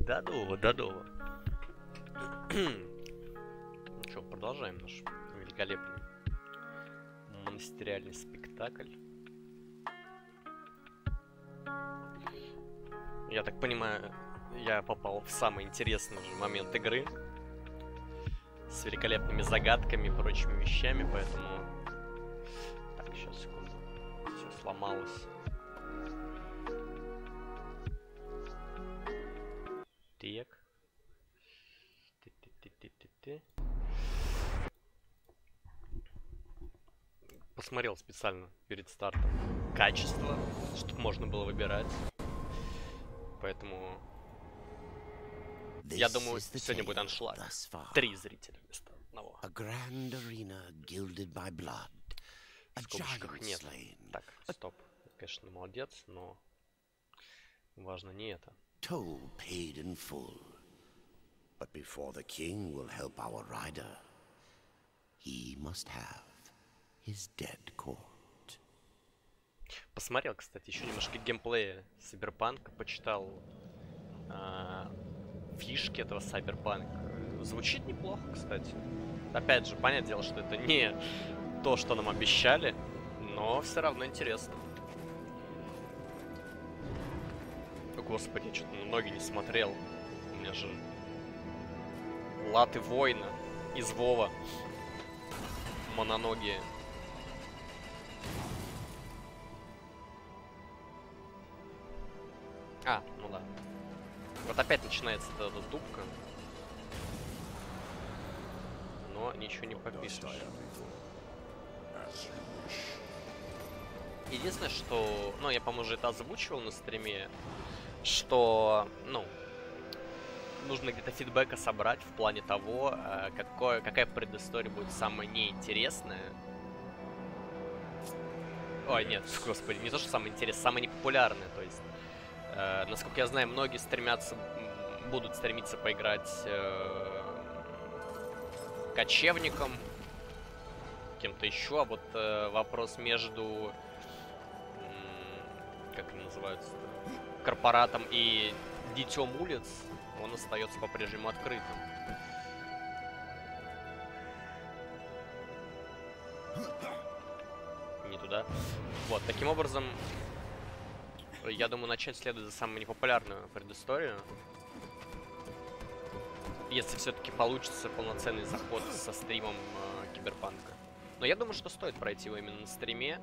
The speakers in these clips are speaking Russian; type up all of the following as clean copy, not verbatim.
Додово, додово. Ну что, продолжаем наш великолепный монастыриальный спектакль. Я так понимаю, я попал в самый интересный же момент игры. С великолепными загадками и прочими вещами, поэтому... Так, сейчас, секунду. Все сломалось. Так. Посмотрел специально перед стартом качество, чтобы можно было выбирать. Поэтому... Я думаю, сегодня будет аншлаг. 3 зрителя вместо одного. В скобочках нет. Так, стоп. Конечно, молодец, но важно не это. Toll paid in full. But before the king will help our rider, he must have his dead court. Посмотрел, кстати, еще немножко геймплея Cyberpunk, почитал фишки этого Cyberpunk. Звучит неплохо, кстати. Опять же, понятное дело, что это не то, что нам обещали, но все равно интересно. Господи, я что-то на ноги не смотрел. У меня же латы воина из Вова. Мононогие. А, ну да. Вот опять начинается эта тупка. Но ничего не попишешь. Единственное, что... Ну, я, по-моему, уже это озвучивал на стриме. Что, ну, нужно где-то фидбэка собрать в плане того, какая предыстория будет самая неинтересная. Ой, нет, господи, не то, что самое интересное, самое непопулярное, то есть. Насколько я знаю, многие будут стремиться поиграть кочевником, кем-то еще, а вот вопрос между, как они называются, корпоратом и Детем улиц, он остается по-прежнему открытым. Не туда. Вот, таким образом, я думаю, начать следует за самую непопулярную предысторию. Если все-таки получится полноценный заход со стримом Киберпанка. Но я думаю, что стоит пройти его именно на стриме.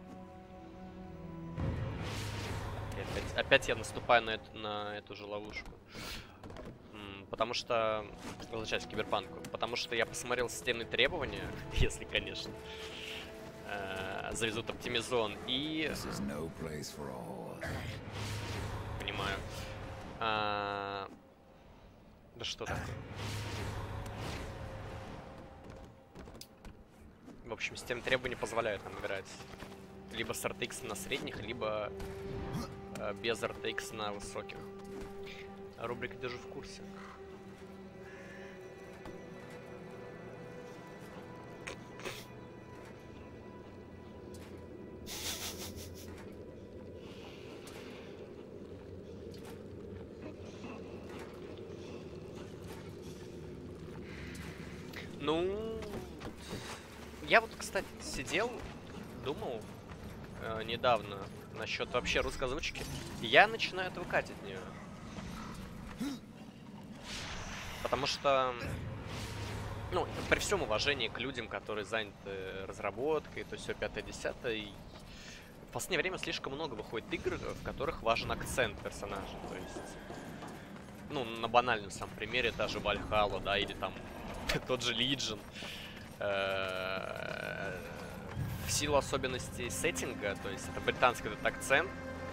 Опять я наступаю на эту же ловушку. Потому что... Возвращаюсь к Киберпанку. Потому что я посмотрел системные требования, если, конечно, завезут оптимизон. И... Понимаю. Да что такое? В общем, системные требования позволяют нам играть либо с RTX на средних, либо без RTX на высоких. Рубрика «Держу в курсе». Ну, я вот, кстати, сидел, думал недавно насчет вообще русской озвучки. Я начинаю отвыкать от нее. Потому что, ну, при всем уважении к людям, которые заняты разработкой, то все 5-10, в последнее время слишком много выходит игр, в которых важен акцент персонажа. То есть, ну, на банальном самом примере, даже Valhalla, да, или там тот же Legion. В силу особенностей сеттинга, то есть это британский этот акцент.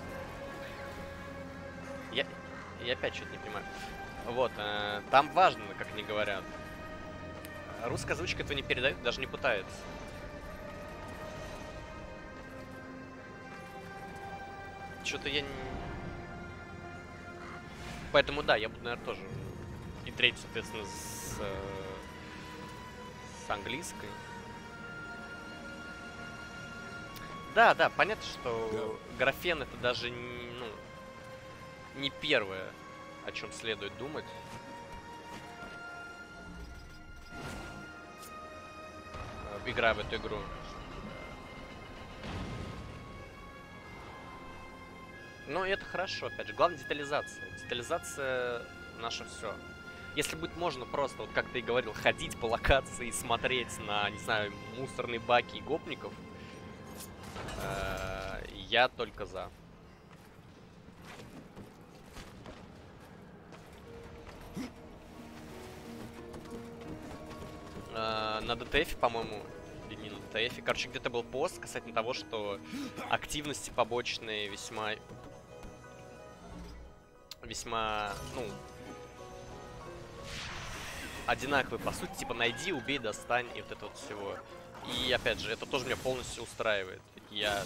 Я опять что-то не понимаю. Вот, там важно, как они говорят. Русская озвучка этого не передает, даже не пытается. Что-то я не... Поэтому да, я буду, наверное, тоже и третий, соответственно, с английской. Да, понятно, что графен это даже не первое о чем следует думать. Играя в эту игру. Ну, и это хорошо, опять же. Главное детализация. Детализация наше все. Если будет можно просто, вот как ты и говорил, ходить по локации и смотреть на, не знаю, мусорные баки и гопников, я только за. На ДТФ, по-моему, или не на ДТФ, короче, где-то был пост касательно того, что активности побочные весьма, ну, одинаковые, по сути, типа найди, убей, достань и вот это вот всего. И опять же, это тоже меня полностью устраивает. Я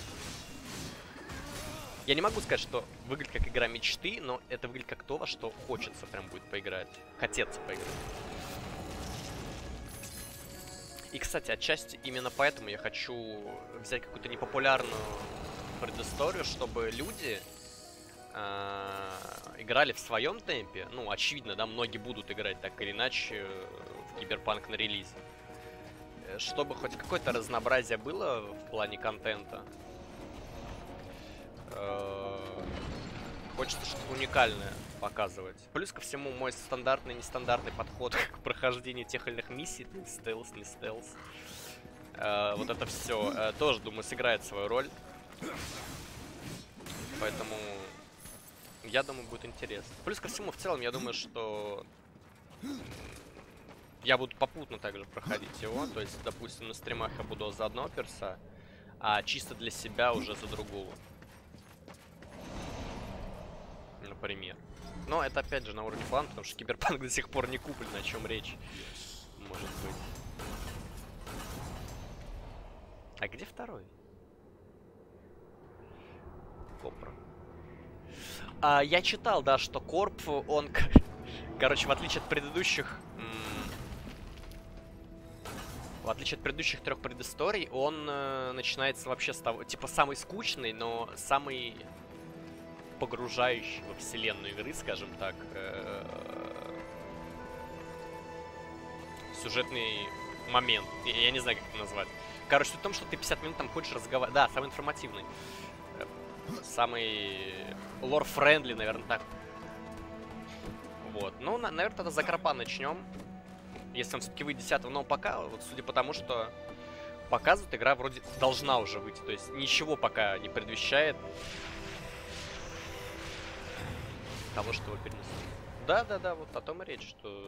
не могу сказать, что выглядит как игра мечты, но это выглядит как то, во что хочется прям будет поиграть. Хотеться поиграть. И, кстати, отчасти именно поэтому я хочу взять какую-то непопулярную предысторию, чтобы люди играли в своем темпе. Ну, очевидно, да, многие будут играть так или иначе в Киберпанк на релизе. Чтобы хоть какое-то разнообразие было в плане контента. Хочется что-то уникальное показывать. Плюс ко всему мой стандартный и нестандартный подход к прохождению тех или иных миссий, стелс, не стелс. Вот это все тоже, думаю, сыграет свою роль. Поэтому я думаю, будет интересно. Плюс ко всему, в целом, я думаю, что я буду попутно также проходить его. То есть, допустим, на стримах я буду за одного перса, а чисто для себя уже за другого. Например. Но это опять же на уровне плана, потому что Киберпанк до сих пор не куплен, о чем речь может быть. А где второй? Копра. Я читал, да, что Корп, он, короче, в отличие от предыдущих... В отличие от предыдущих 3 предысторий, он начинается вообще с того... Типа самый скучный, но самый погружающий во вселенную игры, скажем так, сюжетный момент. Я не знаю, как это назвать. Короче, суть в том, что ты 50 минут там хочешь разговаривать. Да, самый информативный. Самый лор-френдли, наверное, так. Вот. Ну, наверное, тогда за Кропа начнем. Если он все-таки выйдет 10-го, но пока, вот судя по тому, что показывает, игра вроде должна уже выйти. То есть ничего пока не предвещает того, что его перенесут. Да, вот о том и речь, что...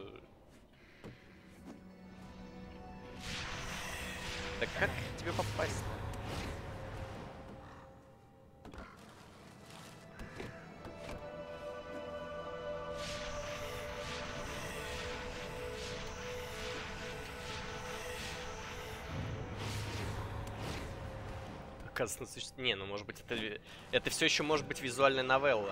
Да как тебе попасть? Оказывается, существует... Не, ну может быть это все еще может быть визуальная новелла.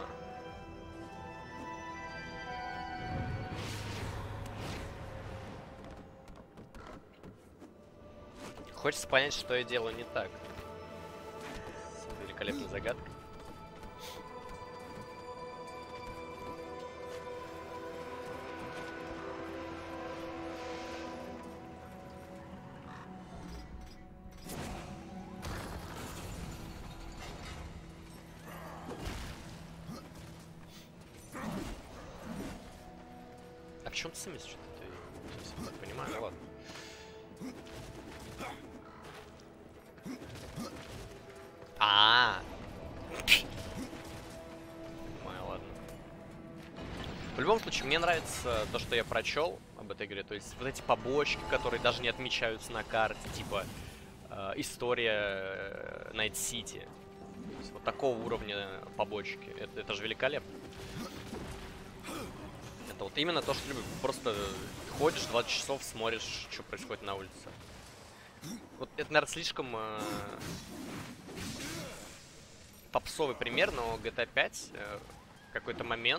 Хочется понять, что я делаю не так. Великолепная загадка. А в чем цимис, что-то ты совсем не понимаю, ну ладно. Ладно. В любом случае, мне нравится то, что я прочел об этой игре. То есть вот эти побочки, которые даже не отмечаются на карте, типа история Найт Сити. Вот такого уровня побочки. Это же великолепно. Это вот именно то, что люблю. Просто ходишь 20 часов, смотришь, что происходит на улице. Вот это, наверное, слишком попсовый пример, но GTA 5 какой-то момент,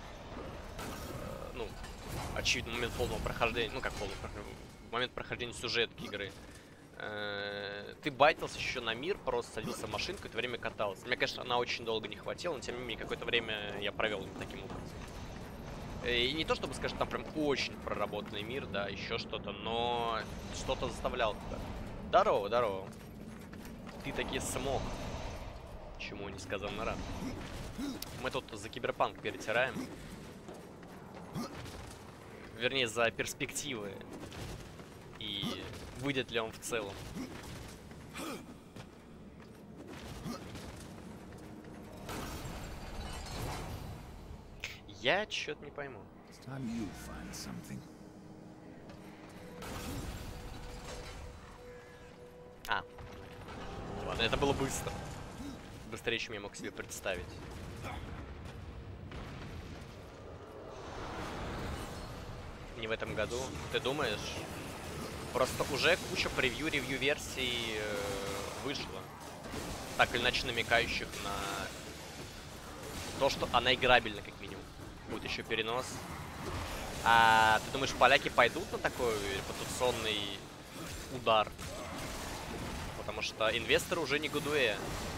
ну, очевидно, момент полного прохождения, ну как полного прохождения, момент прохождения сюжетки игры, ты байтился еще на мир, просто садился в машинку и это время катался. Мне, конечно, она очень долго не хватило, но тем не менее, какое-то время я провел таким образом. И не то чтобы, скажем, там прям очень проработанный мир, да, еще что-то, но что-то заставлял тебя. Здорово, здорово. Ты таки смог. Чему несказанно рад. Мы тут за киберпанк перетираем. Вернее, за перспективы. И выйдет ли он в целом. Я чё-то не пойму. А. Ладно, это было быстро. Быстрее, чем я мог себе представить. Не в этом году. Ты думаешь? Просто уже куча превью-ревью-версий вышла. Так или иначе намекающих на то, что она играбельна, как минимум. Будет еще перенос. А ты думаешь, поляки пойдут на такой репутационный удар? Потому что инвесторы уже не Годуэ.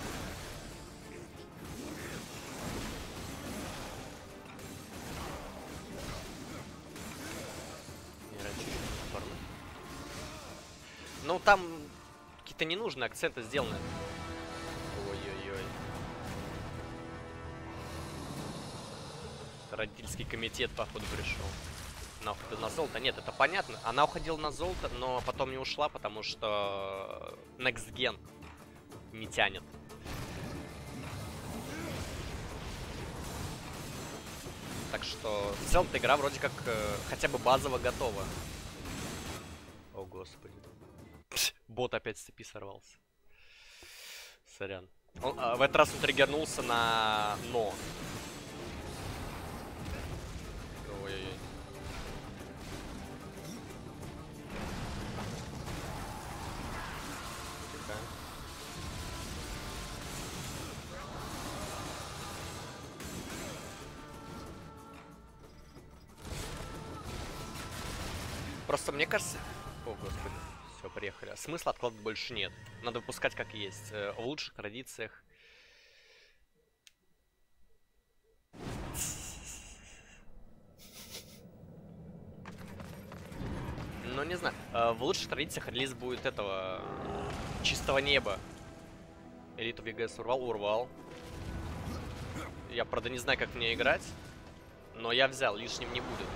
Ну, там какие-то ненужные акценты сделаны. Ой-ой-ой. Родительский комитет, походу, пришел. Она уходила на золото. Нет, это понятно. Она уходила на золото, но потом не ушла, потому что Next Gen не тянет. Так что в целом-то игра вроде как хотя бы базово готова. О, господи. Бот опять с цепи сорвался. Сорян. В этот раз он триггернулся на «но». Ой-ой-ой. Тихо. Просто мне кажется... О, господи. Все, приехали. Смысла откладывать больше нет. Надо выпускать как есть. В лучших традициях. Ну, не знаю. В лучших традициях релиз будет этого... Чистого неба. Элиту ВГС урвал. Я, правда, не знаю, как мне играть. Но я взял. Лишним не будет.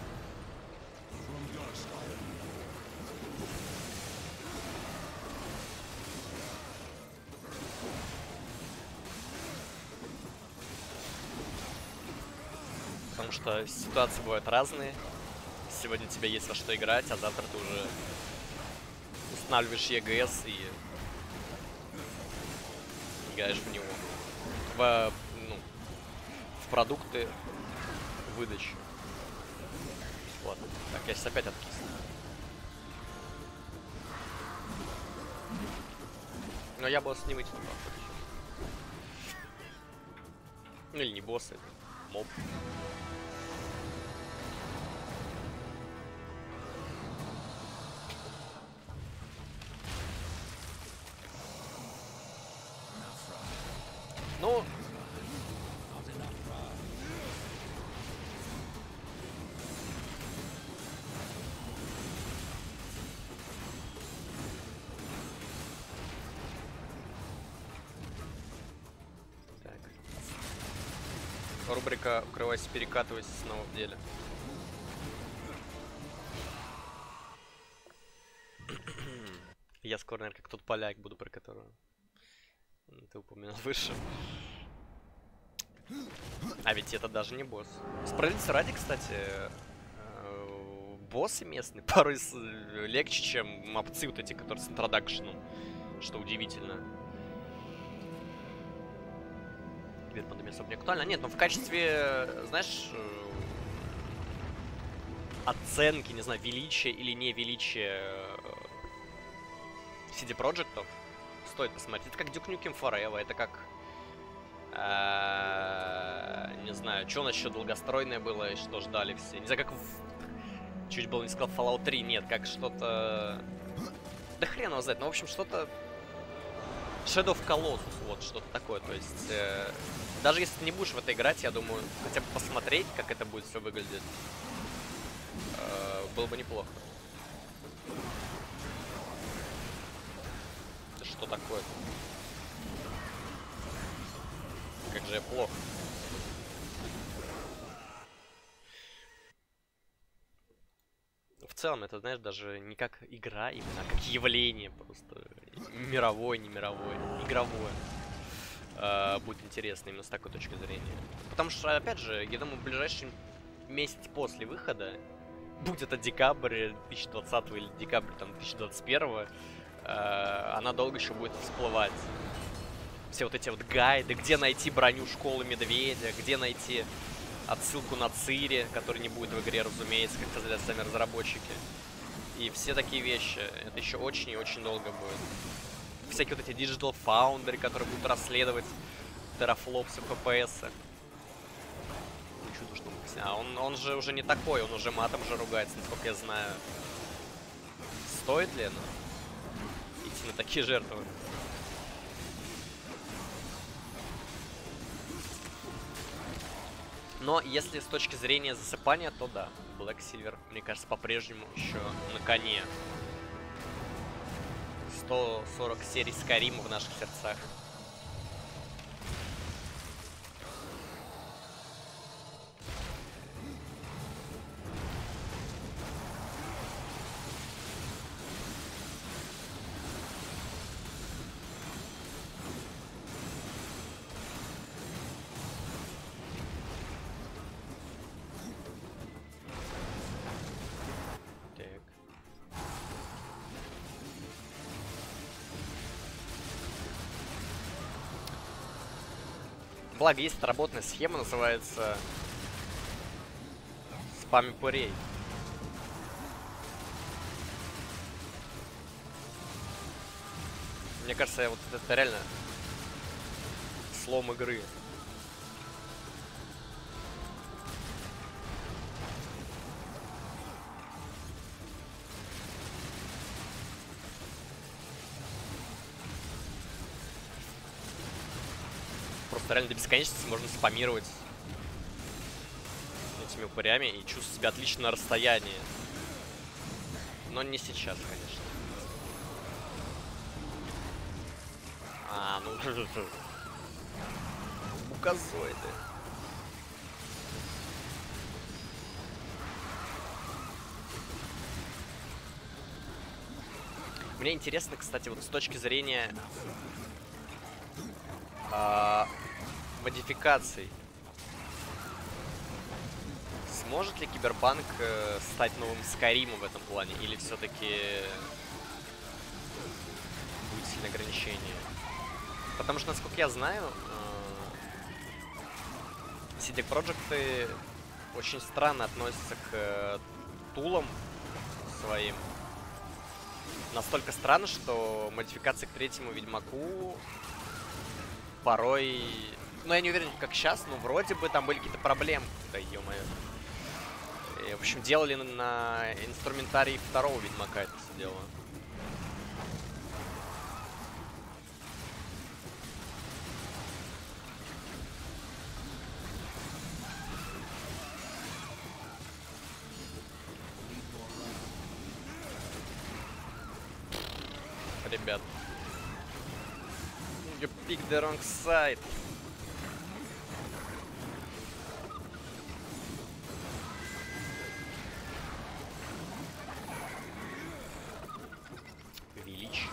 Потому что ситуации бывают разные. Сегодня тебе есть во что играть, а завтра ты уже устанавливаешь ЕГС и играешь в него. В продукты выдачи. Ладно. Так, я сейчас опять откисну. Но я босс не вытяну, походу. Ну или не босс, это моб. Ну... Так. Рубрика «Укрывайся, перекатывайся» снова в деле. Я скоро, наверное, как тот поляк буду, про которого ты упоминал выше. А ведь это даже не босс. Справедливости ради, кстати, боссы местные порой легче, чем мопцы вот эти, которые с интродакшеном. Что удивительно. Киберпандемия особо не актуальна. Нет, но в качестве, знаешь, оценки, не знаю, величия или не величия CD Projekt'ов стоит посмотреть. Это как Duke Nukem Forever, это как... не знаю, что у нас еще долгостройное было и что ждали все. Не знаю, как чуть было не сказал Fallout 3, нет, как что-то... Да хрен его знает, ну, в общем, что-то Shadow of Colossus, вот, что-то такое. То есть, даже если ты не будешь в это играть, я думаю, хотя бы посмотреть, как это будет все выглядеть, было бы неплохо. Это что такое-то? Как же я плохо. В целом, это, знаешь, даже не как игра именно, а как явление просто. Мировое, не мировое, игровое. Будет интересно именно с такой точки зрения. Потому что, опять же, я думаю, в ближайший месяц после выхода, будь это декабрь 2020 или декабрь там 2021, она долго еще будет всплывать. Все вот эти вот гайды, где найти броню школы медведя, где найти отсылку на Цири, который не будет в игре, разумеется, как сказали сами разработчики. И все такие вещи. Это еще очень и очень долго будет. Всякие вот эти Digital Foundry, которые будут расследовать терафлопсы, ППСы. Ну, чудо, что он же уже не такой, он уже матом же ругается, насколько я знаю. Стоит ли оно идти на такие жертвы? Но если с точки зрения засыпания, то да. Black Silver, мне кажется, по-прежнему еще на коне. 140 серий Скайрима в наших сердцах. Благо, есть отработанная схема, называется спам упырей. Мне кажется, вот это реально слом игры. Просто реально до бесконечности можно спамировать этими упырями и чувствовать себя отлично на расстоянии. Но не сейчас, конечно. Ну... Буказоиды. Мне интересно, кстати, вот с точки зрения модификаций. Сможет ли Киберпанк стать новым Скайримом в этом плане? Или все-таки будет сильное ограничение? Потому что, насколько я знаю, CD Projekt очень странно относятся к тулам своим. Настолько странно, что модификации к третьему Ведьмаку порой... Ну, я не уверен, как сейчас, но вроде бы там были какие-то проблемы. Да, ё-моё. В общем, делали на инструментарии второго Ведьмака это все дело. Ребят. You picked the wrong side. Величие.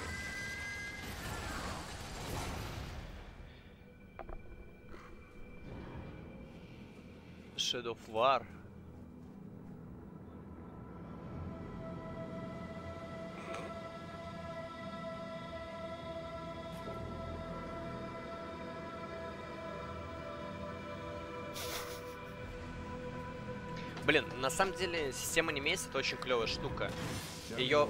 Shadow of War. Блин, на самом деле система Немезис это очень клевая штука. Ее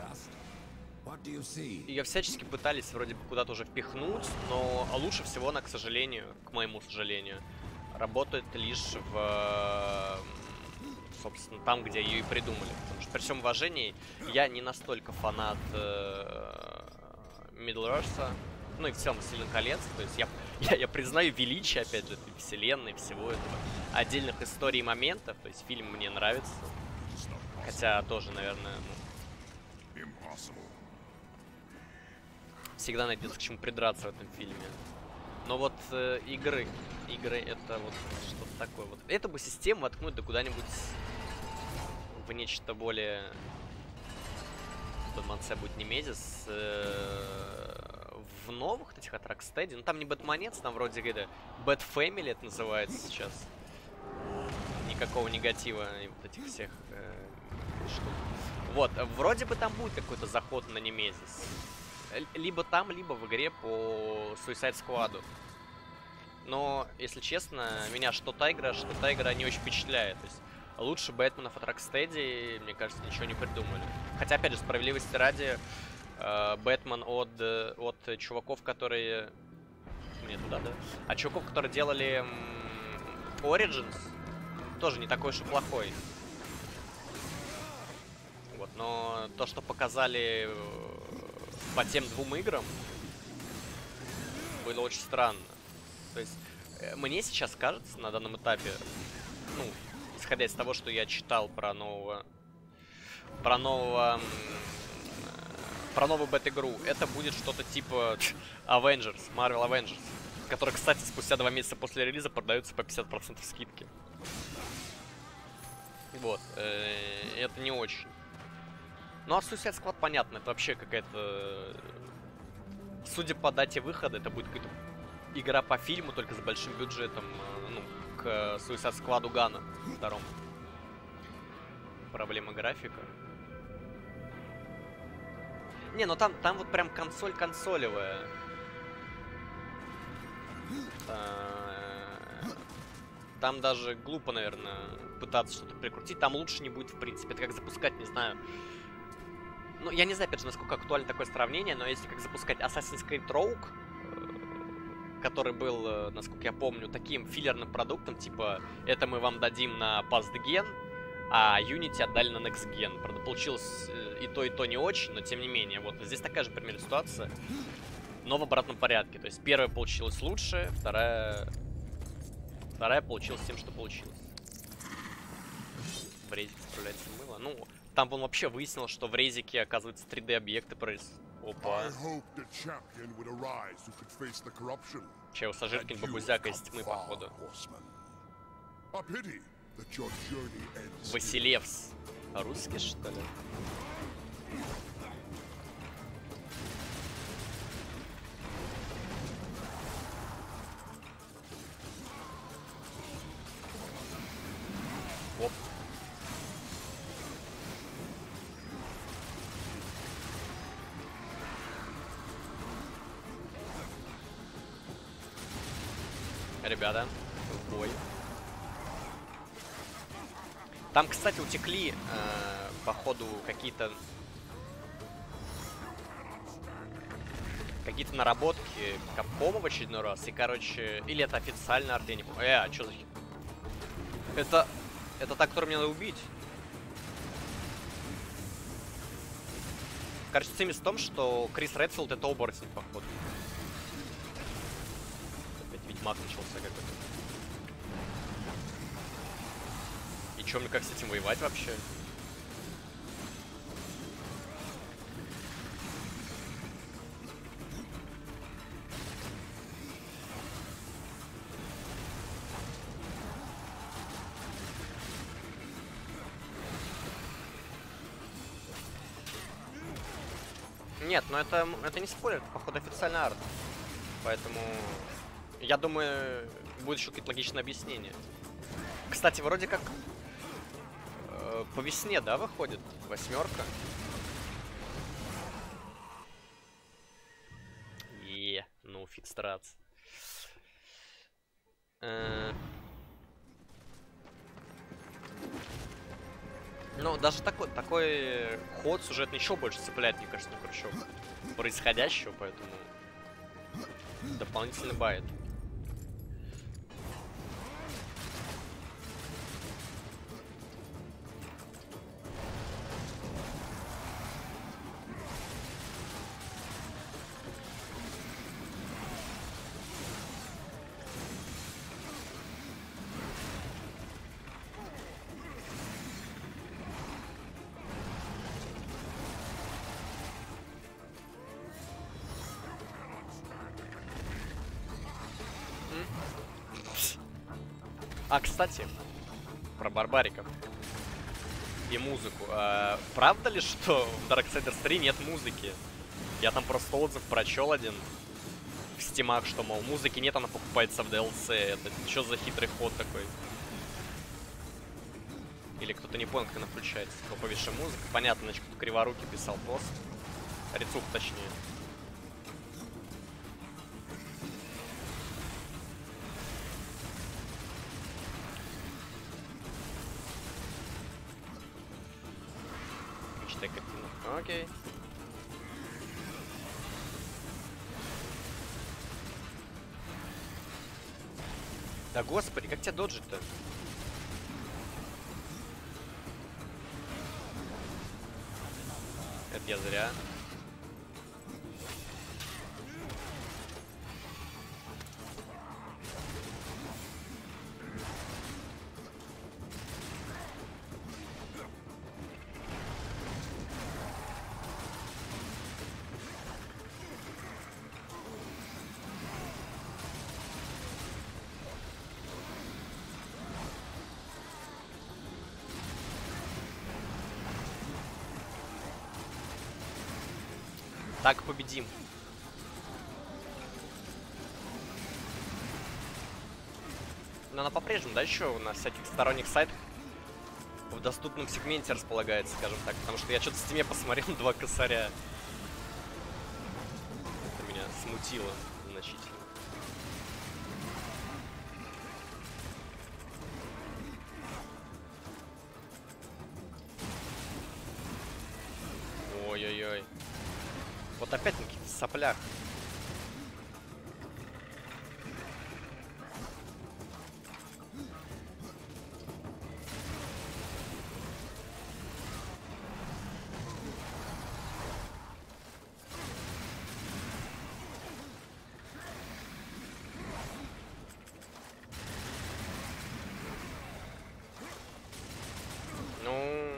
всячески пытались вроде бы куда-то уже впихнуть, но лучше всего она, к сожалению, к моему сожалению, работает лишь в, собственно, там, где ее и придумали. Потому что при всем уважении, я не настолько фанат Middle-earth'а, Ну и в целом «Властелин колец». То есть я признаю величие, опять же, этой вселенной, всего этого. Отдельных историй и моментов. То есть фильм мне нравится. Хотя тоже, наверное, ну, всегда найдется к чему придраться в этом фильме. Но вот игры это вот что-то такое. Вот эту бы систему воткнуть да куда-нибудь в нечто более... Под Монсе будет Немезис. В новых этих от Rocksteady. Ну там не Бэтменец, там вроде это Bad Family это называется сейчас. Никакого негатива и вот этих всех штук. Вот, вроде бы там будет какой-то заход на Немезис. Либо там, либо в игре по Suicide Squad. Но, если честно, меня что та игра не очень впечатляет. То есть, лучше Бэтменов от Rocksteady, мне кажется, ничего не придумали. Хотя, опять же, справедливости ради, Бэтмен от чуваков, которые... Мне туда, да? А чуваков, которые делали Origins, тоже не такой уж и плохой. Вот, но то, что показали по тем двум играм, было очень странно. То есть, мне сейчас кажется, на данном этапе, ну, исходя из того, что я читал про новую бета-игру, это будет что-то типа Avengers, Marvel Avengers, который, кстати, спустя 2 месяца после релиза продается по 50% скидки. Вот, это не очень. Ну а Suicide Squad, понятно, это вообще какая-то... Судя по дате выхода, это будет какая-то игра по фильму, только с большим бюджетом, ну, к Suicide Squad Ганна второму. Проблема графика. Не, ну там вот прям консоль консолевая. Там даже глупо, наверное, пытаться что-то прикрутить. Там лучше не будет, в принципе. Это как запускать, не знаю... Ну, я не знаю, опять же, насколько актуально такое сравнение, но если как запускать Assassin's Creed Rogue, который был, насколько я помню, таким филлерным продуктом, типа, это мы вам дадим на Past Gen, а Unity отдали на Next Gen. Правда, получилось и то не очень, но тем не менее. Вот здесь такая же, примерно, ситуация, но в обратном порядке. То есть первая получилась лучше, вторая получилась тем, что получилось. В резике справляется мыло. Ну, там он вообще выяснил, что в резике, оказывается, 3D-объекты происходят. Опа. Че, усажир каким-нибудь бабузяка из тьмы, походу. Василевс. Русский, что ли? Оп. Ребята, в бой. Там, кстати, утекли, походу, какие-то наработки Капкома в очередной раз. И, короче, или это официальный арт, я не помню. А что за... Это та, которую мне надо убить. Короче, цимис в том, что Крис Редфилд это оборотень, походу. Опять Ведьмак начался какой-то. И чё мне как с этим воевать вообще? Нет, но это не спойлер, это, походу, официальный арт. Поэтому, я думаю, будет еще какие-то логичные объяснения. Кстати, вроде как по весне, да, выходит 8. Ну, фиг стараться. Ну, даже такой ход сюжетный еще больше цепляет, мне кажется, на крючок происходящего, поэтому дополнительный байт. А, кстати, про барбариков и музыку. Правда ли, что в Darksiders 3 нет музыки? Я там просто отзыв прочел один в стимах, что, мол, музыки нет, она покупается в DLC. Это что за хитрый ход такой? Или кто-то не понял, как она включается. Топовейшая музыка. Понятно, значит, кто-то криворукий писал пост. Рецух, точнее. Читай картину. Окей. Да господи, как тебя доджить-то? Это я зря. Так победим. Но она по-прежнему, да, еще на всяких сторонних сайтах в доступном сегменте располагается, скажем так. Потому что я что-то в стиме посмотрел 2 косаря. Это меня смутило значительно. Ой-ой-ой. Вот опять на каких-то соплях. Ну...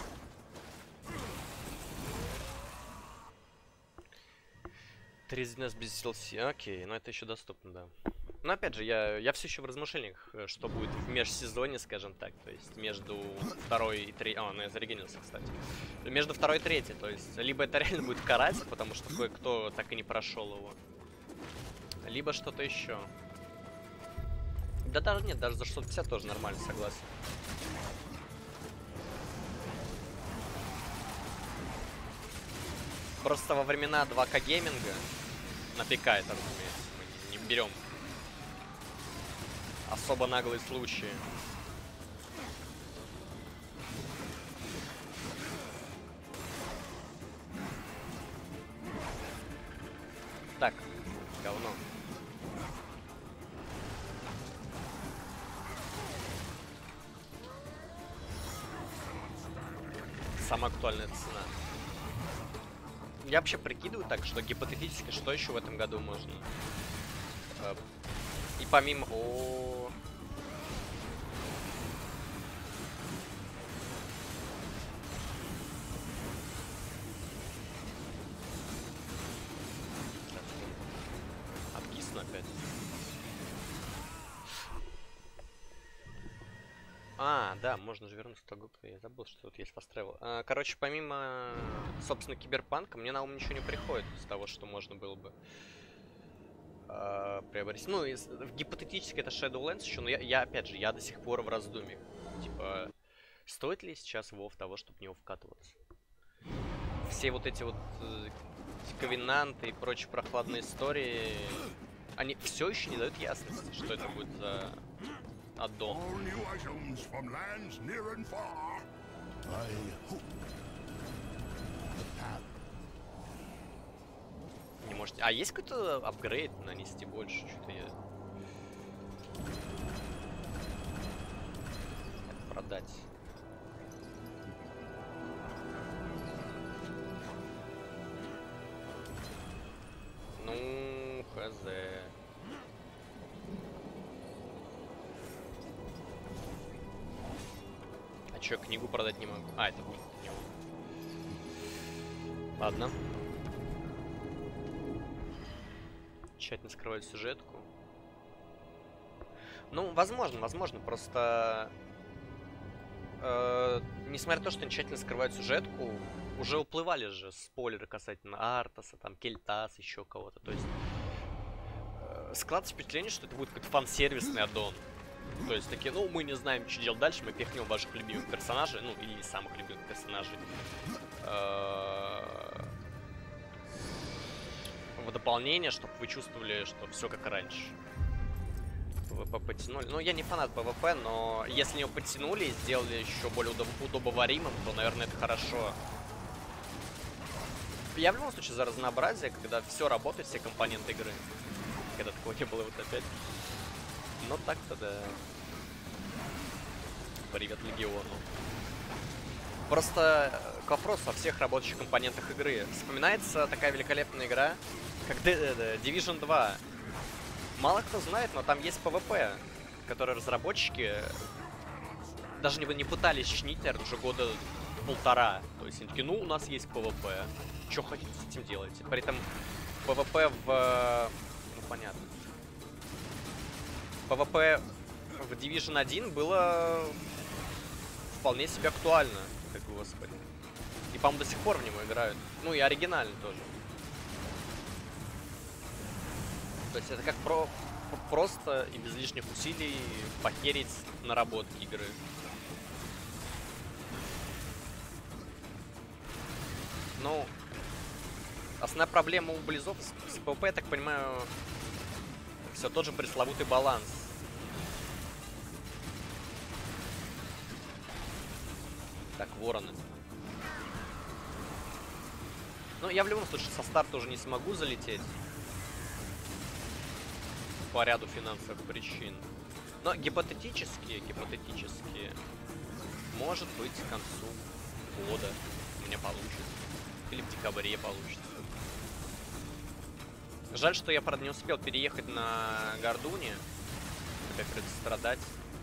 Трезвенность без DLC. Окей, но это еще доступно, да. Но опять же, я все еще в размышлениях, что будет в межсезоне, скажем так. То есть между второй и третьей... А, ну я зарегенился, кстати. Между второй и третьей. То есть либо это реально будет каратель, потому что кое-кто так и не прошел его. Либо что-то еще. Да даже нет, даже за 650 тоже нормально, согласен. Просто во времена 2К гейминга на ПК это, разумеется, мы не берем особо наглые случаи. Так, говно. Самая актуальная цена. Я вообще прикидываю так, что гипотетически, что еще в этом году можно. И помимо... О, откисну опять. А, да, можно же вернуться в Тогуп. Я забыл, что тут есть fast travel. Короче, помимо, собственно, Киберпанка, мне на ум ничего не приходит из того, что можно было бы приобрести. Ну, гипотетически это Shadowlands еще, но я опять же, я до сих пор в раздумье. Типа, стоит ли сейчас WoW того, чтобы в него вкатываться? Все вот эти вот ковенанты и прочие прохладные истории, они все еще не дают ясности, что это будет за аддон. Не можете... А есть какой-то апгрейд нанести больше? Что-то я... Это продать. Ну, хз. А чё, книгу продать не могу? А, это будет. Ладно. Тщательно скрывать сюжетку. Ну, возможно, просто... несмотря на то, что они тщательно скрывают сюжетку, уже уплывали же спойлеры касательно Артаса, там, Кельтас, еще кого-то. То есть складывается впечатление, что это будет какой-то фан-сервисный аддон. То есть такие, ну, мы не знаем, что делать дальше, мы пихнем ваших любимых персонажей, ну, или не самых любимых персонажей, в дополнение, чтобы вы чувствовали, что все как раньше. ПВП потянули. Ну, я не фанат ПВП, но если его подтянули и сделали еще более удобоваримым, то, наверное, это хорошо. Я в любом случае за разнообразие, когда все работает, все компоненты игры. Когда такого не было вот опять. Но так-то да. Привет Легиону. Просто к вопросу о всех рабочих компонентах игры. Вспоминается такая великолепная игра, как Division 2. Мало кто знает, но там есть PvP, который разработчики даже не пытались чинить, наверное, уже года полтора. То есть они такие, ну, у нас есть PvP. Что хотите с этим делать? При этом PvP ну, понятно. PvP в Division 1 было вполне себе актуально. Как господи. И, по-моему, до сих пор в него играют. Ну, и оригинально тоже. То есть это как просто и без лишних усилий похерить наработки игры. Ну, основная проблема у Близов с PvP, я так понимаю, все тот же пресловутый баланс. Так, вороны. Ну, я в любом случае со старта уже не смогу залететь. По ряду финансовых причин. Но гипотетически, может быть, к концу года у меня получится. Или в декабре получится. Жаль, что я, правда, не успел переехать на Гордуне. Опять придется страдать.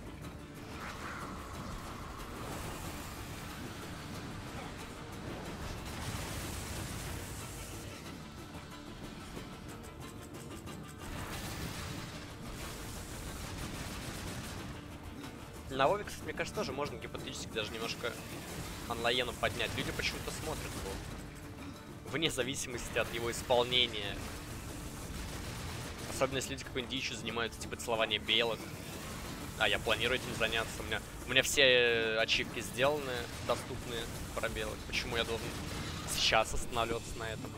На Вове, кстати, мне кажется, тоже можно гипотетически даже немножко онлайену поднять. Люди почему-то смотрят его. Вне зависимости от его исполнения. Особенно если люди какой-нибудь дичью занимаются, типа целования белок. А я планирую этим заняться. У меня все ачивки сделаны, доступные про белок. Почему я должен сейчас останавливаться на этом?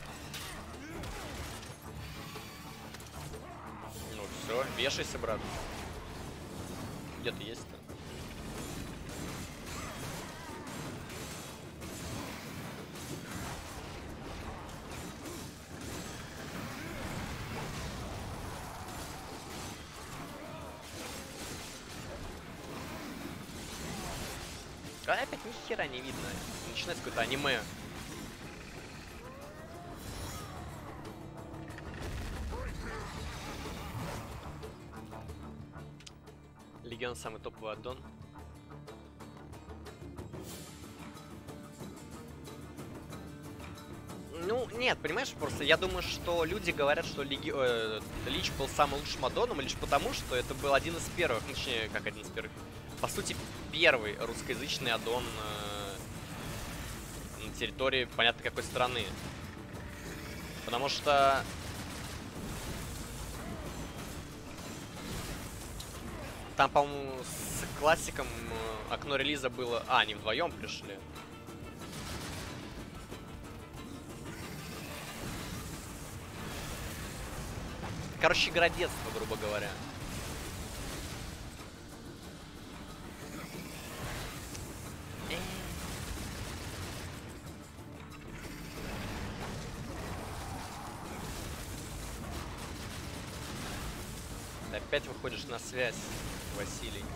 Ну все, вешайся, брат. Где ты есть-то? А опять ни хера не видно. Начинается какое-то аниме. Легион самый топовый аддон. Ну, нет, понимаешь, просто я думаю, что люди говорят, что Лич был самым лучшим аддоном лишь потому, что это был один из первых, точнее, как один из первых, по сути, первый русскоязычный аддон на территории, понятно, какой страны. Потому что... Там, по-моему, с классиком окно релиза было... А, они вдвоем пришли. Короче, игра детства, грубо говоря. Ты опять выходишь на связь, Василий.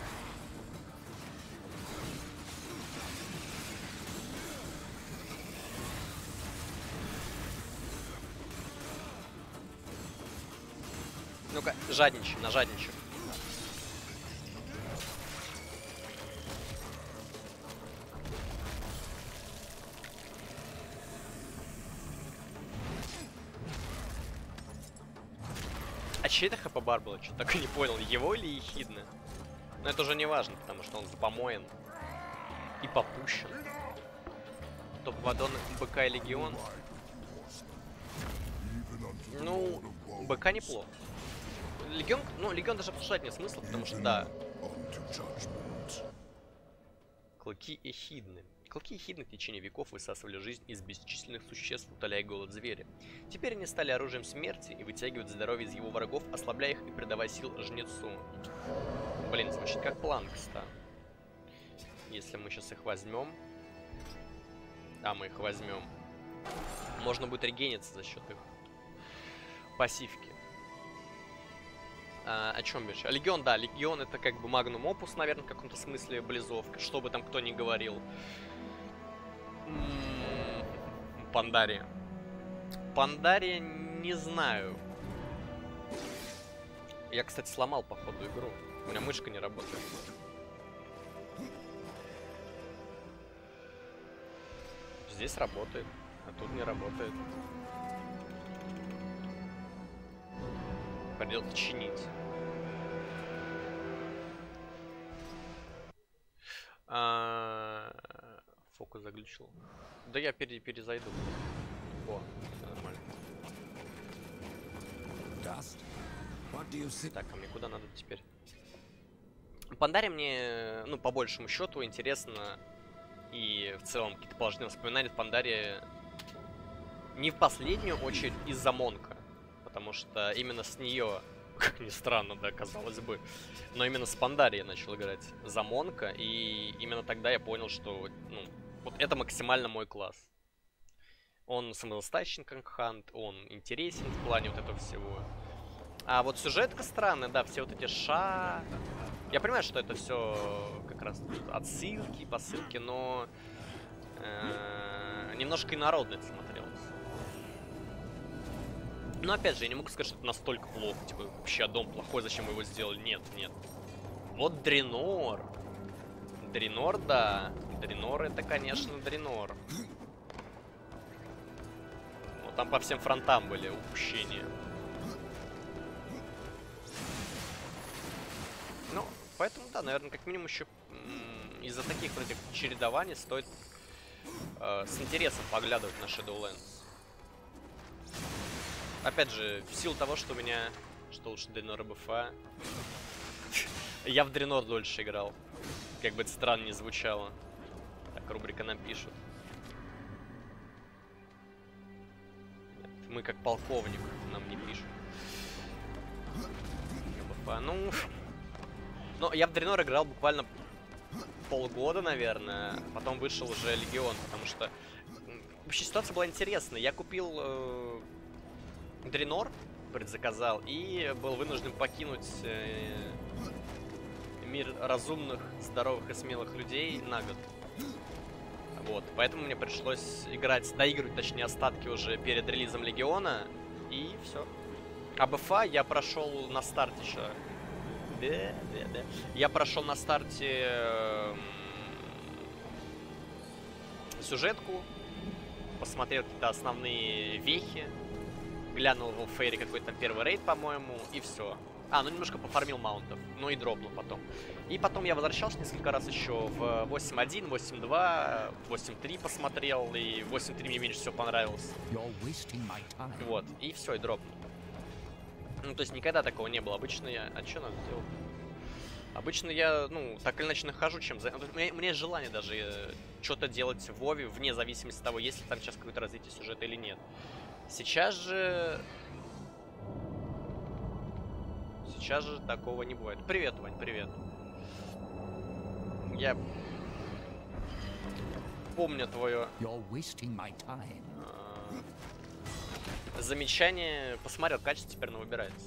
Ну-ка, жадничай, нажадничай. А чей это хп-бар было? Что-то так и не понял. Его или Ехидны? Но это уже не важно, потому что он помоен и попущен. Топ-вадон БК и Легион. Ну, БК неплохо. Легион, ну, Легион даже обсуждать нет смысла, потому что, да. Клыки Эхидны. Клыки Эхидны в течение веков высасывали жизнь из бесчисленных существ, утоляя голод зверя. Теперь они стали оружием смерти и вытягивают здоровье из его врагов, ослабляя их и придавая сил жнецу. Блин, звучит как план, кстати. Если мы сейчас их возьмем. А, мы их возьмем. Можно будет регениться за счет их пассивки. О чем бишь? Легион, да, Легион это как бы магнум опус, наверное, в каком-то смысле близовка, что бы там кто ни говорил. Пандария. Пандария не знаю. Я, кстати, сломал, походу, игру. У меня мышка не работает. Здесь работает, а тут не работает. Придется чинить. Фокус заглючил. Да я перезайду. О, все нормально. Так, а мне куда надо теперь? Пандария мне, ну, по большему счету, интересно. И в целом какие-то положительные воспоминания от Пандарии не в последнюю очередь из-за Монка. Потому что именно с нее, как ни странно, да, казалось бы, но именно с Пандарией я начал играть за Монка, и именно тогда я понял, что, ну, вот это максимально мой класс. Он самодостаточен как хант, он интересен в плане вот этого всего. А вот сюжетка странная, да, все вот эти Я понимаю, что это все как раз отсылки, посылки, но немножко инородно это смотрелось. Но опять же, я не могу сказать, что это настолько плохо. Типа, вообще дом плохой, зачем мы его сделали? Нет, нет. Вот Дренор. Дренор, да. Дренор это, конечно, Дренор. Вот там по всем фронтам были упущения. Ну, поэтому, да, наверное, как минимум еще из-за таких вот этих чередований стоит с интересом поглядывать на Shadowlands. Опять же, в силу того, что у меня... Что лучше, Дренор и БФА? Я в Дренор дольше играл. Как бы это странно не звучало. Так, рубрика нам пишут. Нет, мы как полковник, нам не пишут. БФА, ну... Но я в Дренор играл буквально полгода, наверное. Потом вышел уже Легион, потому что... Вообще ситуация была интересная. Я купил... Дренор предзаказал и был вынужден покинуть мир разумных, здоровых и смелых людей на год. Вот, поэтому мне пришлось доигрывать, точнее, остатки уже перед релизом Легиона, и все. А БФА я прошел на старте еще. Я прошел на старте сюжетку, посмотрел какие-то основные вехи. Глянул в Фейре какой-то там первый рейд, по-моему, и все. А, ну немножко пофармил маунтов, ну и дропнул потом. И потом я возвращался несколько раз еще в 8.1, 8.2, 8.3 посмотрел, и 8.3 мне меньше всего понравился. Вот, и все, и дропнул. Ну, то есть никогда такого не было. Обычно я... А что надо делать? Обычно я, ну, так или иначе нахожу, чем... У меня есть желание даже что-то делать в Вове, вне зависимости от того, есть ли там сейчас какое-то развитие сюжета или нет. Сейчас же такого не бывает. Привет, Вань, привет. Я помню твое замечание. Посмотрел, качество теперь выбирается.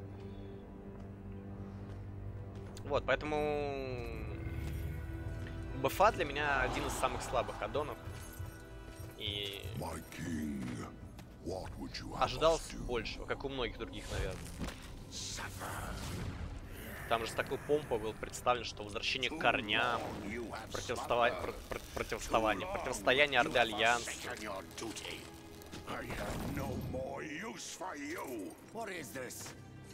Вот, поэтому БФА для меня один из самых слабых аддонов. И ожидалось большего, как у многих других, наверное. Там же с такой помпой был представлен, что возвращение к корням, противостояние Орды Альянса.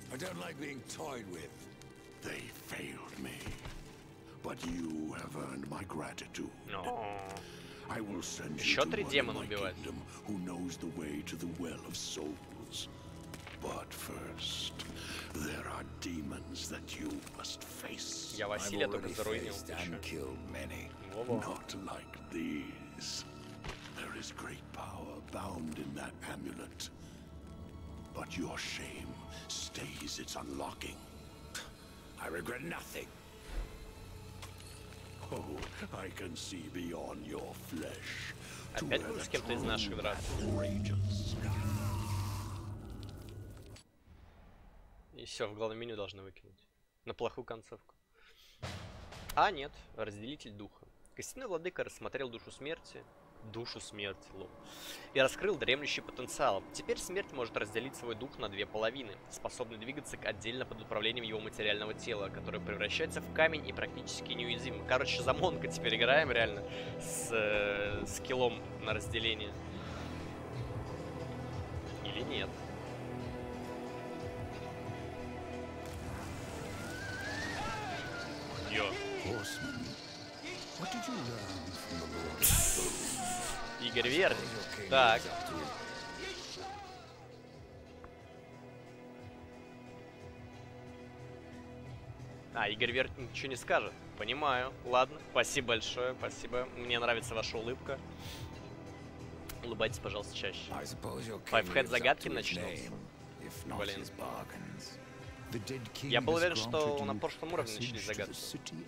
I don't like being toyed with. They failed me. But you have earned my gratitude. I will send you to one in my kingdom who knows the way to the Well of Souls. But first, there are demons that you must face. Я Василия только заруинил. And killed many. Not like these. There is great power bound in that amulet. But your shame stays its unlocking. I regret nothing. Oh, I can see beyond your flesh. Опять будешь с кем-то из наших драться? И все, в главном меню должны выкинуть. На плохую концовку. А, нет, разделитель духа. Костяной владыка рассмотрел душу смерти. Душу смерти, лол. И раскрыл дремлющий потенциал. Теперь смерть может разделить свой дух на две половины, способный двигаться отдельно под управлением его материального тела, которое превращается в камень и практически неуязвим. Короче, за Монка теперь играем реально с скиллом на разделение. Или нет? Йо. Игорь Верный. Так. А, Игорь Верный ничего не скажет. Понимаю. Ладно. Спасибо большое. Спасибо. Мне нравится ваша улыбка. Улыбайтесь, пожалуйста, чаще. Five-Head загадки начнутся. Блин. Я был уверен, что на прошлом уровне начались загадки.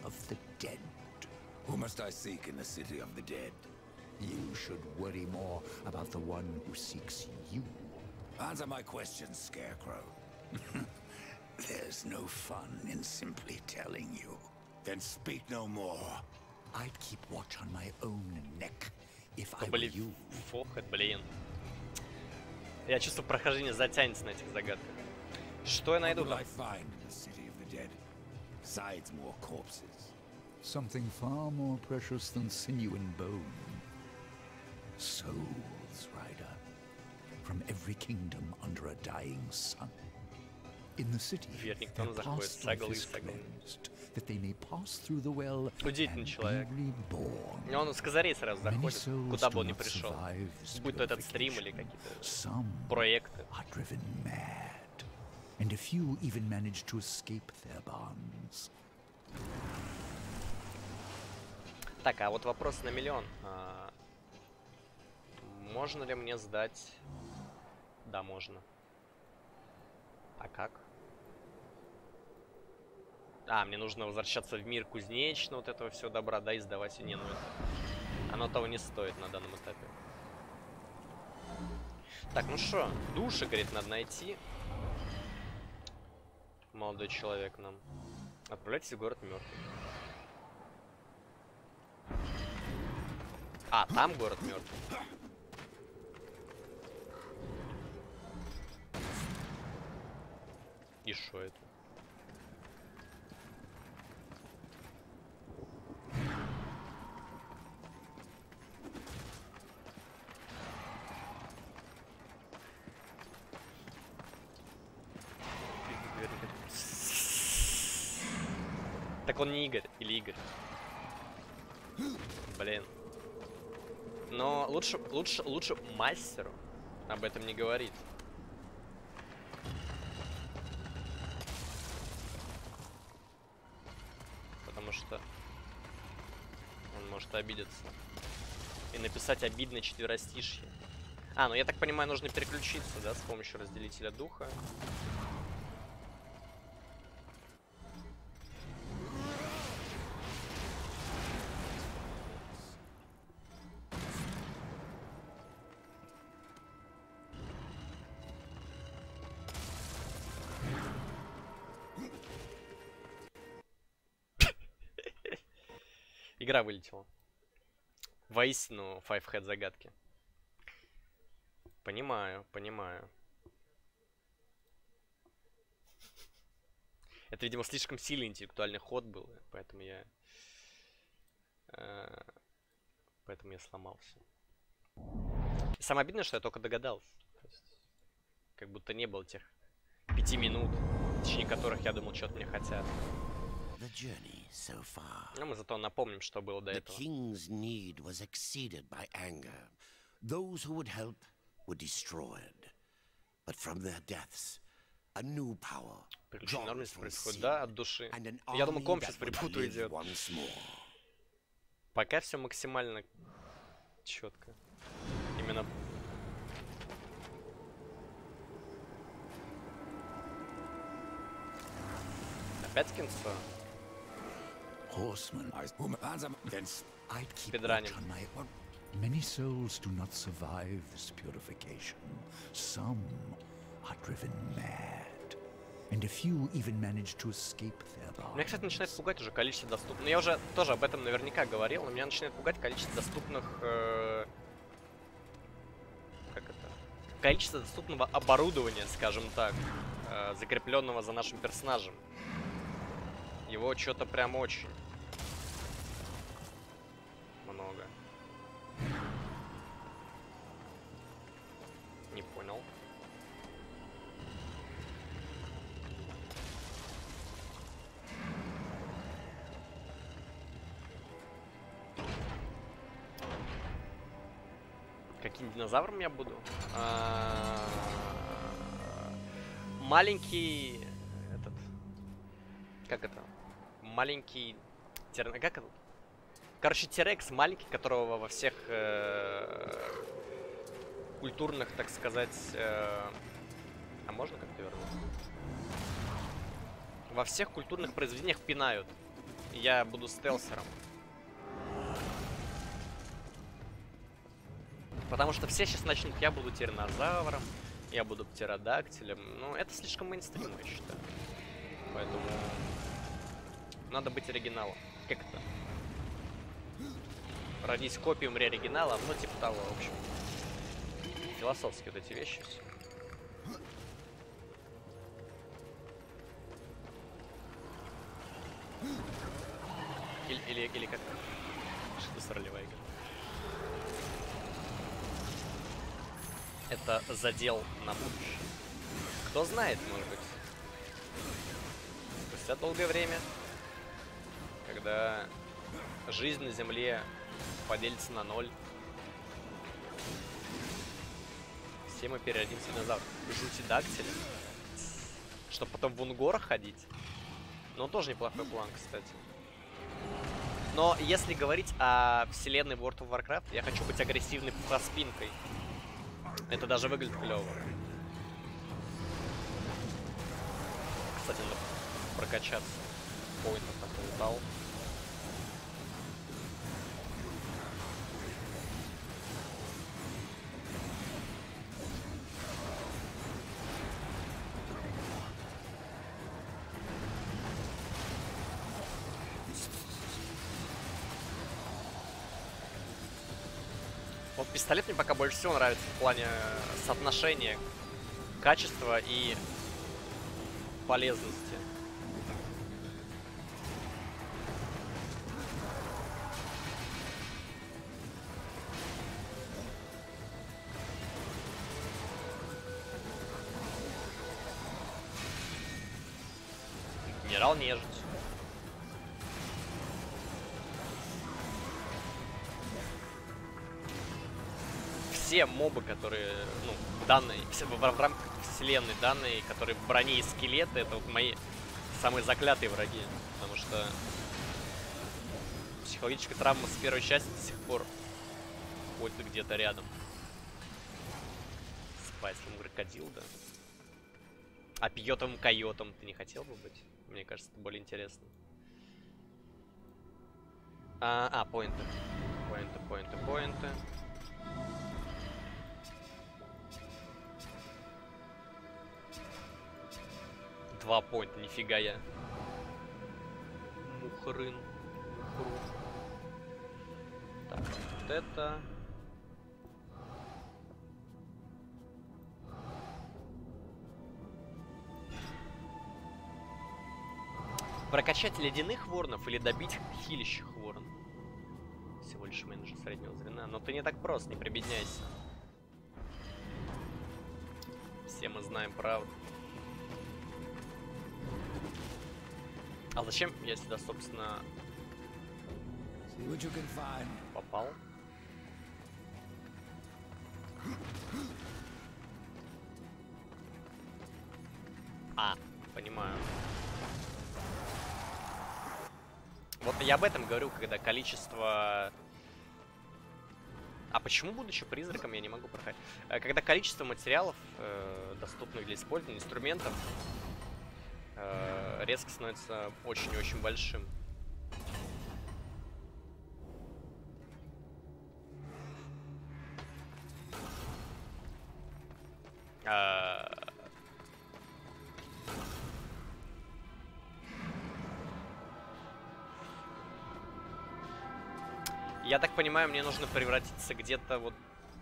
Who must I seek in the city of the dead? You should worry more about the one who seeks you. Answer my question, Scarecrow. There's no fun in simply telling you. Then speak no more. I'd keep watch on my own neck if I were you. Блин. Я чувствую, прохождение затянется на этих загадках. Что я найду там? Something far more precious than sinew and bone. Souls, Rider, from every kingdom under a dying sun. In the city, their past life is cleansed, that they may pass through the well and be reborn. Он с козырей сразу заходит, куда бы он ни пришел. Будь то этот стрим или какие-то проекты. Are driven mad, and a few even manage to escape their bonds. Так, а вот вопрос на миллион. Можно ли мне сдать? Да, можно. А как? А, мне нужно возвращаться в мир кузнечного, вот этого всего добра, да, и сдавать. Не, ну это... Оно того не стоит на данном этапе. Так, ну что, души, говорит, надо найти. Молодой человек нам. Отправляйтесь в город мертвых. А, там город мертвый. И шо это? Так он не Игорь или Игорь? Блин. Но лучше мастеру об этом не говорить. Потому что он может обидеться. И написать обидное четверостишье. А, ну я так понимаю, нужно переключиться, да, с помощью разделителя духа. Игра вылетела. Воистину, Five-Head загадки. Понимаю, понимаю. Это, видимо, слишком сильный интеллектуальный ход был, поэтому я сломался. И самое обидное, что я только догадался. То есть, как будто не было тех 5 минут. в течение которых, я думал, что-то мне хотят. Но мы зато напомним, что было до этого. Приключение нормальности происходит, да, от души. Я думаю, комп сейчас в ребуту идет. Пока все максимально четко. Именно. Опять кинцо. Спидраним. Many souls do not survive this purification. Some are driven mad, and a few even manage to escape thereby. Меня, кстати, начинает пугать уже количество доступных. Я уже тоже об этом наверняка говорил, но меня начинает пугать количество доступных. Как это? Количество доступного оборудования, скажем так, закрепленного за нашим персонажем. Его что-то прям очень много. Не понял. Каким динозавром я буду? Маленький этот. Как это? Маленький как это? Короче, Терекс маленький, которого во всех культурных, так сказать, а можно как-то вернуться? Во всех культурных произведениях пинают. Я буду стелсером. Потому что все сейчас начнут, я буду тираннозавром, я буду птеродактилем. Ну, это слишком мейнстрим, я считаю. Поэтому надо быть оригиналом. Как это? Родись копией, умри оригиналом, ну типа того, в общем. Философские вот эти вещи все. Или как? Что за ролевая игра? Это задел на будущее. Кто знает, может быть. Спустя долгое время, когда жизнь на Земле поделится на 0, все мы переродимся в динозавров. Жутидактиля. Чтобы потом в Унгор ходить. Ну, тоже неплохой план, кстати. Но если говорить о вселенной World of Warcraft, я хочу быть агрессивной проспинкой. Это даже выглядит клево. Кстати, надо прокачаться. Поинтов там полутал. Вот пистолет мне пока больше всего нравится в плане соотношения качества и полезности. Генерал нежить. Все мобы, которые, ну, данные, в рамках вселенной данные, которые в броне и скелеты, это вот мои самые заклятые враги. Потому что психологическая травма с первой части до сих пор ходит где-то рядом. С пальцем крокодил, да. А пьетовым койотом ты не хотел бы быть? Мне кажется, это более интересно. Поинты. Поинты. 2 поинта, нифига я. Мухрын. Так, вот это. Прокачать ледяных воронов или добить хилищих ворон? Всего лишь менеджер среднего звена. Но ты не так прост, не прибедняйся. Все мы знаем правду. А зачем я сюда, собственно, попал? А, понимаю. Вот я об этом говорю, когда количество... А почему, будучи призраком, я не могу проходить? Когда количество материалов, доступных для использования, инструментов, резко становится очень-очень большим. Я так понимаю, мне нужно превратиться где-то вот,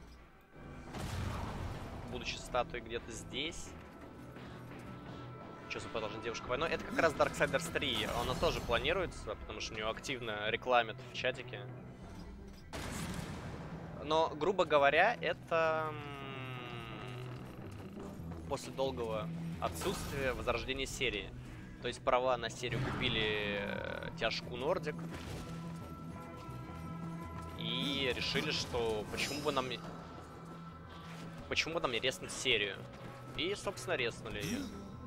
будучи статуей, где-то здесь. Что за продолжение девушка войной? Это как раз Darksiders 3. Она тоже планируется, потому что у нее активно рекламят в чатике. Но, грубо говоря, это после долгого отсутствия возрождение серии. То есть права на серию купили тяжку Nordic. И решили, что почему бы нам не резнуть серию. И, собственно, резнули ее.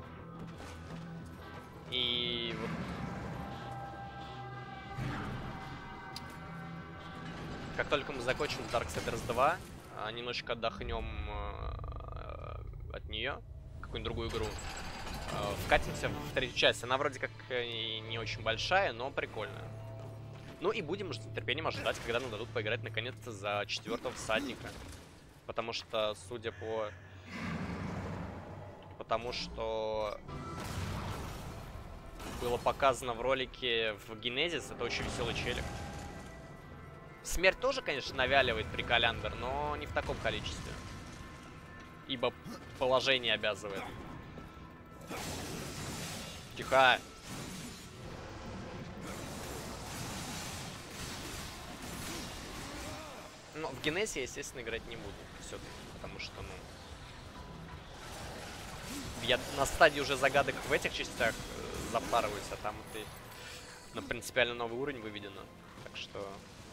И вот... Как только мы закончим Darksiders 2, немножечко отдохнем от нее, какую-нибудь другую игру, вкатимся в третью часть. Она вроде как и не очень большая, но прикольная. Ну и будем с нетерпением ожидать, когда нам дадут поиграть наконец-то за 4-го всадника. Потому что, судя по... Потому что... Было показано в ролике в Genesis, это очень веселый челик. Смерть тоже, конечно, навяливает приколяндер, но не в таком количестве. Ибо положение обязывает. Тихо. Но в Genesis я, естественно, играть не буду. Все-таки, потому что, ну... Я на стадии уже загадок в этих частях запарываюсь, а там вот и на принципиально новый уровень выведено. Так что...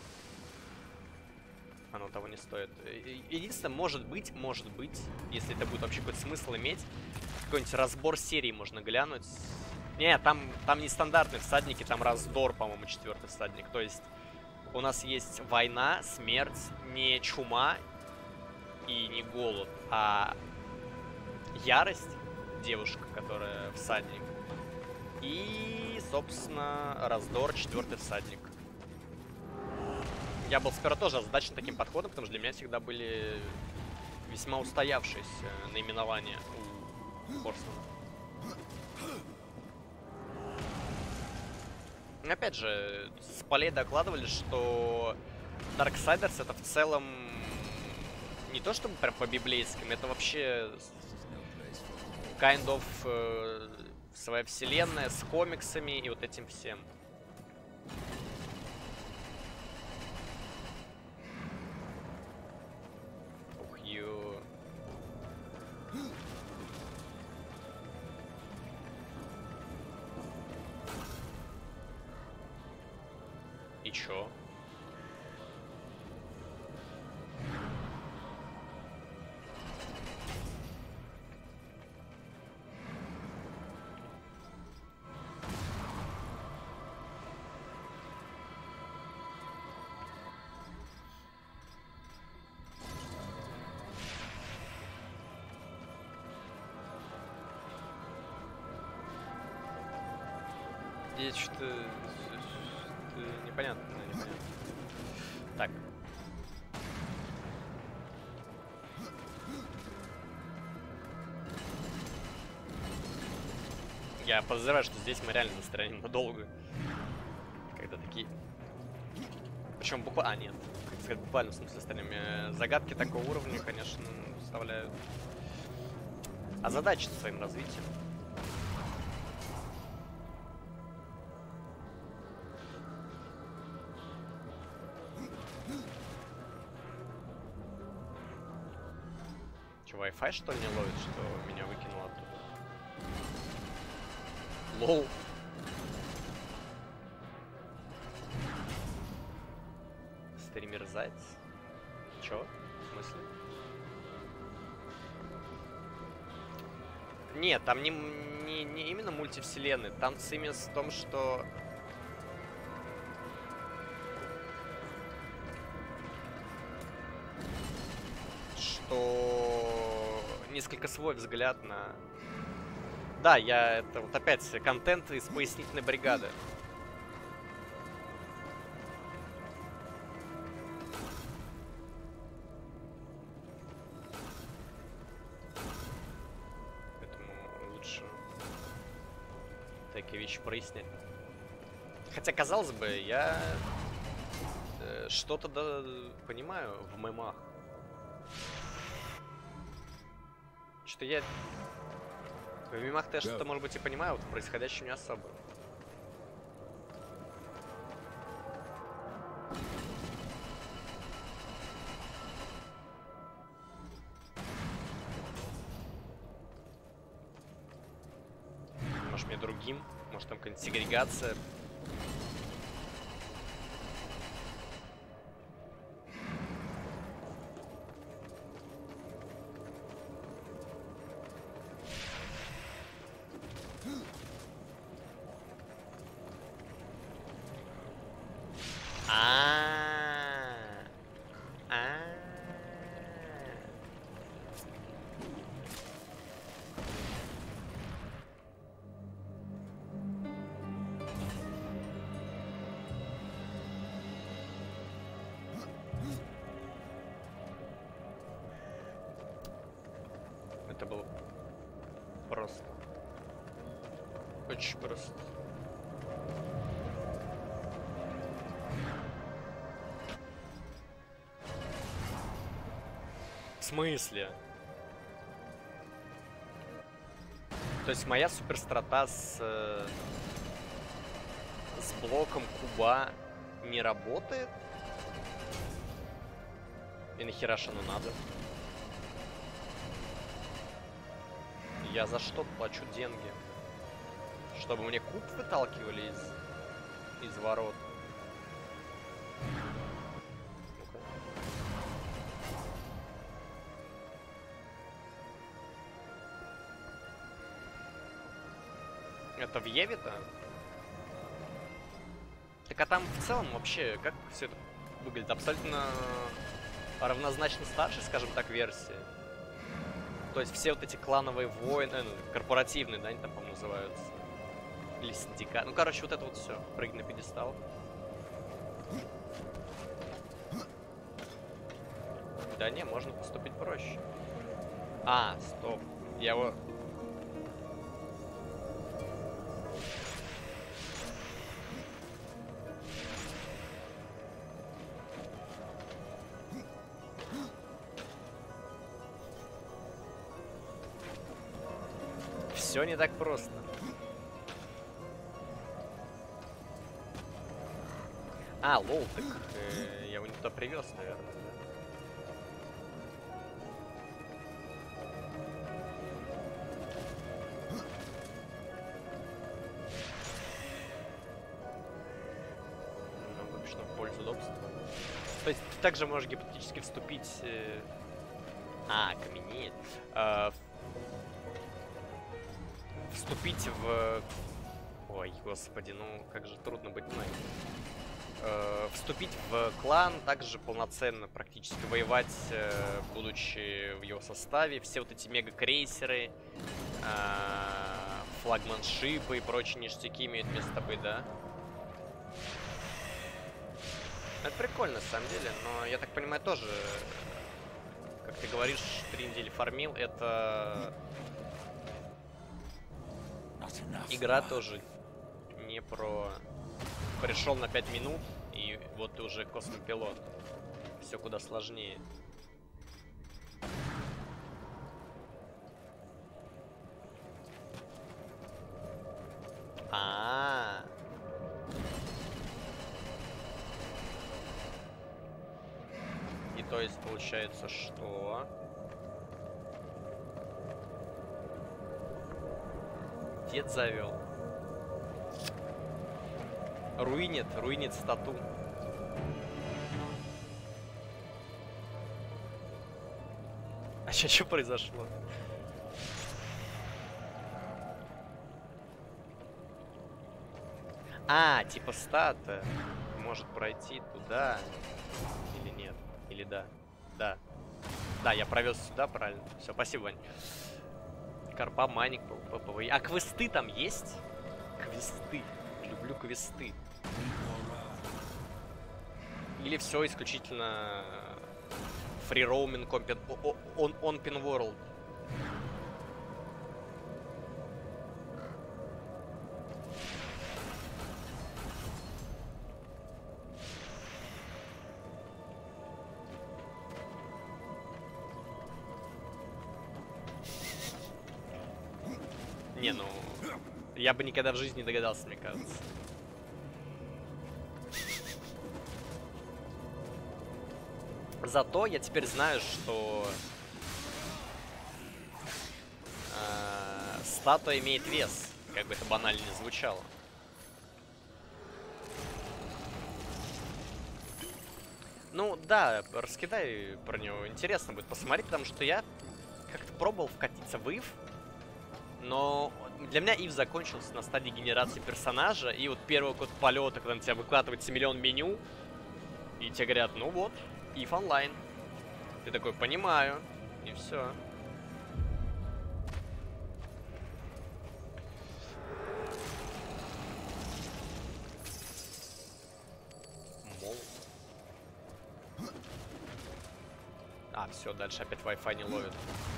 Оно того не стоит. Единственное, может быть, если это будет вообще какой-то смысл иметь, какой-нибудь разбор серии можно глянуть. Не, там не стандартные всадники, там раздор, по-моему, 4-й всадник. То есть у нас есть война, смерть, не чума и не голод, а ярость, девушка, которая всадник. И, собственно, раздор, 4-й всадник. Я был сперва тоже озадачен таким подходом, потому что для меня всегда были весьма устоявшиеся наименования у Хорсона. Опять же, с полей докладывали, что Darksiders это в целом не то чтобы прям по-библейским, это вообще kind of своя вселенная с комиксами и вот этим всем. И чё? Здесь что-то непонятно. Так. Я подозреваю, что здесь мы реально застрянем надолго. Когда такие... Причем буквально... А, нет. Как сказать, буквально в смысле застрянем. Загадки такого уровня, конечно, заставляют озадачиться своим развитием. Wi-Fi, что ли, не ловит, что меня выкинуло оттуда? Лоу. заяц? Чё? В смысле? Нет, там не именно мультивселенная. Там именно в том, что... Несколько свой взгляд на... Да, это вот опять контент из пояснительной бригады. Поэтому лучше такие вещи прояснять. Хотя, казалось бы, я что-то понимаю в мемах. Что я... В мемах-то я что-то, может быть, и понимаю, вот в происходящем не особо. Может, мне другим? Может, там какая-нибудь сегрегация? Это было просто. Очень просто. В смысле? То есть моя суперстрота с блоком куба не работает? И нахера ж оно надо? Я за что плачу деньги? Чтобы мне куб выталкивали из ворот? Ну-ка. Это в Еве-то? Так а там в целом вообще, как все это выглядит? Абсолютно равнозначно старшей, скажем так, версии. То есть все вот эти клановые войны, корпоративные, да, они там, по-моему, называются. Или синдикат. Ну, короче, вот это вот все. Прыгни на пьедестал. Да не, можно поступить проще. А, стоп. Я его... Все не так просто. А, лол, так я его не туда привез, наверное. Ну, обычно в пользу удобства. То есть ты также можешь гипотетически вступить... каменеет. Вступить в... Ой, господи, ну как же трудно быть мной. Вступить в клан, также полноценно практически воевать, будучи в его составе. Все вот эти мега-крейсеры, флагманшипы и прочие ништяки имеют место быть, да? Это прикольно, на самом деле, но я так понимаю, тоже, как ты говоришь, 3 недели фармил, это... Игра тоже не про... Пришел на 5 минут, и вот ты уже космопилот. Все куда сложнее. И то есть получается, что... Дед завел. Руинит стату. А сейчас что произошло? А, типа стата может пройти туда. Или нет? Или да? Да. Да, я провез сюда, правильно. Все, спасибо, Вань. Карпа, майник, ПВИ. А квесты там есть? Квесты. Люблю квесты. Или все исключительно free roaming, open world. Не, ну, я бы никогда в жизни не догадался, мне кажется. Зато я теперь знаю, что статуя имеет вес, как бы это банально не звучало. Ну да, раскидай про него, интересно будет посмотреть, потому что я как-то пробовал вкатиться в Ив, но для меня Ив закончился на стадии генерации персонажа, и вот первый код полета, когда на тебя выкладывается миллион меню, и тебе говорят, ну вот, Ив онлайн. Ты такой, понимаю, и все. А, все, дальше опять Wi-Fi не ловит.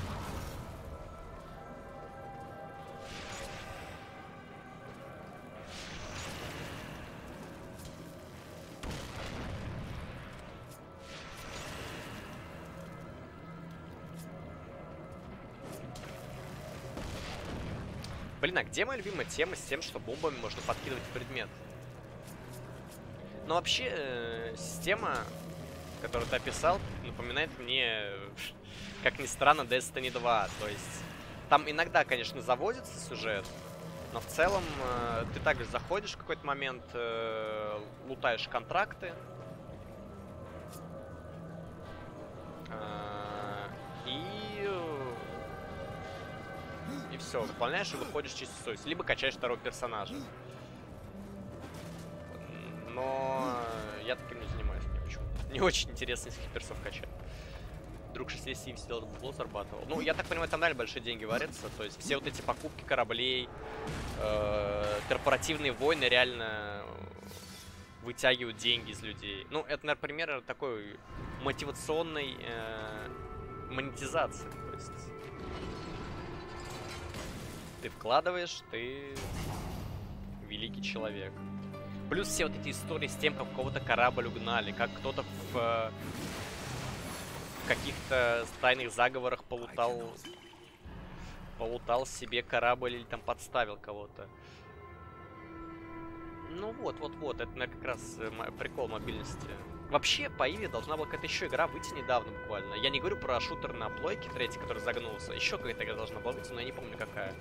Блин, а где моя любимая тема с тем, что бомбами можно подкидывать в предмет? Ну, вообще, система, которую ты описал, напоминает мне, как ни странно, Destiny 2. То есть, там иногда, конечно, заводится сюжет, но в целом ты также заходишь в какой-то момент, лутаешь контракты, и все, выполняешь и выходишь чисто совесть. Либо качаешь второго персонажа. Но я таким не занимаюсь мне почему-то. Не очень интересно, если персов качать. Друг 6 сидел, бабло зарабатывал. Ну, я так понимаю, там реально большие деньги варятся. То есть все вот эти покупки кораблей, корпоративные войны реально вытягивают деньги из людей. Ну, это, например, такой мотивационной монетизации. То есть ты вкладываешь, ты великий человек. Плюс все вот эти истории с тем, как кого-то корабль угнали, как кто-то в каких-то тайных заговорах полутал себе корабль или там подставил кого-то. Ну вот, это, наверное, как раз прикол мобильности. Вообще, по Иве должна была какая-то еще игра выйти недавно буквально. Я не говорю про шутер на плойке третий, который загнулся. Еще какая-то игра должна была выйти, но я не помню какая.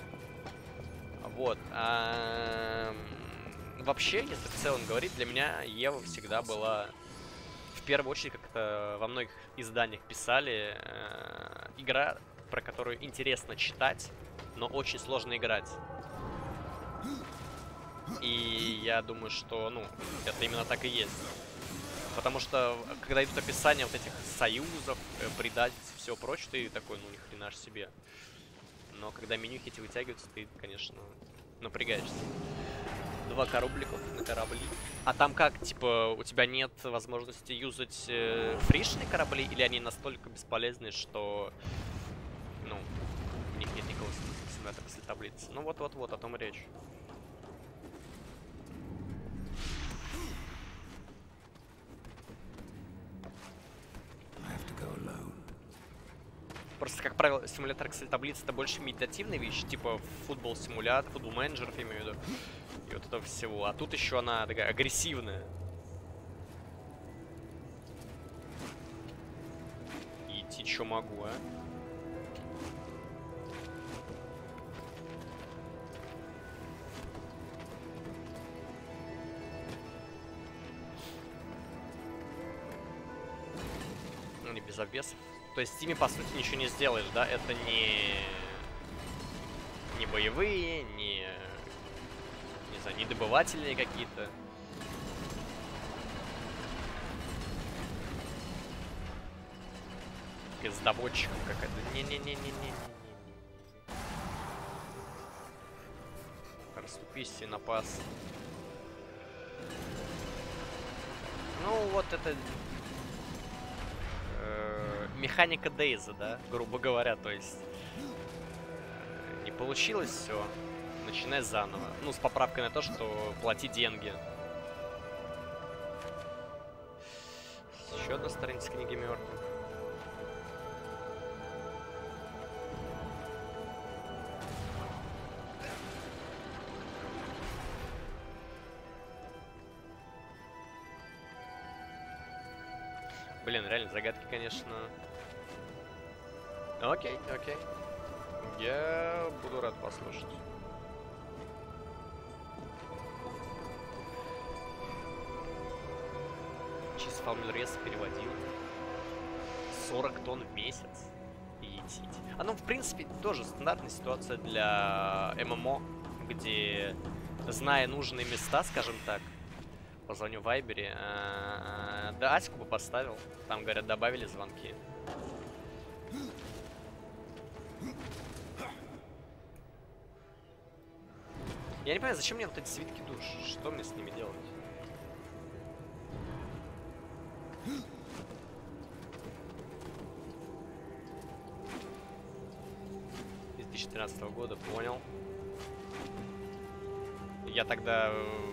Вот. Вообще, если в целом говорить, для меня Ева всегда была, в первую очередь, как это во многих изданиях писали, игра, про которую интересно читать, но очень сложно играть. И я думаю, что, ну, это именно так и есть. Потому что, когда идут описания вот этих союзов, предательств и всего прочего, ты такой, ну, ни хрена ж себе. Но когда менюхи эти вытягиваются, ты, конечно, напрягаешься. 2 корабликов на корабли. А там как, типа, у тебя нет возможности юзать фришные корабли, или они настолько бесполезны, что, ну, у них нет никакого смысла после таблицы? Ну вот, о том и речь. Просто, как правило, симулятор Excel таблицы это больше медитативная вещь, типа футбол-симулятор, футбол-менеджеров, я имею в виду. И вот этого всего. А тут еще она такая агрессивная. И идти что могу, а? Ну, не без обвесов. То есть с ними, по сути, ничего не сделаешь, да? Это не боевые, не знаю, не добыватели какие-то. С доводчиком какая-то. Не-не-не-не-не-не. Расступись и напас. Ну, вот это... механика Дейза, да? Грубо говоря, то есть... не получилось все. Начинай заново. Ну, с поправкой на то, что плати деньги. Еще одна страница книги мертвых. Блин, реально, загадки, конечно... Окей, окей. Я буду рад послушать. Чисто Фамильрес переводил. 40 тонн в месяц. Етить. А ну, в принципе, тоже стандартная ситуация для ММО, где, зная нужные места, скажем так, позвоню в Вайбере. Да, Аську бы поставил. Там, говорят, добавили звонки. Я не понимаю, зачем мне вот эти свитки душ? Что мне с ними делать? Из 2013 года, понял. Я тогда...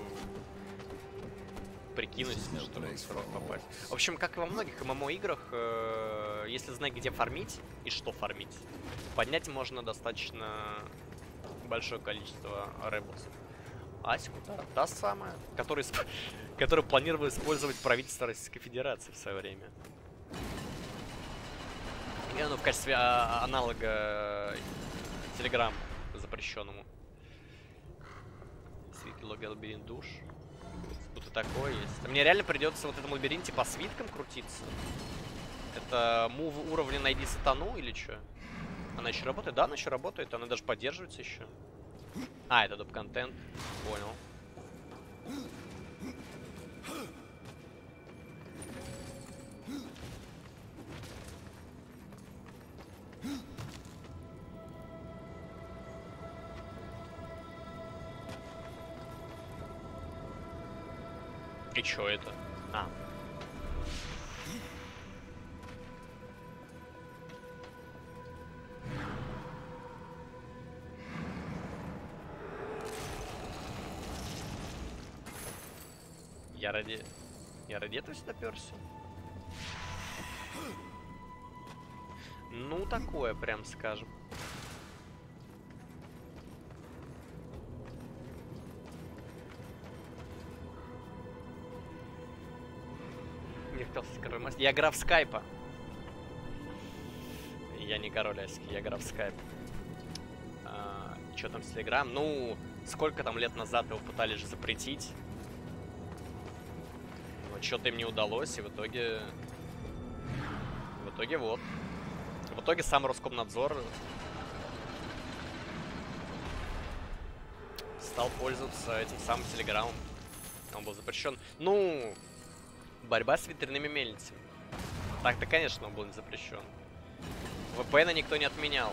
прикинуть, чтобы срок попасть. В общем, как и во многих ММО-играх, если знать, где фармить и что фармить, поднять можно достаточно большое количество ребусов. Аську, да, та самая, которую планировало использовать правительство Российской Федерации в свое время. И оно в качестве аналога Telegram запрещенному. Свитки лога лабиринт душ. Будто такое есть. Мне реально придется в этом лабиринте по свиткам крутиться. Это мув уровня найди сатану или что? Она еще работает? Да, она еще работает. Она даже поддерживается еще. А, это доп-контент. Понял. И чё это? А. Я ради этого сюда перся? Ну, такое, прям скажем. Я граф Скайпа. Я не король Аськи, я граф Скайп. Чё там с Телеграм? Ну, сколько там лет назад его пытались же запретить. Но что-то им не удалось, и в итоге вот. В итоге сам Роскомнадзор стал пользоваться этим самым Телеграмом. Он был запрещен. Ну, борьба с ветряными мельницами. Так-то, конечно, он был не запрещен. VPN никто не отменял.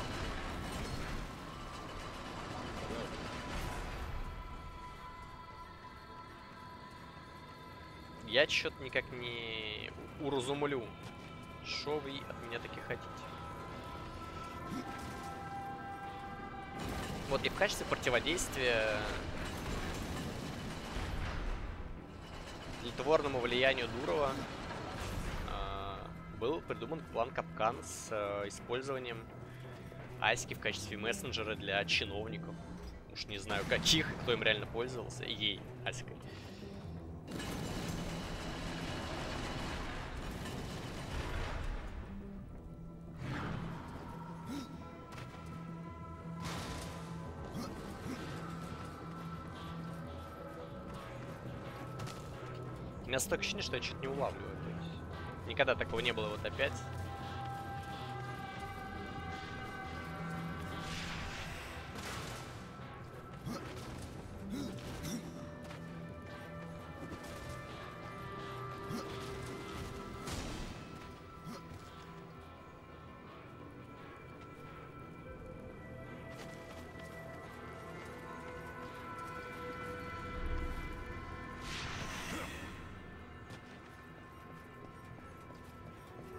Я что-то никак не уразумлю. Шо вы от меня таки хотите? Вот и в качестве противодействия тлетворному влиянию Дурова был придуман план капкан с использованием Аськи в качестве мессенджера для чиновников. Уж не знаю каких, кто им реально пользовался. Ей, Аськой. У меня столько ощущения, что я что-то не улавливаю. То есть никогда такого не было вот опять.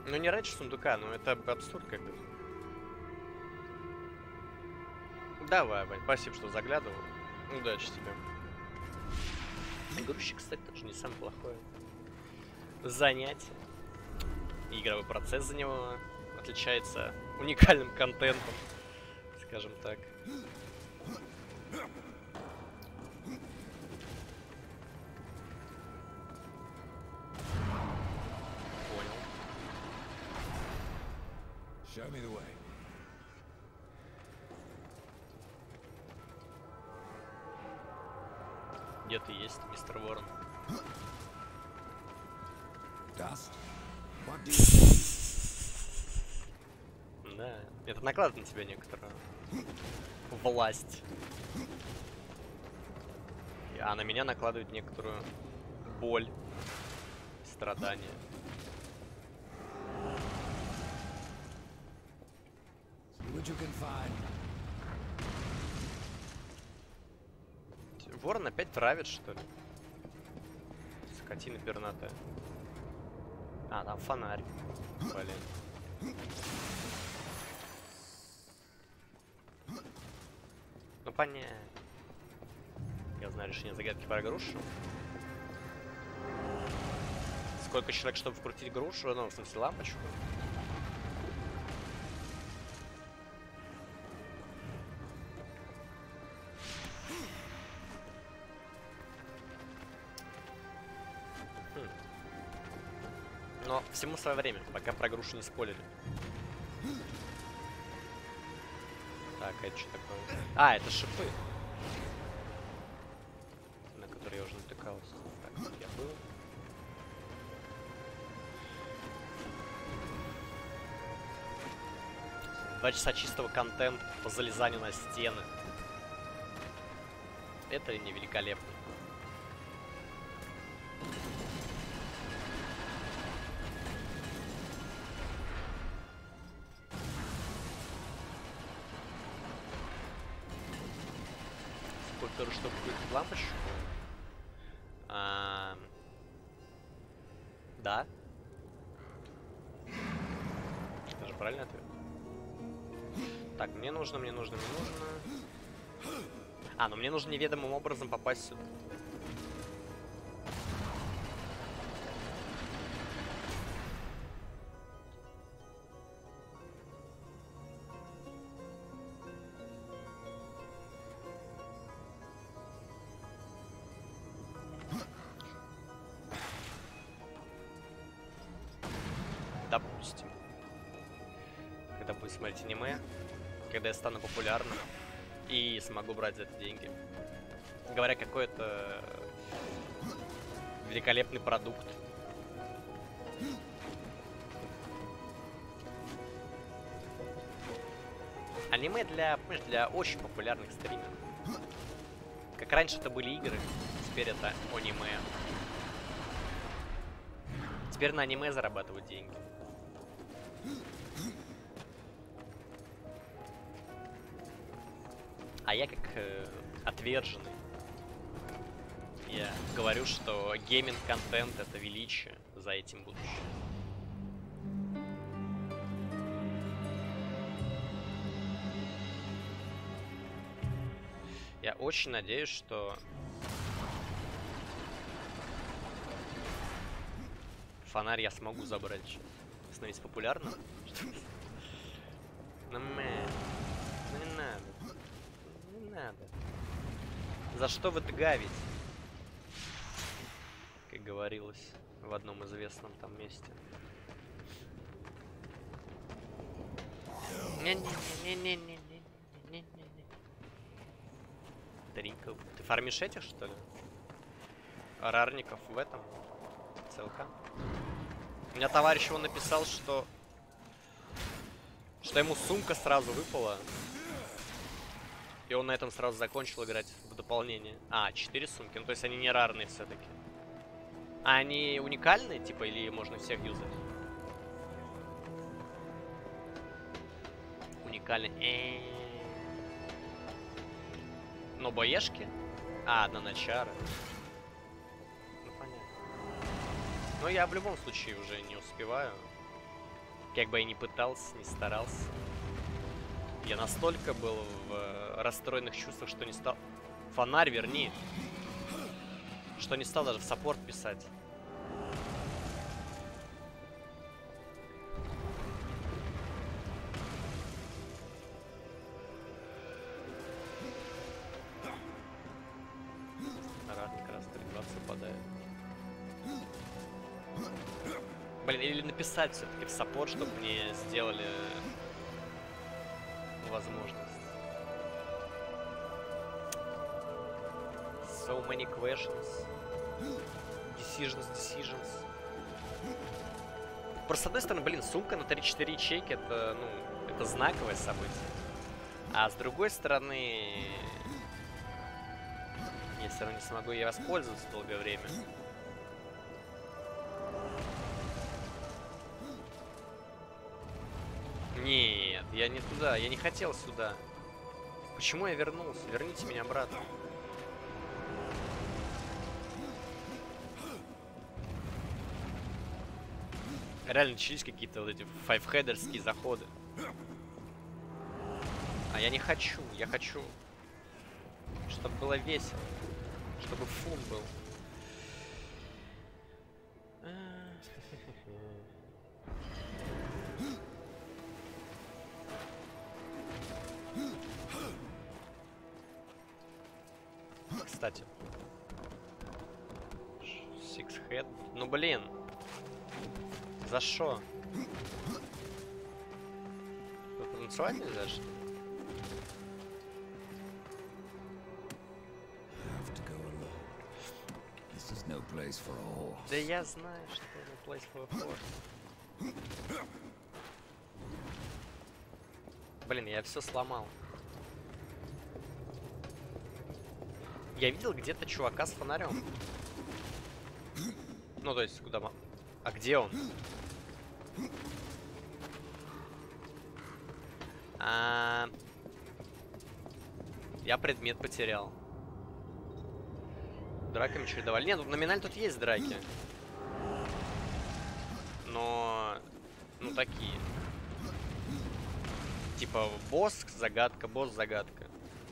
Ну не раньше сундука, но это абсурд как бы. Давай, Вань, спасибо, что заглядывал. Удачи тебе. Грузчик, кстати, тоже не самое плохое занятие. Игровой процесс за него отличается уникальным контентом, скажем так. Понял. Show me the way. Где ты есть, мистер Ворон? Dust? What do you... Да, это накладывает на тебя некоторую власть. А на меня накладывает некоторую боль, страдания. See what you can find. Ворон опять травит, что ли? Скотина пернатая. А, там фонарь. Блин. Ну понятно. Я знаю решение загадки про грушу. Сколько человек, чтобы вкрутить грушу? Ну, в смысле, лампочку. Но всему свое время, пока про грушу не спойлерили. Так, это что такое? А, это шипы. На которые я уже натыкался. Так, я был. Два часа чистого контента по залезанию на стены. Это не великолепно. Сколько штук будет лампочку? Да. Это же правильный ответ. Так, мне нужно. А, ну мне нужно неведомым образом попасть сюда. Допустим. Когда буду смотреть аниме, когда я стану популярным и смогу брать за это деньги. Говоря, какой-то великолепный продукт. Аниме для очень популярных стримеров. Как раньше это были игры, теперь это аниме. Теперь на аниме зарабатывают деньги. А я как отверженный, я говорю, что гейминг-контент — это величие, за этим будущее. Я очень надеюсь, что фонарь я смогу забрать, становиться популярным. Ну, не надо. Не надо. За что вы гавите? Как говорилось в одном известном там месте. Не-не-не-не-не-не-не-не-не. Дринков. Ты фармишь этих, что ли? Рарников в этом? ЦЛК? У меня товарищ его написал, что ему сумка сразу выпала. И он на этом сразу закончил играть в дополнение. А, 4 сумки. Ну, то есть они не рарные все-таки. А они уникальные, типа, или можно всех юзать? Уникальные. Но боешки? А, одна начара. Ну, понятно. Но я в любом случае уже не успеваю. Как бы я ни пытался, не старался. Я настолько был в расстроенных чувствах, что не стал... Фонарь верни! Что не стал даже в саппорт писать. Ратник раз 3-20 упадает. Блин, или написать все-таки в саппорт, чтобы мне сделали возможность. So many questions. Decisions. Просто с одной стороны, блин, сумка на 3-4 ячейки, это, ну, это знаковое событие. А с другой стороны, я все равно не смогу ей воспользоваться долгое время. Нет, я не туда, я не хотел сюда. Почему я вернулся? Верните меня обратно. Реально начались какие-то вот эти файвхедерские заходы. А я не хочу, я хочу, чтобы было весело, чтобы фун был. Кстати, Six Head. Ну блин. За что? Тут танцевать нельзя, что ли? Да я знаю, что no place for a horse. Блин, я все сломал. Я видел где-то чувака с фонарем. Ну, то есть, куда... А где он? Я предмет потерял. Драками чередовали. Нет, номинально тут есть драки. Но... Ну, такие. Типа, босс, загадка, босс, загадка.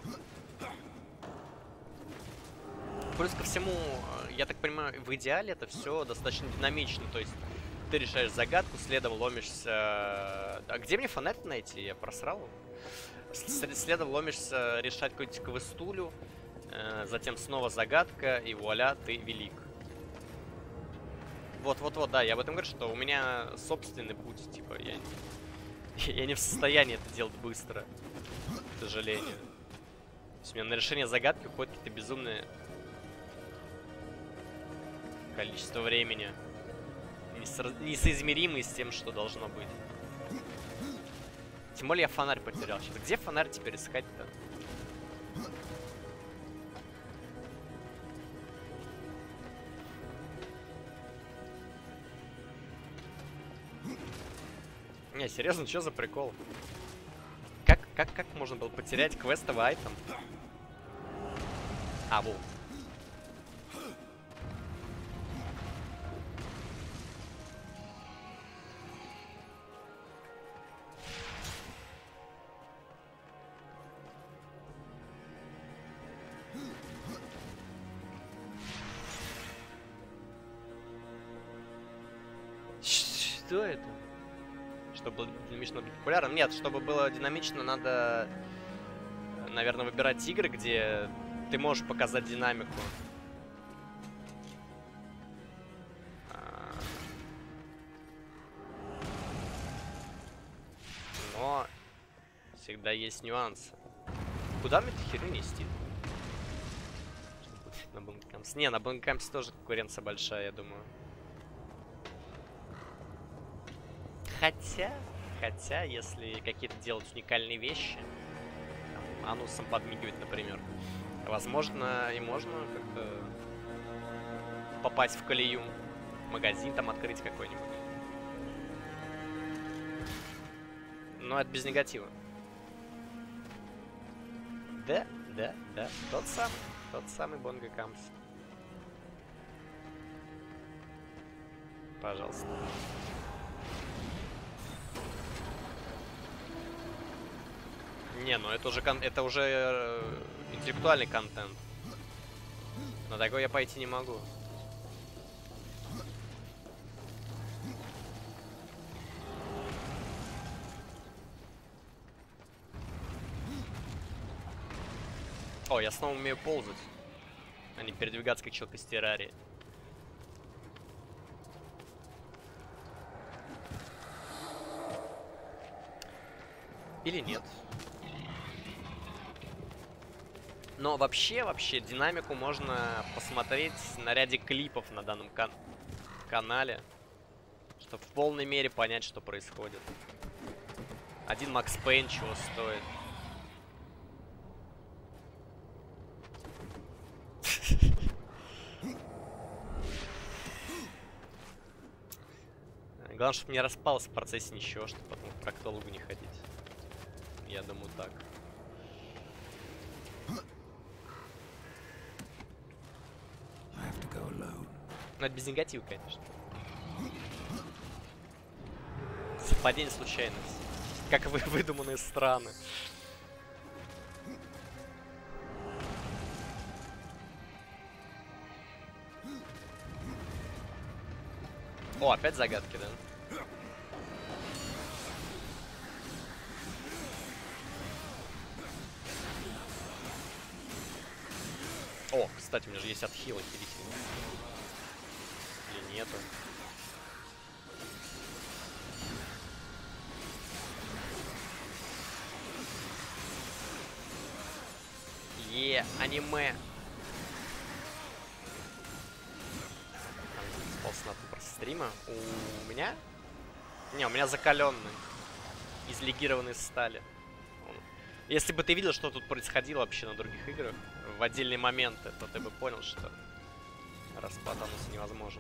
Плюс ко всему, я так понимаю, в идеале это все достаточно динамично. То есть, ты решаешь загадку, следом ломишься... А где мне фонарь найти? Я просрал его. Следом ломишься решать какую-нибудь квестулю. Затем снова загадка, и вуаля, ты велик. Вот-вот-вот, да, я об этом говорю, что у меня собственный путь, типа, я не в состоянии это делать быстро, к сожалению. То есть у меня на решение загадки уходит какие-то безумные количество времени, несоизмеримые с тем, что должно быть. Тем более я фонарь потерял. Сейчас, где фонарь теперь искать-то? Не, серьезно, что за прикол? Как можно было потерять квестовый айтем? А, вот. Что это? Чтобы было динамично быть популярным? Нет, чтобы было динамично, надо, наверное, выбирать игры, где ты можешь показать динамику. Но всегда есть нюансы. Куда мне эту херню нести? На Бангкамсе. Не, на Бангкамсе тоже конкуренция большая, я думаю. Хотя, если какие-то делать уникальные вещи, там, анусом подмигивать, например, возможно, и можно как-то попасть в колею, магазин там открыть какой-нибудь. Но это без негатива. Да, тот самый Бангкамс. Не, ну это уже интеллектуальный контент. На такой я пойти не могу. О, я снова умею ползать, а не передвигаться как человек из террарии. Или нет. Но вообще, динамику можно посмотреть на ряде клипов на данном канале, чтобы в полной мере понять, что происходит. Один Макс Пейн чего стоит. Главное, чтобы не распался в процессе ничего, чтобы потом к проктологу не ходить. Я думаю, так. Ну, это без негатива, конечно. Совпадение, случайность. Как выдуманные страны. О, опять загадки, да? О, кстати, у меня же есть отхил охерительный. Или нету? Аниме. Спался на просто стрима. У меня? Не, у меня закаленный. Из легированной стали. Если бы ты видел, что тут происходило вообще на других играх в отдельные моменты, то ты бы понял, что распад ануса невозможен.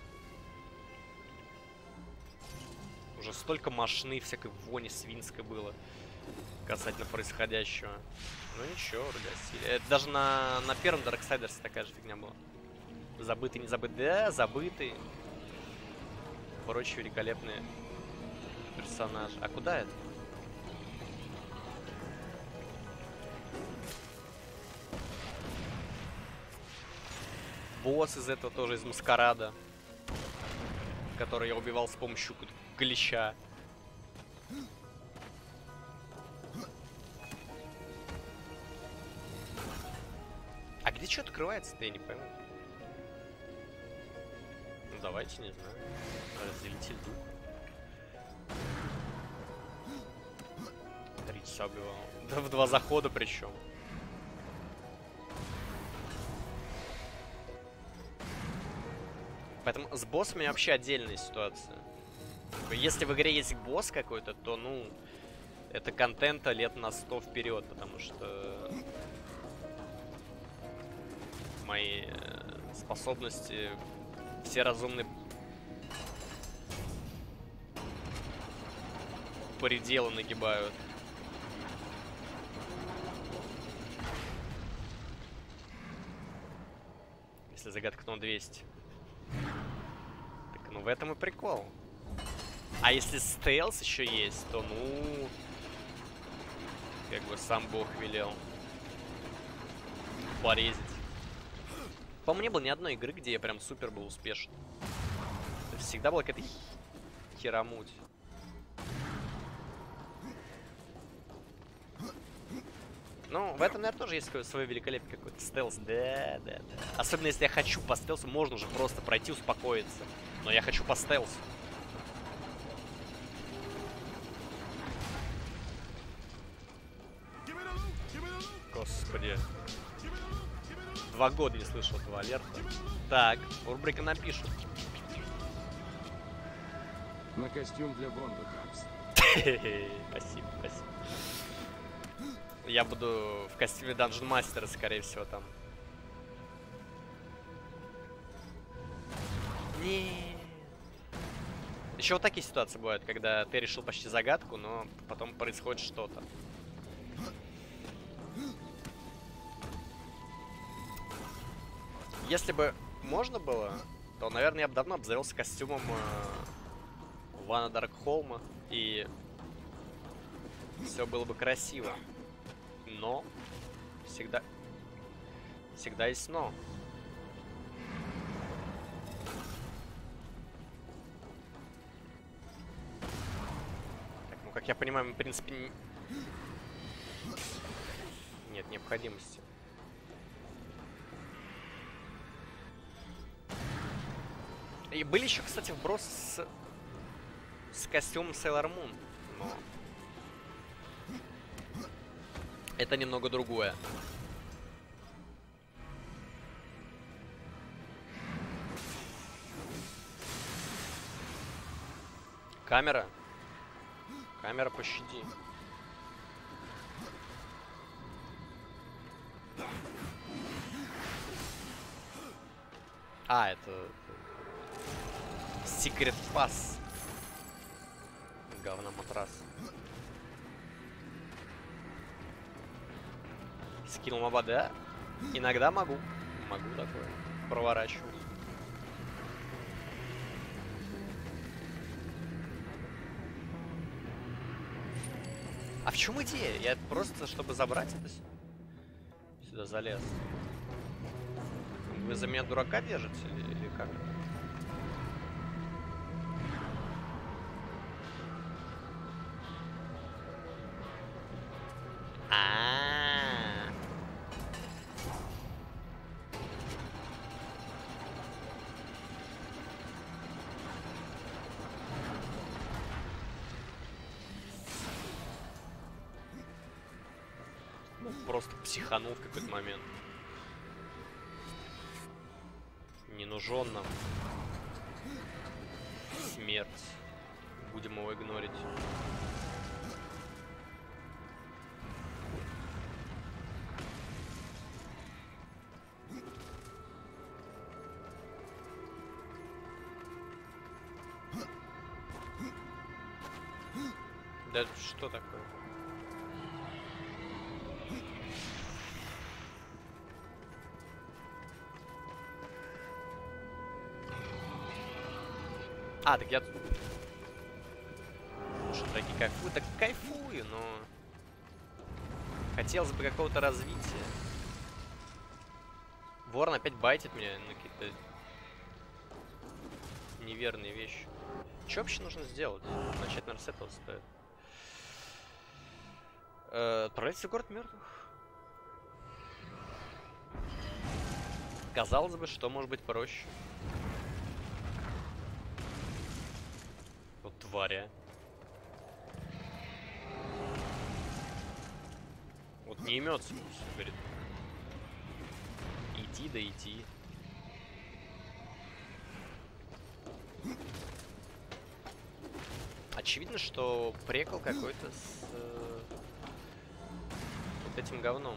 Уже столько мошны, всякой вони свинской было касательно происходящего. Ну ничего, разгасили. Это даже на первом Darksiders такая же фигня была. Забытый, не забытый. Да, забытый. Прочие великолепные персонажи. А куда это? Босс из этого тоже, из Маскарада, который я убивал с помощью глища. А где что открывается-то, я не пойму. Ну давайте, не знаю. Разделитель духа. 3 часа убивал. Да, в 2 захода причем. Поэтому с боссом у меня вообще отдельная ситуация. Если в игре есть босс какой-то, то, ну, это контента лет на 100 вперед, потому что мои способности все разумные пределы нагибают. Если загадка, то 200. Ну, в этом и прикол. А если стелс еще есть, то, ну, как бы сам бог велел порезать. По-моему, не было ни одной игры, где я прям супер был успешен. Всегда была какая-то херомуть. Ну, в этом, наверное, тоже есть свое великолепие, какой-то стелс. Да. Особенно, если я хочу по стелсу, можно уже просто пройти, успокоиться. Но я хочу по стелсу. Господи. 2 года не слышал этого алерта. Так, рубрика напишут. На костюм для Бонда, Капс. Спасибо. Я буду в костюме Dungeon Master, скорее всего, там. Не. Еще вот такие ситуации бывают, когда ты решил почти загадку, но потом происходит что-то. Если бы можно было, то, наверное, я бы давно обзавелся костюмом Вана Даркхолма, и все было бы красиво. Но всегда есть но. Так, ну как я понимаю, мы, в принципе, нет необходимости. И были еще, кстати, вбросы с костюмом Sailor Moon, но это немного другое. Камера, пощади. А, это Secret Pass. Говноматрас. Скинул моба, да? Иногда могу. Могу такое проворачивать. А в чем идея? Я просто, чтобы забрать это сюда залез. Вы за меня дурака держите или как? Просто психанул в какой-то момент. Не нужен нам смерть. Будем его игнорить. Да что такое? А, так я тут... Слушай, дорогие, кайфую. Так кайфую, но... Хотелось бы какого-то развития. Ворон опять байтит меня на какие-то... неверные вещи. Что вообще нужно сделать? Начать, наверное, с этого стоит. Отправиться в город мертвых. Казалось бы, что может быть проще. Вот тваря. Вот не имется, говорит. Иди да иди. Очевидно, что прекол какой-то с вот этим говном.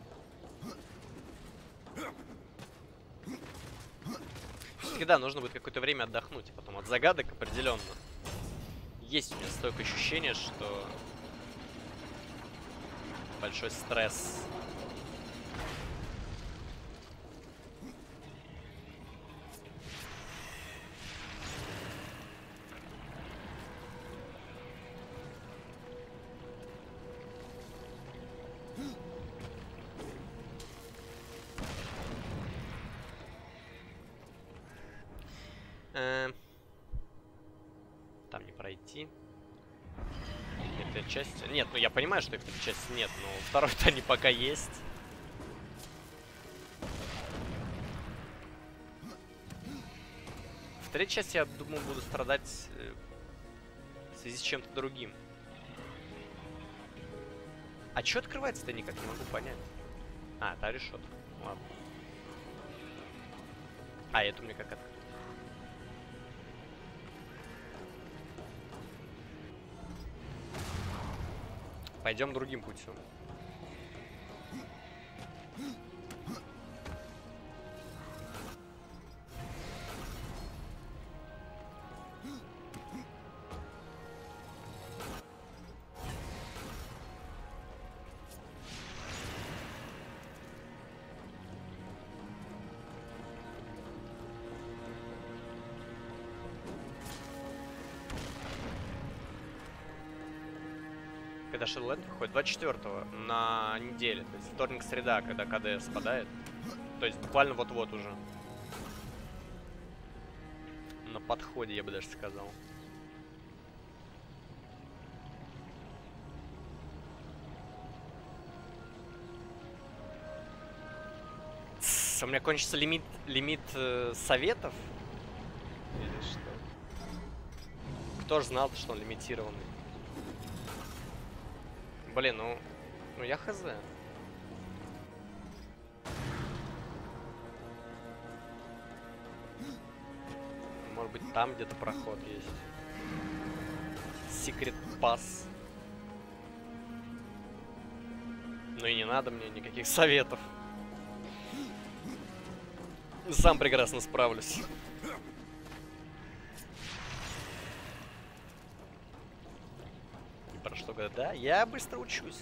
Всегда нужно будет какое-то время отдохнуть, а потом от загадок определенно. Есть у меня стойкое ощущение, что большой стресс. Там не пройти. Эта часть... Нет, ну я понимаю, что этой части нет, но второй-то они пока есть. В третьей части, я думаю, буду страдать в связи с чем-то другим. А что открывается-то никак не могу понять. А, это решетка. Ладно. А, это у меня как открыть. Пойдем другим путем. Когда Shadowlands выходит? 24-го на неделе. То есть вторник-среда, когда КД спадает. То есть буквально вот-вот уже. На подходе, я бы даже сказал. У меня кончится лимит советов? Или что? Кто ж знал, что он лимитированный? Блин, ну я хз. Может быть, там где-то проход есть. Секрет пас. Ну и не надо мне никаких советов. Сам прекрасно справлюсь. И про что говорят? Да, я быстро учусь.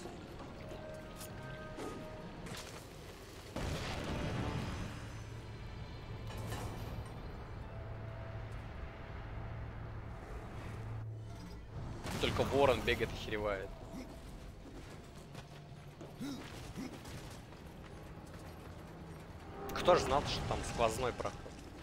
Только ворон бегает и херевает. Кто же знал, что там сквозной проход?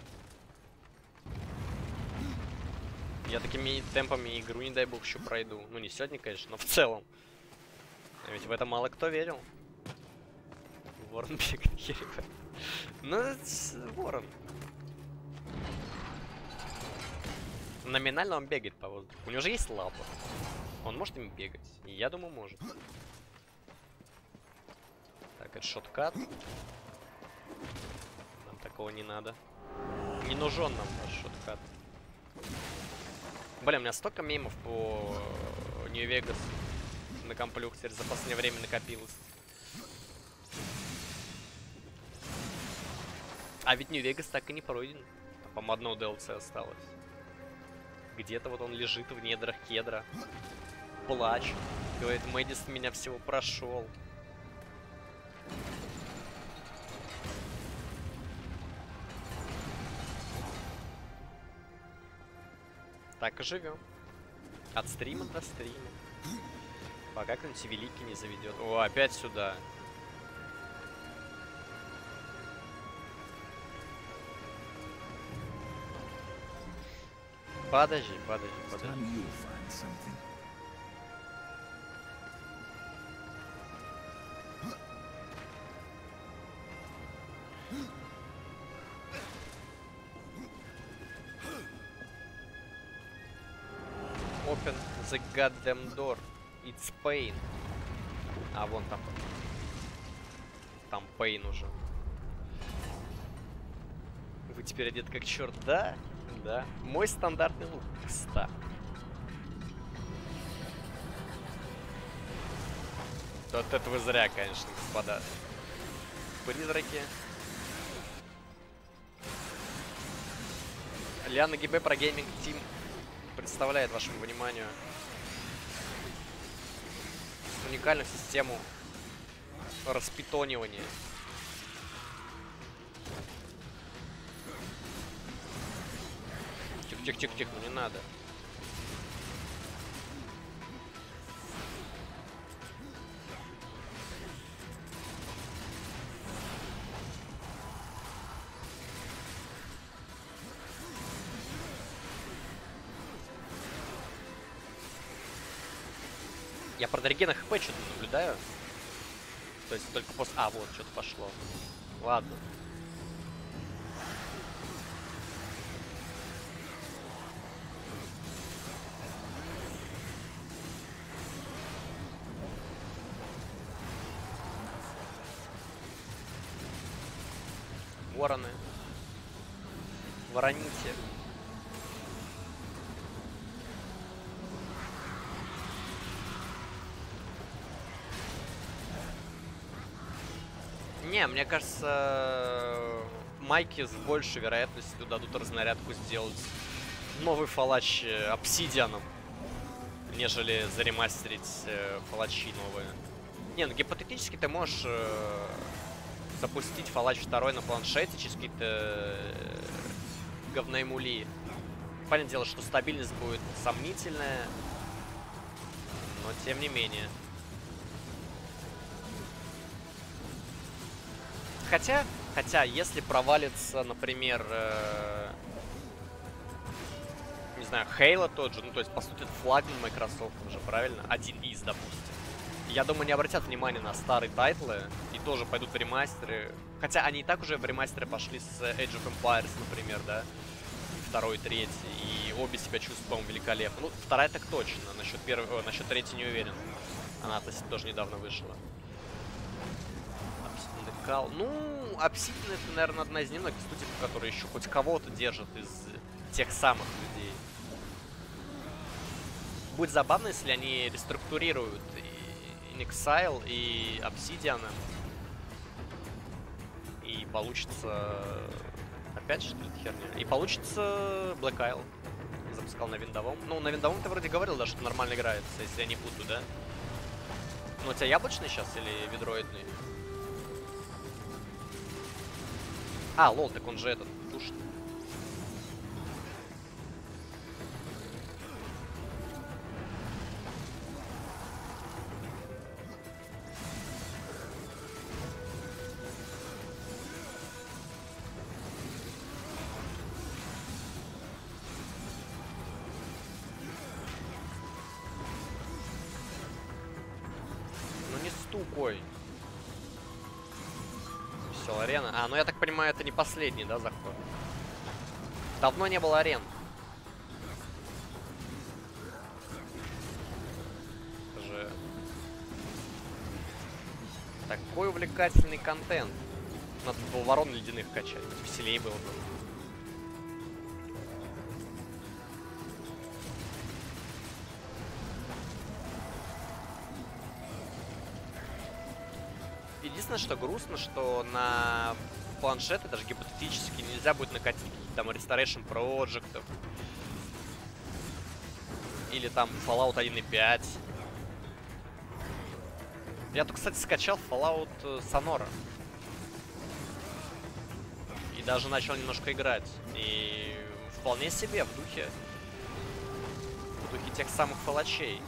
Я такими темпами игру, не дай бог, еще пройду. Ну, не сегодня, конечно, но в целом. А ведь в это мало кто верил. Ворон бегает, херевает. Ну, это ворон. Номинально он бегает по воздуху. У него же есть лапа. Он может им бегать. И я думаю, может. Так, это шоткат. Нам такого не надо. Не нужен нам ваш шоткат. Блин, у меня столько мемов по Нью-Вегас на комплюктере за последнее время накопилось. А ведь Нью-Вегас так и не пройден. По-моему, одно DLC осталось. Где-то вот он лежит в недрах кедра. Плачет. Говорит, Мэдис меня всего прошел. Так и живем. От стрима до стрима. Пока кто-нибудь великий не заведет. О, опять сюда. Подожди. Open the goddamn door. It's pain. А вон там. Там pain уже. Вы теперь одет как черт, да? Да. Мой стандартный лук. Кстати. Вот это вы зря, конечно, господа. Призраки. Лиана ГБ про Gaming Team представляет вашему вниманию уникальную систему распитонивания. Тихо, ну не надо. Я про Дорогена ХП что-то наблюдаю. То есть только после... А, вот, что-то пошло. Ладно. Вороны. Вороните. Не, мне кажется, майки с большей вероятностью дадут разнарядку сделать новый фалач обсидианом, нежели заремастерить фалачи новые. Не, ну гипотетически ты можешь запустить фалач 2 на планшете через какие-то говноэмули. Понятное дело, что стабильность будет сомнительная. Но тем не менее. Хотя, если провалится, например, не знаю, Halo тот же, ну, то есть, по сути, это флагман Microsoft уже, правильно? Один из, допустим. Я думаю, не обратят внимания на старые тайтлы и тоже пойдут в ремастеры. Хотя они и так уже в ремастеры пошли с Age of Empires, например, да? Второй, третий. И обе себя чувствуют, по-моему, великолепно. Ну, вторая так точно. Насчет третьей не уверен. Она тоже недавно вышла. Obsidian Call. Ну, Obsidian это, наверное, одна из немногих студий, которые еще хоть кого-то держат из тех самых людей. Будет забавно, если они реструктурируют Inexile и Obsidian. И получится... Опять что ли херня? И получится Black Isle. Запускал на виндовом. Ну, на виндовом ты вроде говорил, да, что нормально играется, если я не путаю, да? Ну, у тебя яблочный сейчас или ведроидный? А, лол, так он же этот, душный. Стукой. Все, арена. А, ну я так понимаю, это не последний, да, заход? Давно не было арен. Это же такой увлекательный контент. Надо было ворон ледяных качать. Веселее было бы. Единственное, что грустно, что на планшеты даже гипотетически нельзя будет накатить какие-то там Restoration Project или там Fallout 1.5. Я тут, кстати, скачал Fallout Sonora. И даже начал немножко играть. И вполне себе в духе тех самых фалачей.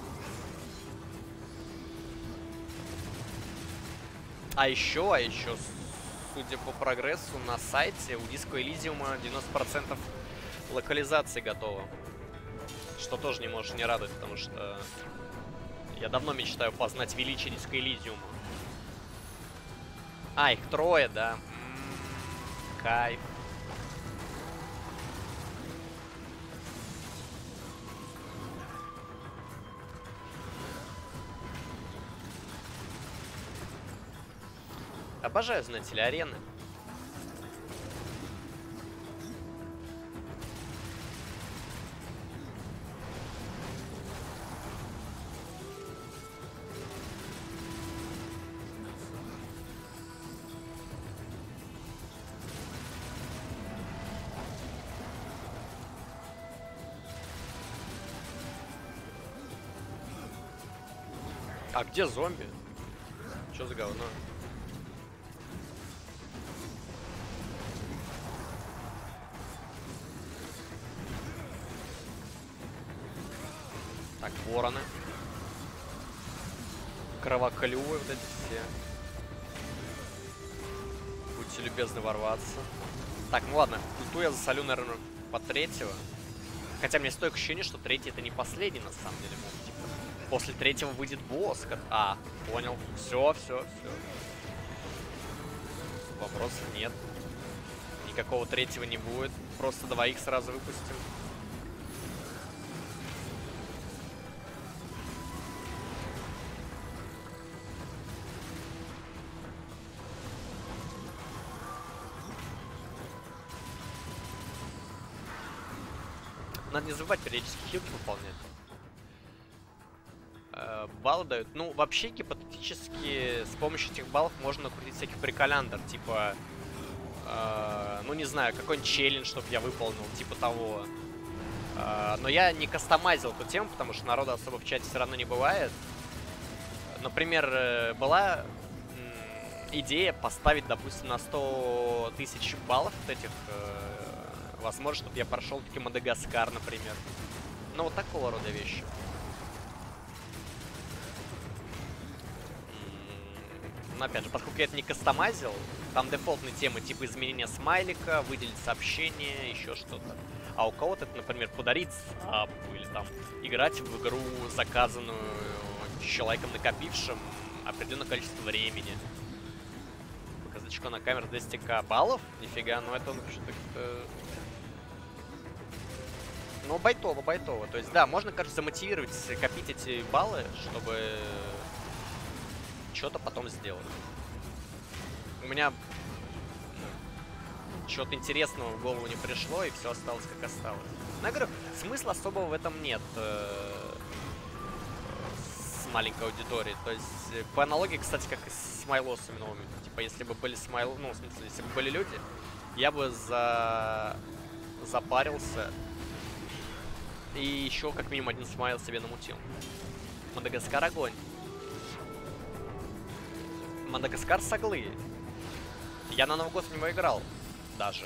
А еще, судя по прогрессу на сайте, у Disco Elysium 90% локализации готово. Что тоже не может не радовать, потому что я давно мечтаю познать величие Disco Elysium. А, их трое, да. Кайф. Обожаю, знаете ли, арены. А где зомби? Что за говно? Так, вороны. Кровоклювы вот эти все. Будьте любезны ворваться. Так, ну ладно, тут я засолю, наверное, по третьего. Хотя мне стойкое ощущение, что третий это не последний, на самом деле. Типа, после третьего выйдет босс. А, понял. Все. Вопросов нет. Никакого третьего не будет. Просто двоих сразу выпустим. Надо не забывать периодически хилки выполнять. Баллы дают. Ну, вообще, гипотетически, с помощью этих баллов можно накрутить всяких приколяндр. Типа, ну, не знаю, какой-нибудь челлендж, чтобы я выполнил, типа того. Но я не кастомайзил эту тему, потому что народа особо в чате все равно не бывает. Например, была идея поставить, допустим, на 100 тысяч баллов вот этих... возможно, чтобы я прошел таки Мадагаскар, например. Ну, вот такого рода вещи. Но опять же, поскольку я это не кастомазил, там дефолтные темы типа изменения смайлика, выделить сообщение, еще что-то. А у кого-то это, например, подарить ап, или там играть в игру, заказанную человеком, накопившим определенное количество времени. Показать очко на камеру 200к баллов? Нифига, ну это что-то... Ну, байтово. То есть, да, можно, кажется, замотивировать, копить эти баллы, чтобы что-то потом сделать. У меня чего-то интересного в голову не пришло, и все осталось как осталось. Но я говорю, смысла особого в этом нет с маленькой аудиторией. То есть, по аналогии, кстати, как и с смайлосами новыми. Типа, если бы были смайл... Ну, в смысле, если бы были люди, я бы запарился и еще как минимум один смайл себе намутил. Мадагаскар огонь. Мадагаскар соглы. Я на Новый год в него играл даже.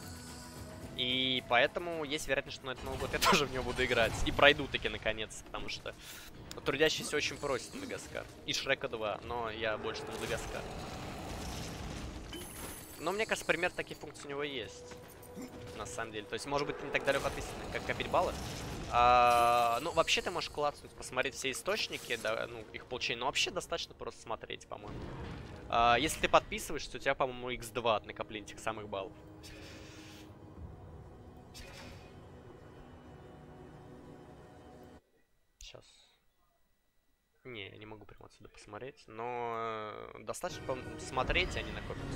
И поэтому есть вероятность, что на этот Новый год я тоже в него буду играть. И пройду таки наконец, потому что трудящийся очень просит Мадагаскар. И Шрека 2, но я больше на Мадагаскар. Но мне кажется, пример таких функций у него есть. На самом деле. То есть, может быть, не так далеко от истины, как копить баллы. Ну, вообще ты можешь клацнуть, посмотреть все источники, да, ну, их получения. Но вообще достаточно просто смотреть, по-моему. Если ты подписываешься, у тебя, по-моему, x2 от накопления этих самых баллов. Сейчас. Не, я не могу прямо отсюда посмотреть. Но достаточно, по-моему, смотреть, и они накопятся.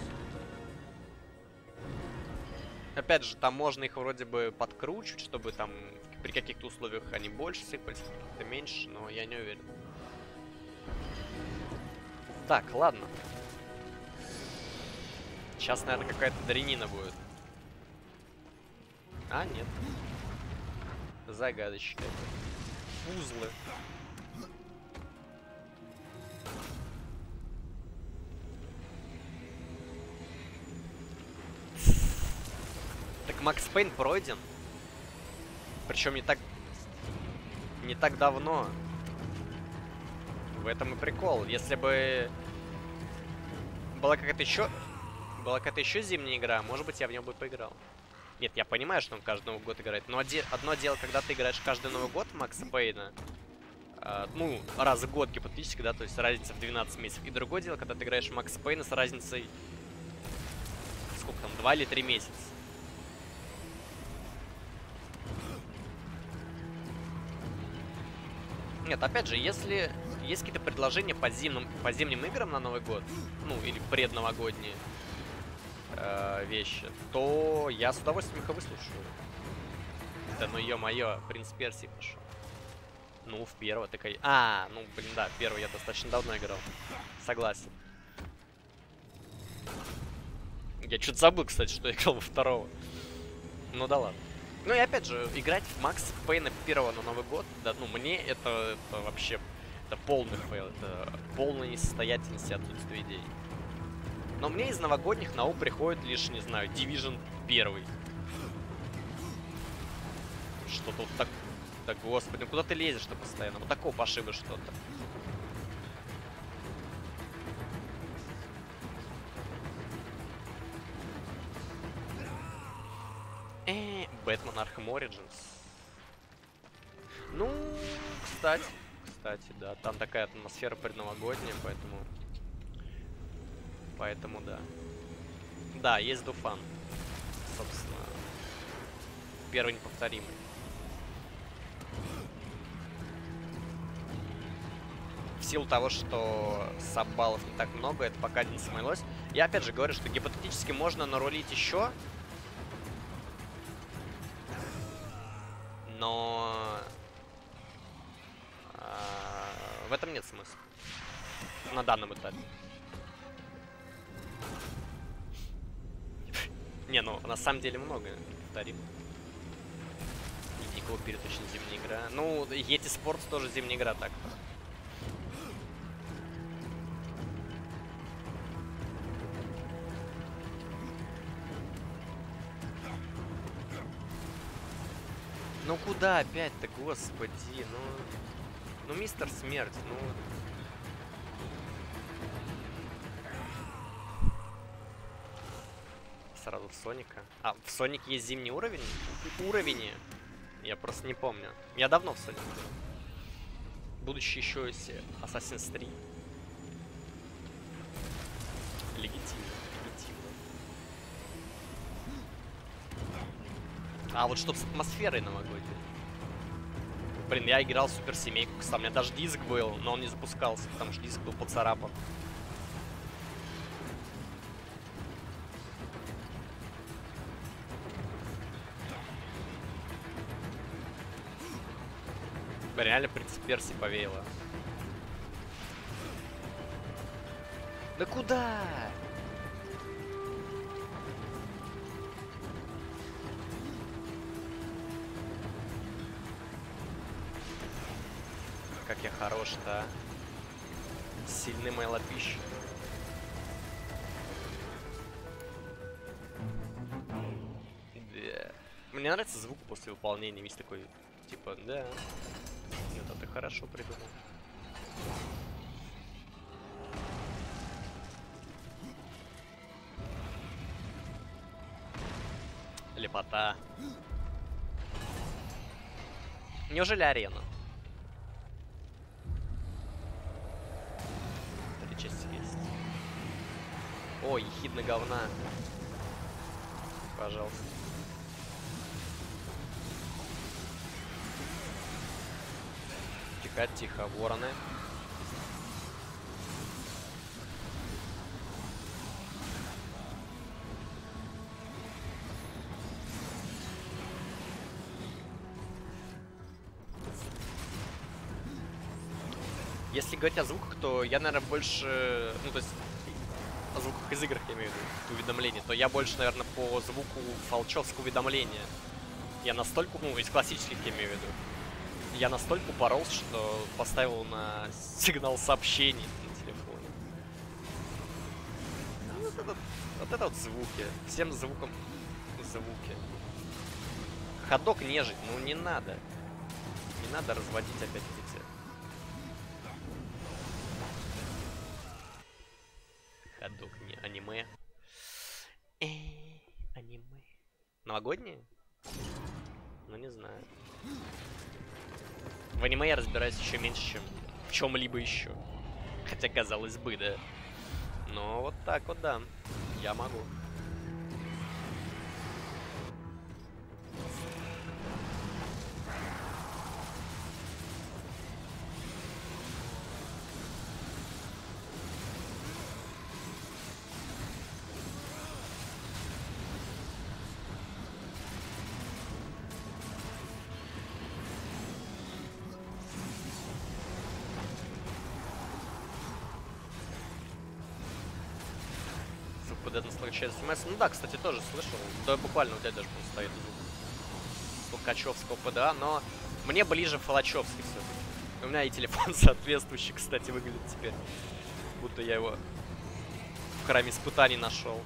Опять же, там можно их вроде бы подкручивать, чтобы там при каких-то условиях они больше сыпались, каких-то меньше, но я не уверен. Так, ладно. Сейчас, наверное, какая-то дрянина будет. А, нет. Загадочка. Узлы. Так Макс Пейн пройден. Причем не так давно. В этом и прикол. Если бы была какая-то еще зимняя игра, может быть, я в нее бы поиграл. Нет, я понимаю, что он каждый Новый год играет. Но одно дело, когда ты играешь каждый Новый год Макса Пейна, ну, раз в год гипотетически, да, то есть разница в 12 месяцев. И другое дело, когда ты играешь в Макса Пейна с разницей, сколько там, 2 или 3 месяца. Нет, опять же, если есть какие-то предложения по зимним играм на Новый год, ну, или предновогодние вещи, то я с удовольствием их и выслушаю. Да ну ё-моё, Принц Персии пошел. Ну, в первого такая... ну, блин, да, первый я достаточно давно играл. Согласен. Я что-то забыл, кстати, что я играл во второго. Ну да ладно. Ну и опять же, играть в Макс Пейна первого на Новый год, да, ну мне это вообще, это полный фейл, это полная несостоятельность и отсутствие идей. Но мне из новогодних на ум приходит лишь, не знаю, Division 1. Что-то вот так, да господи, ну куда ты лезешь-то постоянно? Вот такого пошиба что-то. Бэтмен Arkham Origins. Ну, кстати, да. Там такая атмосфера предновогодняя, поэтому да. Да, есть Дуфан. Собственно, первый неповторимый. В силу того, что саббаллов не так много, это пока не смылось. Я опять же говорю, что гипотетически можно нарулить еще. Но в этом нет смысла на данном этапе. Не, ну на самом деле много повторим. Никого перед очень зимняя игра. Ну, Yeti Sports тоже зимняя игра так. Ну куда опять-то, господи, ну мистер Смерть, ну... сразу в Соника. А, в Сонике есть зимний уровень? Уровень? Я просто не помню. Я давно в Сонике был. Будучи еще из Assassin's 3. Легитимно. А вот что-то с атмосферой новогодней. Блин, я играл в суперсемейку, кстати, у меня даже диск был, но он не запускался, потому что диск был поцарапан. Реально принцип Персии повеяло. Да куда? Как я хорош-то, а? Сильный мой лапищ. Да. Мне нравится звук после выполнения, весь такой, типа, да. Это ты хорошо придумал. Лепота. Неужели арена? 3 части есть. Ой, ехидна говна. Пожалуйста. Тихо, тихо, вороны. Если говорить о звуках, то я, наверное, больше... Ну, то есть, о звуках из игр, я имею в виду, уведомления, то я больше, наверное, по звуку фалчевского уведомления. Я настолько... Ну, из классических, я имею в виду. Я настолько упоролся, что поставил на сигнал сообщений на телефоне. Вот это вот звуки. Всем звуком звуки. Ходок нежить, ну не надо. Не надо разводить опять эти... Ходок не аниме. Аниме. Новогодние? Ну не знаю. В аниме я разбираюсь еще меньше, чем в чем-либо еще. Хотя, казалось бы, да. Но вот так вот, да. Я могу. Через смс. Ну да, кстати, тоже слышал. Да, буквально у тебя даже стоит звук Лукачевского ПДА, но мне ближе Фалачевский все-таки. У меня и телефон соответствующий, кстати, выглядит теперь. Будто я его в храме испытаний нашел.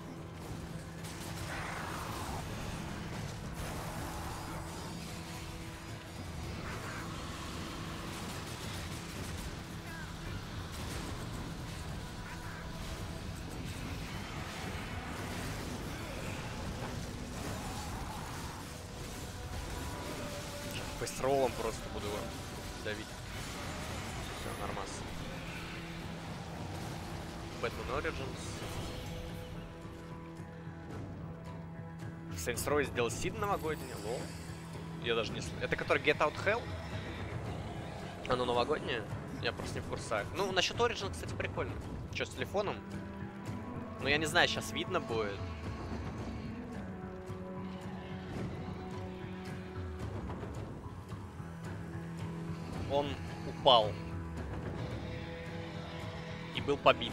С роллом просто буду его давить. Все, нормас. Batman Origins. Saints Row сделал сид новогодний. Лол. Я даже не слышал. Это который Get Out Hell? Оно новогоднее? Я просто не в курсах. Ну, насчет Origins, кстати, прикольно. Что, с телефоном? Ну, я не знаю, сейчас видно будет. Он упал и был побит.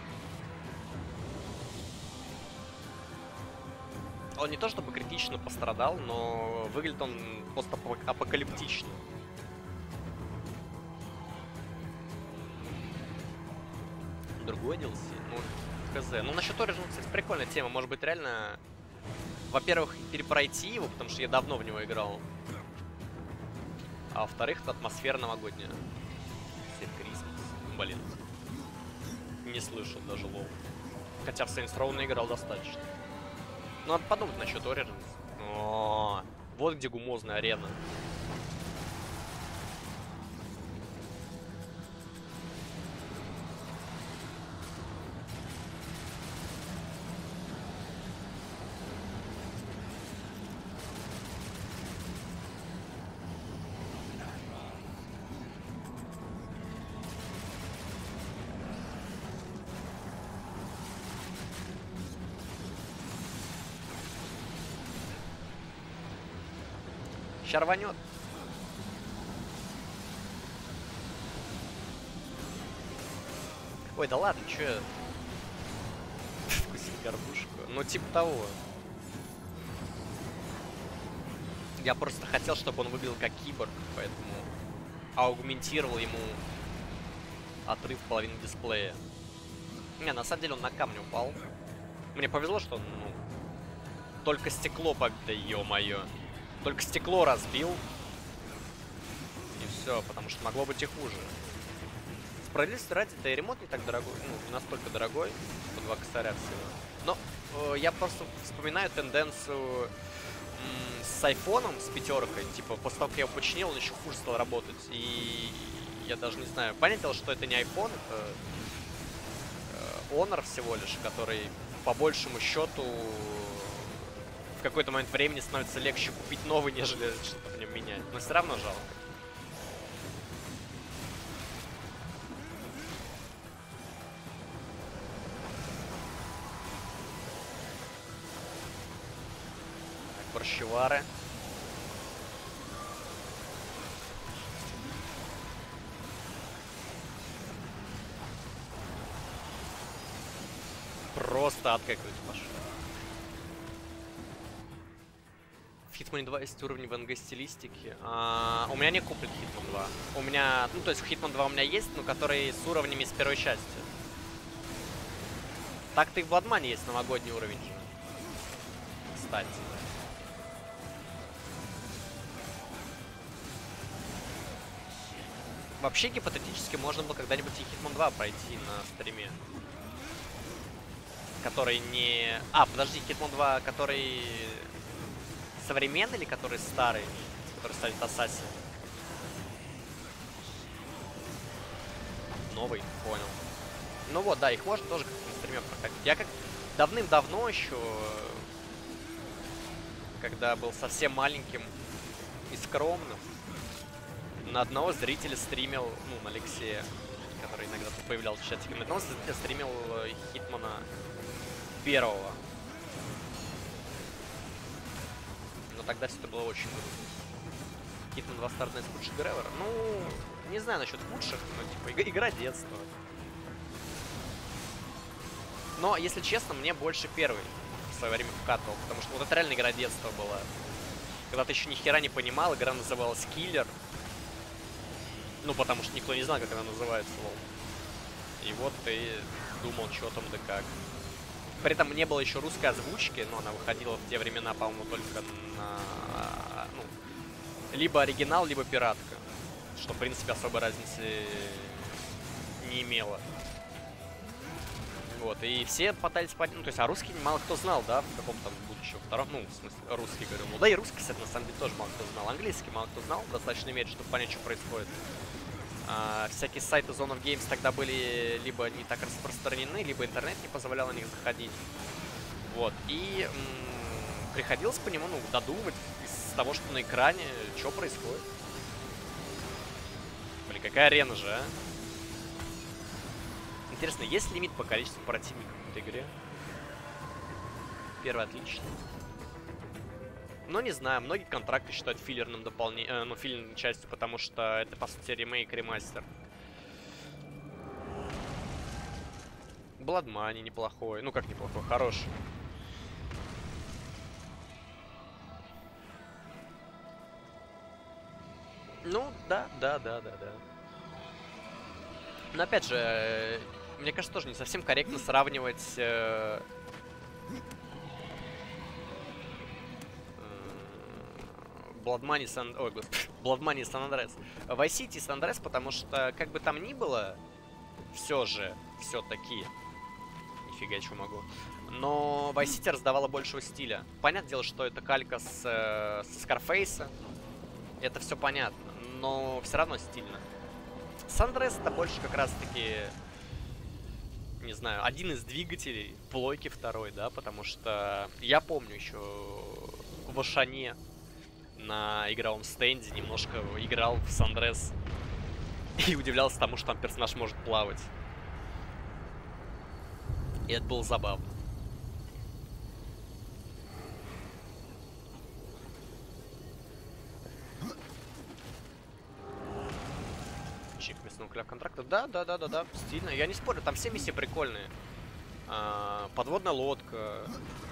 Он не то чтобы критично пострадал, но выглядит он постапокалиптично. Другой DLC? Ну, хз. Ну, насчет Origins, кстати, прикольная тема. Может быть, реально, во-первых, перепройти его, потому что я давно в него играл. А во-вторых, это атмосфера новогодняя. Свет Крисмас. Блин. Не слышал даже лол. Хотя в Saints Row наиграл достаточно. Надо подумать насчет Origins. О, вот где гумозная арена. Ща рванет. Ой, да ладно, чё я... Вкусил горбушку. Ну, типа того. Я просто хотел, чтобы он выглядел как киборг, поэтому аугментировал ему отрыв половины дисплея. Не, на самом деле он на камне упал. Мне повезло, что он, ну, только стекло побито, ё-моё. Только стекло разбил. И все, потому что могло быть и хуже. Справедливости ради, да и ремонт не так дорогой. Ну, не настолько дорогой. По 2 косаря всего. Но я просто вспоминаю тенденцию с айфоном, с 5-кой. Типа, после того, как я его починил, он еще хуже стал работать. И я даже не знаю. Понятное дело, что это не iPhone, это Honor всего лишь, который по большему счету в какой-то момент времени становится легче купить новый, нежели что-то в нем менять. Но все равно жалко. Так, борщевары. Просто откакивать пошел. В Hitman 2 есть уровни в НГ стилистики. У меня не куплен Hitman 2. У меня, ну то есть в Hitman 2 у меня есть, но которые с уровнями с первой части. Так-то и в Bloodmoney есть новогодний уровень же. Кстати. Вообще гипотетически можно было когда-нибудь и Hitman 2 пройти на стриме. Который не... подожди, Hitman 2, который современный или который старый? Который ставит Assassin? Новый, понял. Ну вот, да, их можно тоже как-то на стриме проходить. Я как давным-давно еще, когда был совсем маленьким и скромным, на одного зрителя стримил, ну, на Алексея, который иногда появлялся в чатике, на одного зрителя стримил Хитмана первого. Но тогда все это было очень круто. Hitman 2 стартная из худших игр ever. Ну, не знаю насчет худших, но типа игра детства. Но, если честно, мне больше первый в свое время вкатывал, потому что вот это реально игра детства была. Когда ты еще ни хера не понимал, игра называлась Killer. Ну, потому что никто не знал, как она называется, лол. И вот ты думал, что там да как. При этом не было еще русской озвучки, но она выходила в те времена, по-моему, только на... Ну, либо оригинал, либо пиратка. Что, в принципе, особой разницы не имело. Вот, и все пытались понять, ну, то есть, а русский мало кто знал, да, в каком-то будущем втором, ну, в смысле, русский, говорю. Ну, да и русский, кстати, на самом деле, тоже мало кто знал. Английский мало кто знал, достаточно мере, чтобы понять, что происходит. Всякие сайты Zone of Games тогда были либо не так распространены, либо интернет не позволял на них заходить. Вот, и приходилось по нему, ну, додумывать из того, что на экране, что происходит. Блин, какая арена же, а? Интересно, есть лимит по количеству противников в этой игре? Первый отлично. Но не знаю, многие контракты считают филлерным дополнением, ну, филлерной частью, потому что это, по сути, ремейк, ремастер. Blood Money неплохой. Ну, как неплохой, хороший. Ну, да. Но, опять же, мне кажется, тоже не совсем корректно сравнивать... Blood Money и San Andreas. Vice City и San Andreas, потому что, как бы там ни было, все-таки... дофига чего могу. Но Vice City раздавала большего стиля. Понятное дело, что это калька с Scarface. Это все понятно, но все равно стильно. San Andreas это больше как раз-таки, не знаю, один из двигателей плойки второй, да, потому что я помню еще в Ашане на игровом стенде немножко играл в San Andreas и удивлялся тому, что там персонаж может плавать. И это было забавно. Чик мясного кляв контракта. Да, стильно. Я не спорю, там все миссии прикольные. Подводная лодка.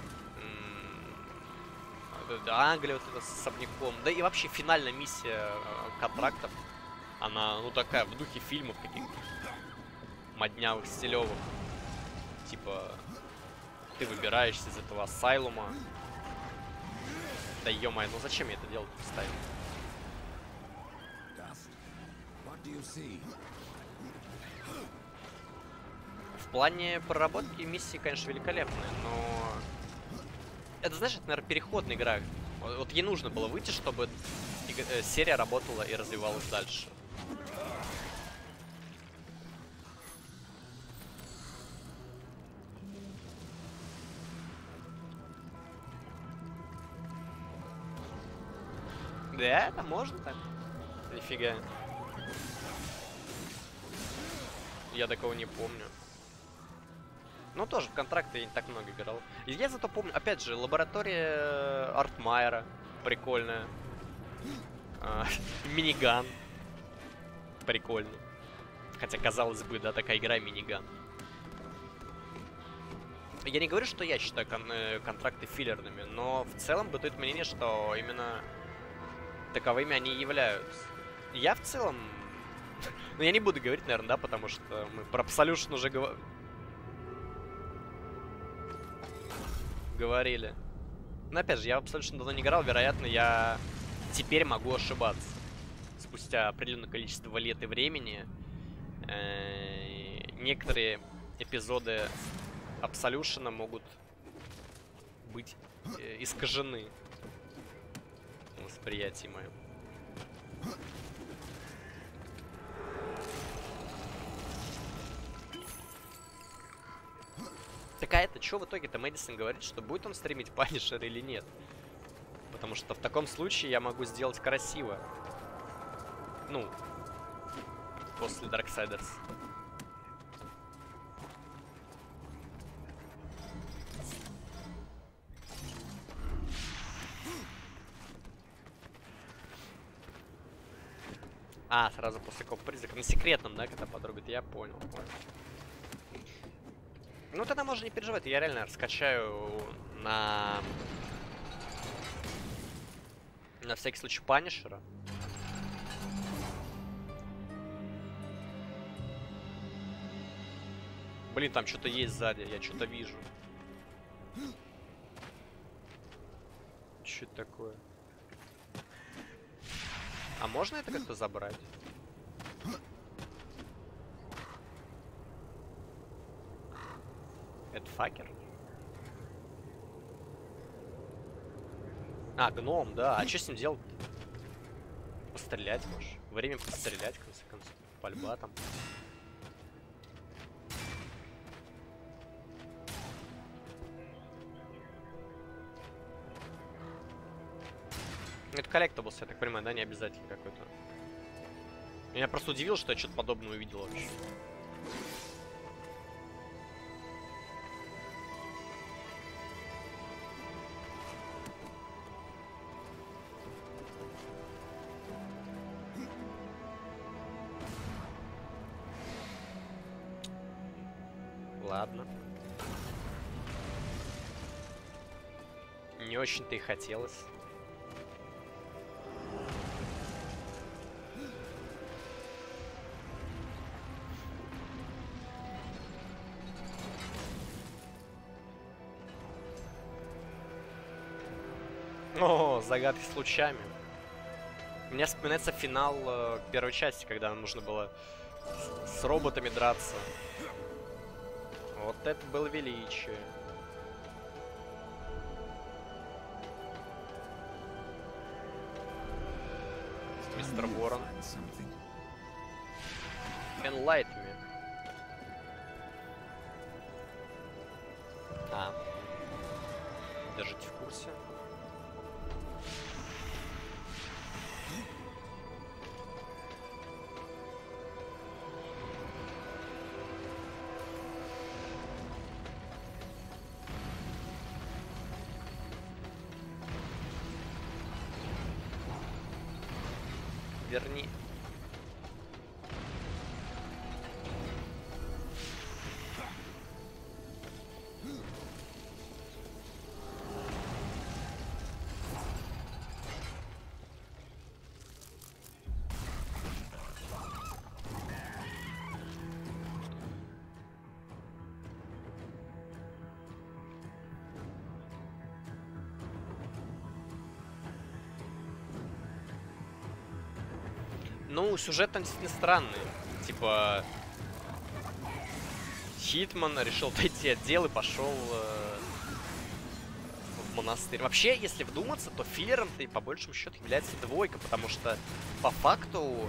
Англия вот это с особняком. Да и вообще финальная миссия контрактов. Она, ну, такая, в духе фильмов каких-то моднявых, стилевых. Типа, ты выбираешься из этого ассайлума. Да ё-моё, ну зачем я это делать поставил? В плане проработки миссии, конечно, великолепные, но... Это, знаешь, это, наверное, переходная игра. Вот ей нужно было выйти, чтобы серия работала и развивалась дальше. Да, это можно так. Нифига. Я такого не помню. Ну, тоже в контракты я не так много играл. И я зато помню, опять же, лаборатория Артмайера. Прикольная. Миниган. Прикольно. Хотя, казалось бы, да, такая игра миниган. Я не говорю, что я считаю контракты филлерными, но в целом бытует мнение, что именно таковыми они и являются. Я в целом... Ну, я не буду говорить, наверное, да, потому что мы про Absolution уже говорили. Но, опять же, я в Absolution давно не играл, вероятно, я теперь могу ошибаться. Спустя определенное количество лет и времени некоторые эпизоды Absolution могут быть искажены в восприятии моем. Так а это что в итоге-то Мэдисон говорит, что будет он стримить Punisher или нет? Потому что в таком случае я могу сделать красиво. Ну, после Darksiders. А, сразу после коп-призрака. На секретном, да, когда подругает. Я понял. Ну, тогда можно не переживать. Я реально раскачаю на всякий случай Панишера. Блин, там что-то есть сзади. Я что-то вижу. Что это такое? А можно это как-то забрать? Это факер? А, гном, да. А что с ним делать? Пострелять, может. Время пострелять, в конце концов. Пальба там. Это коллектаблс, я так понимаю, да, не обязательно какой-то. Меня просто удивило, что я что-то подобное увидел вообще. Ладно. Не очень-то и хотелось. О, загадки с лучами. У меня вспоминается финал первой части, когда нужно было с роботами драться. Вот это было величие. Мистер Ворон. Enlight me. Держите в курсе. Верни. Ну, сюжет там действительно странный. Типа, Хитман решил отойти от дел и пошел в монастырь. Вообще, если вдуматься, то филлером-то и по большему счету является двойка, потому что по факту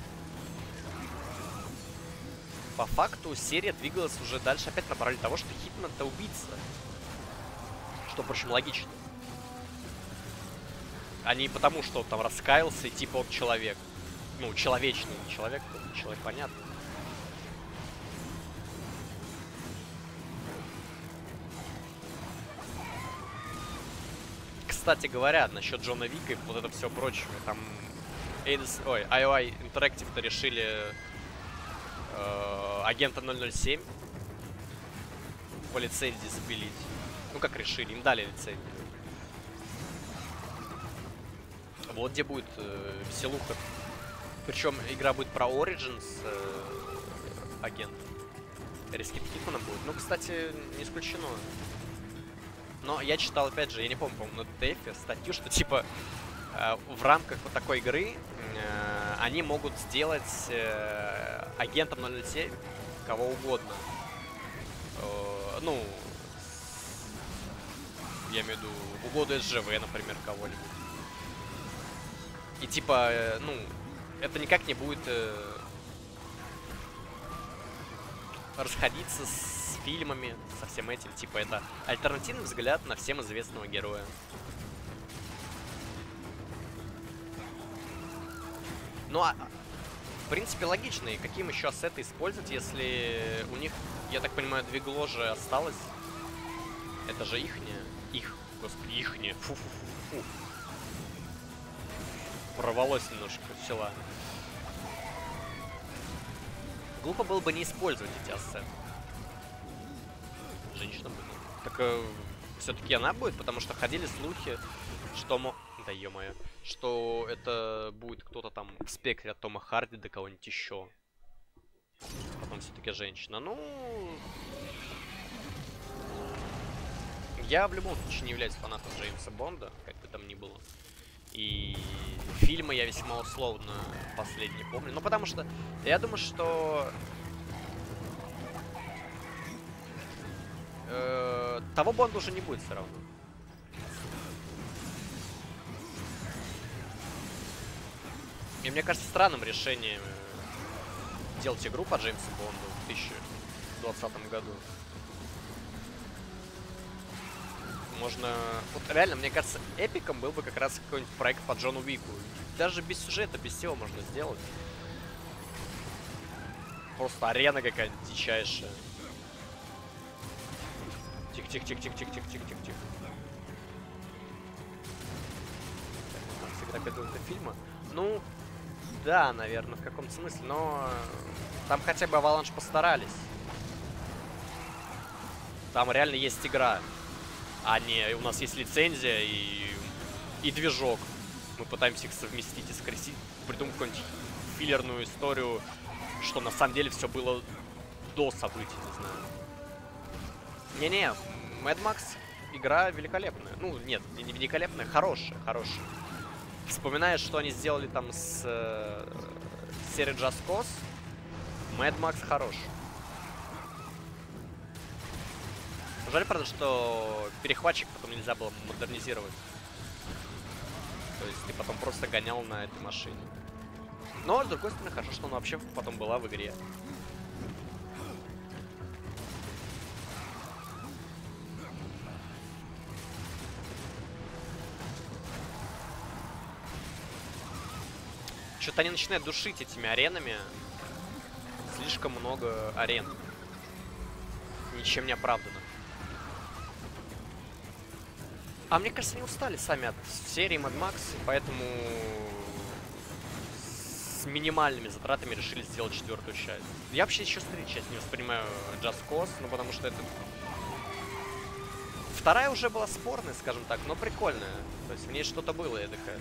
серия двигалась уже дальше опять на параллель того, что Хитман-то убийца. Что, впрочем, логично. А не потому, что он там раскаялся и типа он человек. Ну, человечный человек, человек, понятно. Кстати говоря, насчет Джона Вика и вот это все прочее, там IOI Interactive-то решили агента 007 по лицензии запилить. Ну, как решили, им дали лицензию. Вот где будет веселуха. Причем игра будет про Origins агент. Рискит Хитмана будет. Ну, кстати, не исключено. Но я читал, опять же, я не помню, по-моему, на TF статью, что типа в рамках вот такой игры они могут сделать агентом 007 кого угодно. Ну, я имею в виду в угоду СЖВ, например, кого-нибудь. И типа, ну, это никак не будет расходиться с фильмами, со всем этим. Типа, это альтернативный взгляд на всем известного героя. Ну, а в принципе, логично. И каким еще ассеты использовать, если у них, я так понимаю, двигло же осталось. Это же ихнее. Их, господи, ихнее. Фу-фу-фу-фу. Порвалось немножко села. Глупо было бы не использовать эти ассеты. Женщина будет. Так все-таки она будет, потому что ходили слухи, что да ё-моё, что это будет кто-то там в спектре от Тома Харди до кого-нибудь еще. Потом все-таки женщина. Ну, я в любом случае не являюсь фанатом Джеймса Бонда, как бы там ни было. И фильмы я весьма условно последние помню. Ну, потому что я думаю, что того Бонда уже не будет все равно. И мне кажется странным решением делать игру по Джеймсу Бонду в 2020 году. Можно... Вот реально, мне кажется, эпиком был бы как раз какой-нибудь проект по Джону Уику. Даже без сюжета, без всего можно сделать. Просто арена какая-нибудь дичайшая. Тихо-тихо-тихо-тихо-тихо-тихо-тихо-тихо-тихо. Всегда какого-то фильма. Ну, да, наверное, в каком-то смысле, но там хотя бы Avalanche постарались. Там реально есть игра. А не, у нас есть лицензия и движок. Мы пытаемся их совместить и скрестить, придумать какую-нибудь филлерную историю, что на самом деле все было до событий, не знаю. Не-не, Mad Max игра великолепная. Ну, нет, не великолепная, хорошая. Вспоминаешь, что они сделали там с серией Just Cause, Mad Max хорош. Жаль, правда, что перехватчик потом нельзя было модернизировать. То есть ты потом просто гонял на этой машине. Но, с другой стороны, хорошо, что она вообще потом была в игре. Что-то они начинают душить этими аренами. Слишком много арен. Ничем не оправдано. А мне кажется, они устали сами от серии Mad Max, поэтому с минимальными затратами решили сделать 4-ю часть. Я вообще еще с 3-й части не воспринимаю Just Cause, ну потому что это... 2-я уже была спорная, скажем так, но прикольная. То есть в ней что-то было, я такая.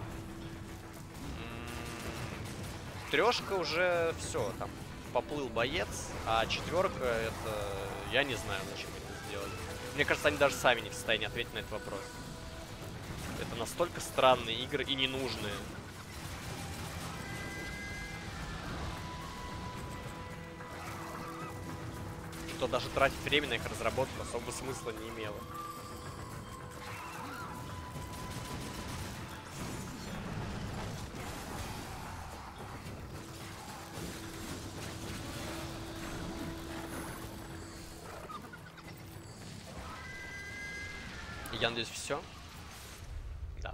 3-шка уже все, там, поплыл боец, а 4-ка это... Я не знаю, зачем это сделали. Мне кажется, они даже сами не в состоянии ответить на этот вопрос. Это настолько странные игры и ненужные. Что даже тратить время на их разработку особого смысла не имело. Я надеюсь, все. Да.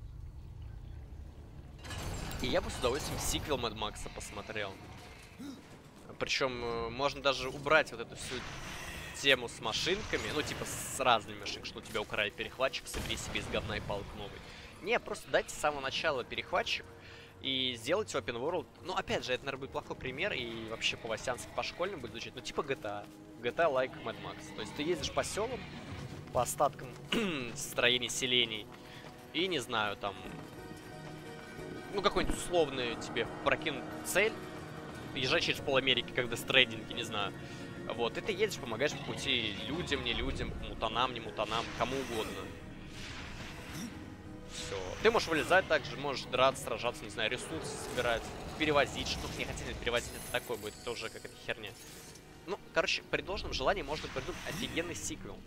И я бы с удовольствием сиквел Mad Max посмотрел. Причем можно даже убрать вот эту всю тему с машинками. Ну, типа с разными машинками, что у тебя украли перехватчик, собери себе из говна и палок новый. Не, просто дайте с самого начала перехватчик и сделайте open world. Ну, опять же, это, наверное, будет плохой пример, и вообще по-васянски, по-школьному будет звучать. Ну, типа GTA. GTA like Mad Max. То есть ты ездишь по селам, по остаткам строений, селений. И, не знаю, там... Ну, какой-нибудь условный тебе прокинут цель. Езжай через пол-Америки, как в Death Stranding, не знаю. Вот, и ты едешь, помогаешь по пути людям, не людям, мутанам, не мутанам, кому угодно. Все. Ты можешь вылезать также, можешь драться, сражаться, не знаю, ресурсы собирать, перевозить что-то. Не хотели перевозить, это такое будет, это уже какая-то херня. Ну, короче, при должном желании можно придумать офигенный сиквел.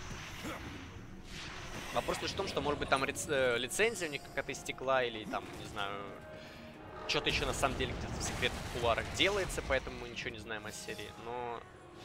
Вопрос лишь в том, что, может быть, там лицензия у них какая-то истекла, или там, не знаю, что-то еще на самом деле где-то в секретных кулуарах делается, поэтому мы ничего не знаем о серии. Но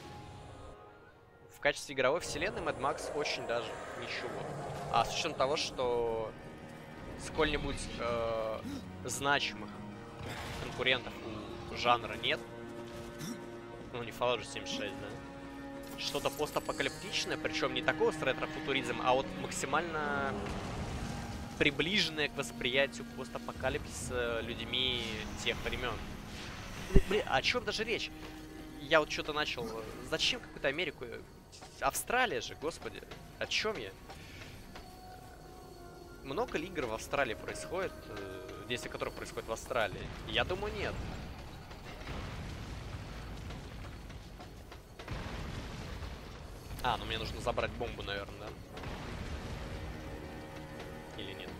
в качестве игровой вселенной Mad Max очень даже ничего. А с учетом того, что сколь-нибудь значимых конкурентов у жанра нет, ну не Fallout 76, да, что-то постапокалиптичное, причем не такого с ретро-футуризмом, а вот максимально приближенное к восприятию постапокалипсиса людьми тех времен. Блин, о чем даже речь? Я вот что-то начал... Зачем какую-то Америку? Австралия же, господи. О чем я? Много ли игр в Австралии происходит, действия которых происходит в Австралии? Я думаю, нет. А, ну мне нужно забрать бомбу, наверное, да? Или нет?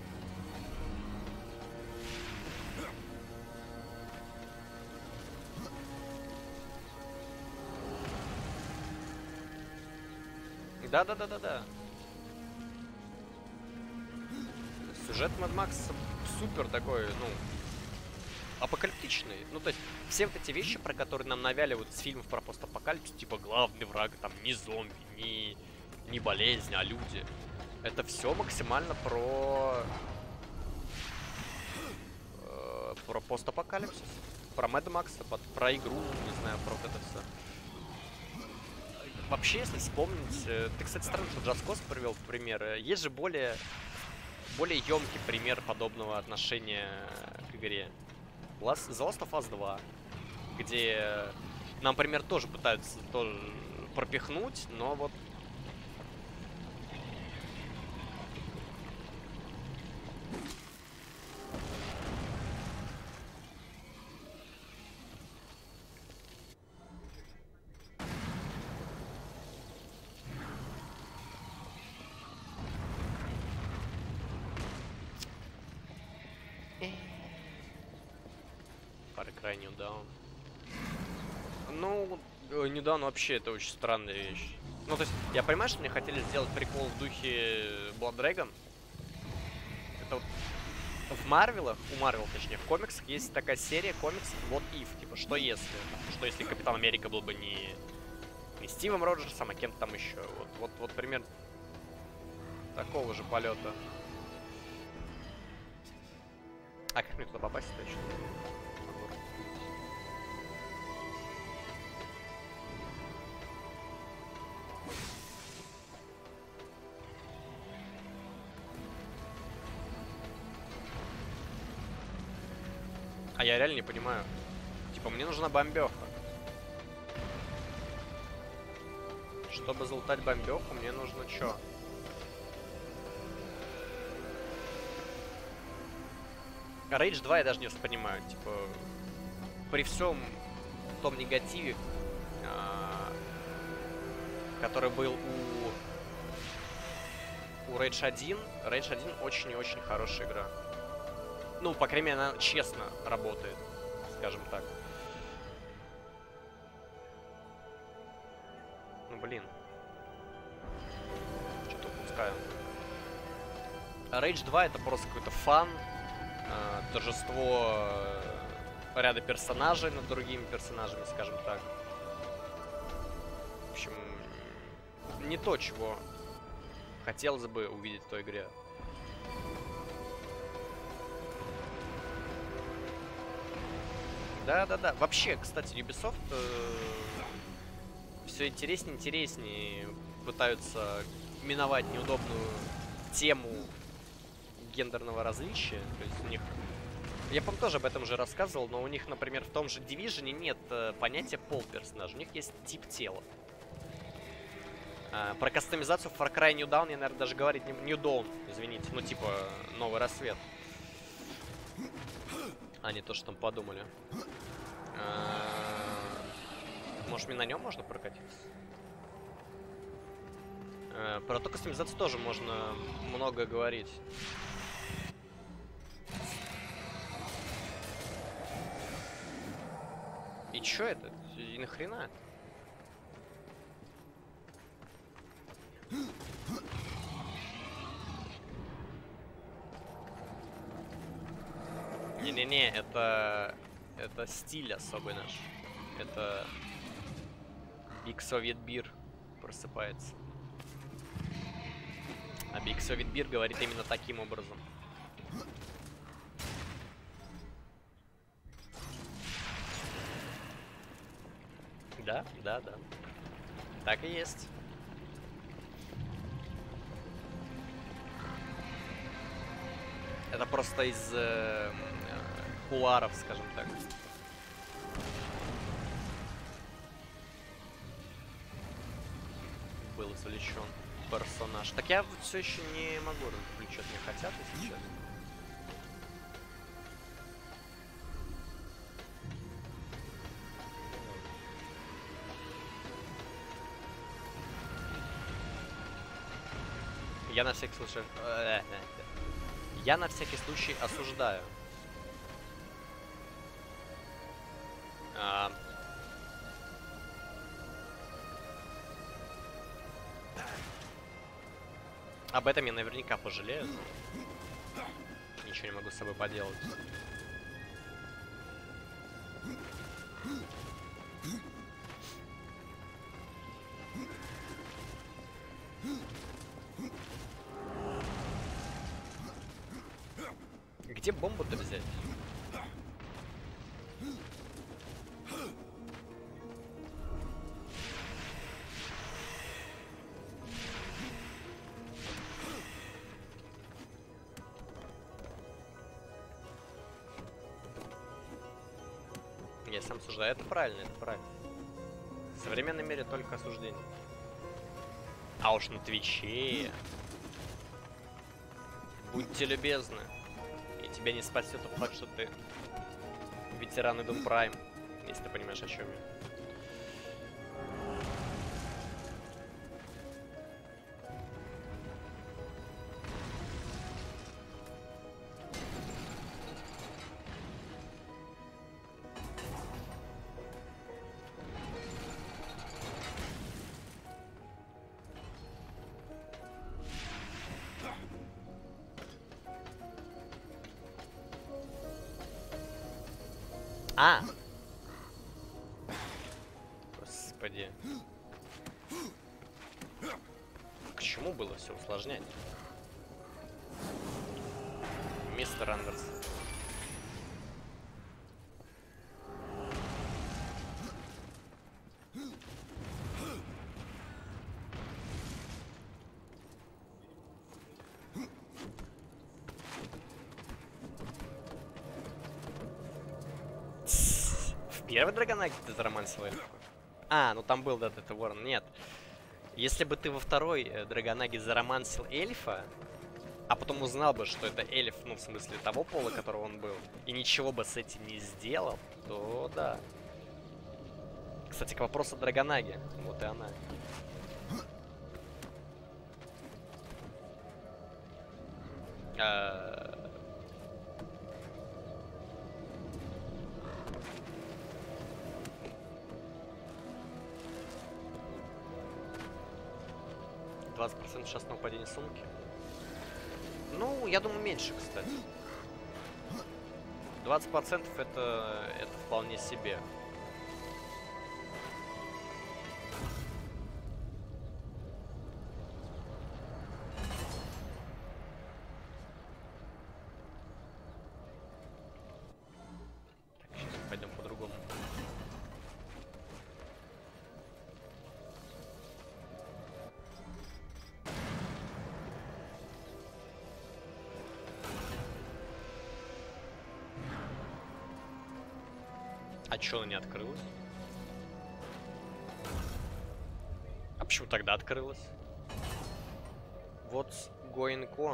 Да. Сюжет Mad Max супер такой, ну, апокалиптичный. Ну, то есть, все вот эти вещи, про которые нам навяливают с фильмов про постапокалипсис, типа главный враг, там, не зомби, не болезнь, а люди. Это все максимально про постапокалипсис. Про Mad Max, про игру, не знаю, про вот это все. Вообще, если вспомнить... Ты, кстати, странно, что Just Cause привел в пример. Есть же более емкий пример подобного отношения к игре. The Last of Us 2, где нам, например, тоже пытаются пропихнуть, но вот... Крайне New Dawn. Ну, New Dawn вообще это очень странная вещь. Ну, то есть, я понимаю, что мне хотели сделать прикол в духе Blood Dragon. Это вот в Марвелах, у Марвел, точнее, в комиксах есть такая серия комиксов What If, типа, что если Капитан Америка был бы не Стивом Роджерсом, а кем-то там еще. Вот примерно такого же полета. А как мне туда попасть точно? А я реально не понимаю. Типа, мне нужна бомбёха. Чтобы залутать бомбёху, мне нужно чё? Рейдж 2 я даже не воспринимаю. Типа, при всем том негативе, который был у Rage 1, Rage 1 очень и очень хорошая игра. Ну, по крайней мере, она честно работает, скажем так. Ну, блин. Что-то упускаю. Rage 2 это просто какой-то фан, торжество ряда персонажей над другими персонажами, скажем так. В общем, не то, чего хотелось бы увидеть в той игре. Да-да-да. Вообще, кстати, Ubisoft все интереснее и интереснее пытаются миновать неудобную тему гендерного различия. То есть у них... Я, по-моему, тоже об этом уже рассказывал, но у них, например, в том же Division нет понятия пол персонажа. У них есть тип тела. Про кастомизацию в Far Cry New Dawn я, наверное, даже говорить не... New Dawn, извините. Ну, типа, Новый Рассвет. А не то, что там подумали. Может, мне на нем можно прокатиться? Про ту кастомизацию тоже можно много говорить. И чё это? И нахрена? Не-не-не, это стиль особый наш. Это Big Soviet Beer просыпается. А Big Soviet Beer говорит именно таким образом. Да, да, да. Так и есть. Это просто из кулуаров, скажем так. Был извлечен персонаж. Так я все еще не могу развлечь, мне хотят, если честно. Я на всякий случай... Я на всякий случай осуждаю. Об этом я наверняка пожалею. Ничего не могу с собой поделать. Где бомбу-то взять? Я сам осуждаю. Это правильно, это правильно. В современном мире только осуждение. А уж на Твиче. Будьте любезны. И тебя не спасет тот факт, что ты ветеран Doom Prime, если ты понимаешь, о чем я. А! Господи. К чему было все усложнять? Мистер Андерс. В первый Драгонаге ты заромансил эльфа? А, ну там был, да, это Ворон. Нет. Если бы ты во второй Драгонаге заромансил эльфа, а потом узнал бы, что это эльф, ну, в смысле, того пола, которого он был, и ничего бы с этим не сделал, то да. Кстати, к вопросу о Драгонаге. Вот и она. %, сейчас на упадение сумки. Ну, я думаю, меньше, кстати. 20% это вполне себе. Так, сейчас пойдем по-другому. А чё она не открылась? А почему тогда открылась? What's going on?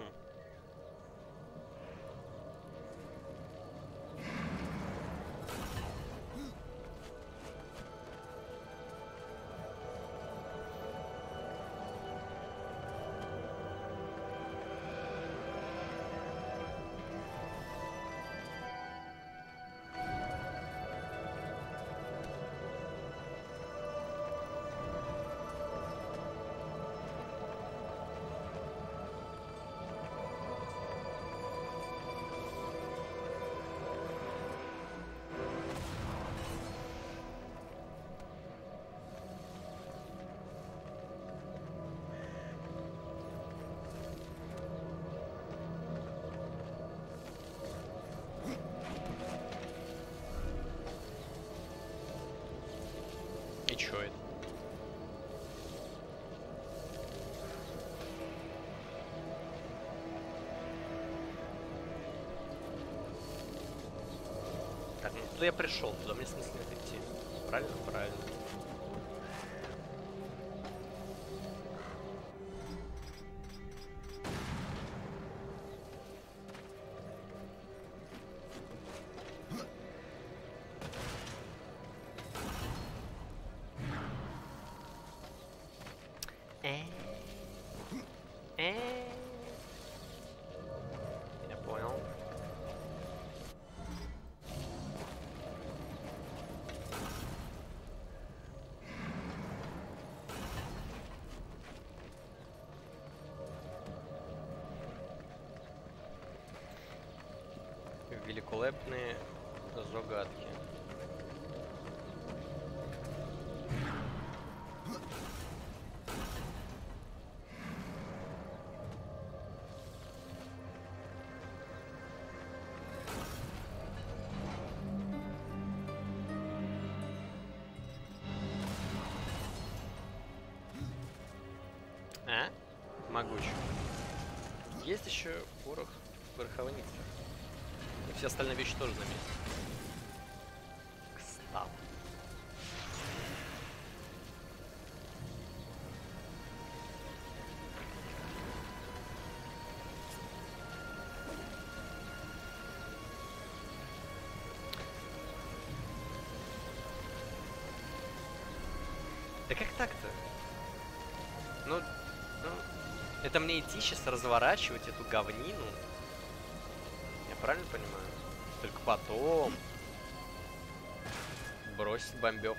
И чё это? Так, ну туда я пришел, туда мне смысла нет идти. Правильно? Правильно. Я понял. Великолепные загадки. А? Могуч. Есть еще порох пороховницы. И все остальные вещи тоже на месте. Кстати. Да как так-то? Ну, это мне идти сейчас разворачивать эту говнину? Я правильно понимаю? Только потом бросить бомбеху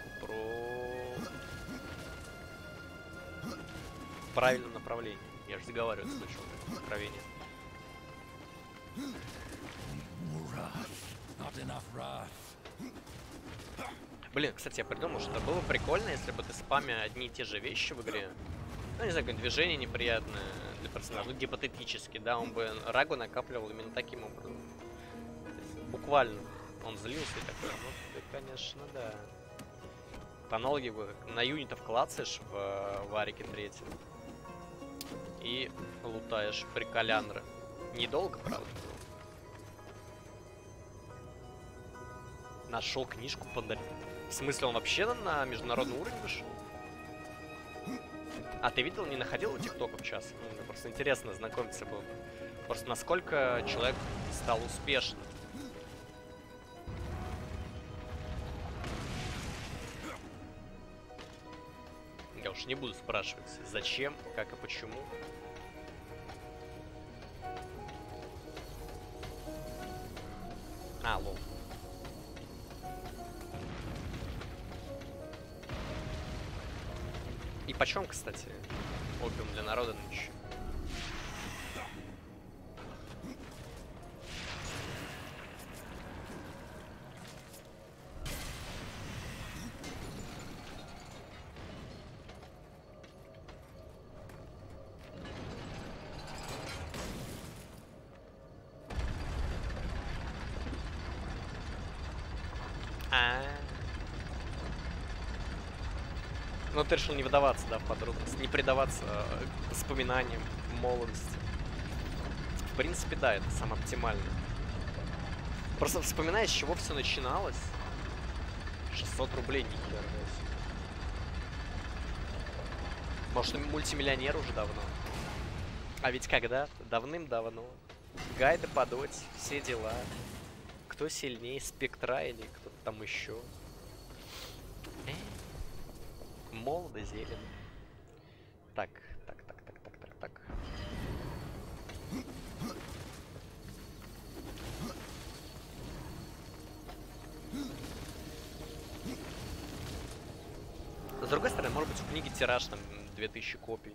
в правильном направлении. Я же заговариваю с большого откровения. Not enough wrath. Блин, кстати, я придумал, что было прикольно, если бы ты спамя одни и те же вещи в игре. Ну, не знаю, какое-нибудь движение неприятное для персонажа. Ну, гипотетически, да, он бы рагу накапливал именно таким образом. Буквально. Он злился и такой, ну, ты, конечно, да. По аналогии на юнитов клацаешь в Варике 3 и лутаешь приколянры. Недолго, правда. Нашел книжку подарил. В смысле, он вообще на международный уровень вышел? А ты видел, не находил у тиктоков час? Ну, мне просто интересно знакомиться было. Просто насколько человек стал успешным. Я уж не буду спрашивать, зачем, как и почему. А, лол. И почем, кстати, опиум для народа нынче? Ну, ты решил не выдаваться, да, в подробности, не предаваться воспоминаниям молодости. В принципе, да, это самое оптимальное. Просто вспоминая, с чего все начиналось. 600 рублей, нихера. Может, мультимиллионер уже давно. А ведь когда-то, давным-давно, гайды по доте, все дела. Кто сильнее, Спектра или кто-то там еще. Молодо, зелено. Так. С другой стороны, может быть, у книги тираж там 2000 копий.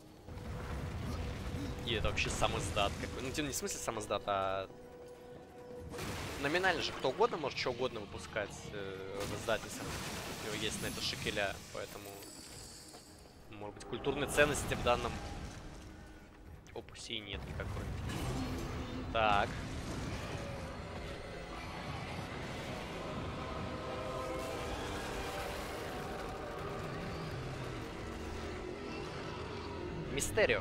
И это вообще сам издат какой. Ну, не в смысле сам издат, а... Номинально же кто угодно может что угодно выпускать в издательстве. У него есть на это шекеля, поэтому... Может быть, культурной ценности в данном опусе нет никакой. Так. Мистерио.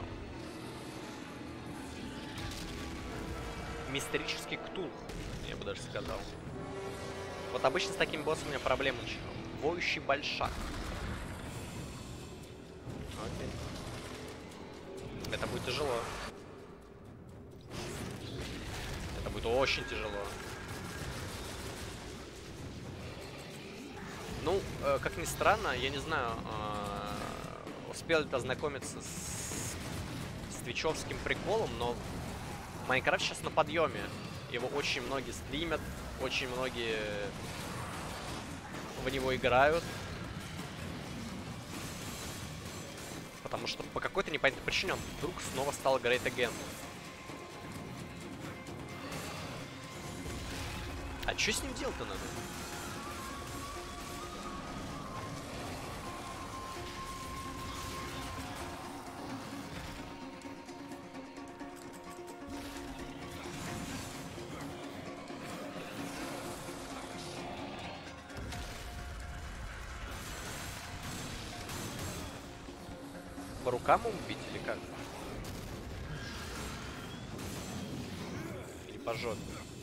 Мистерический ктулх, я бы даже сказал. Вот обычно с такими боссами у меня проблемы начинал. Воющий большак. Окей. Это будет тяжело. Это будет очень тяжело. Ну, как ни странно, я не знаю, успел ли ты ознакомиться с твичевским приколом, но Майнкрафт сейчас на подъеме. Его очень многие стримят, очень многие в него играют. Потому что по какой-то непонятной причине он вдруг снова стал Great Again. А что с ним делать-то надо? По рукам убить или как? Или по жопе?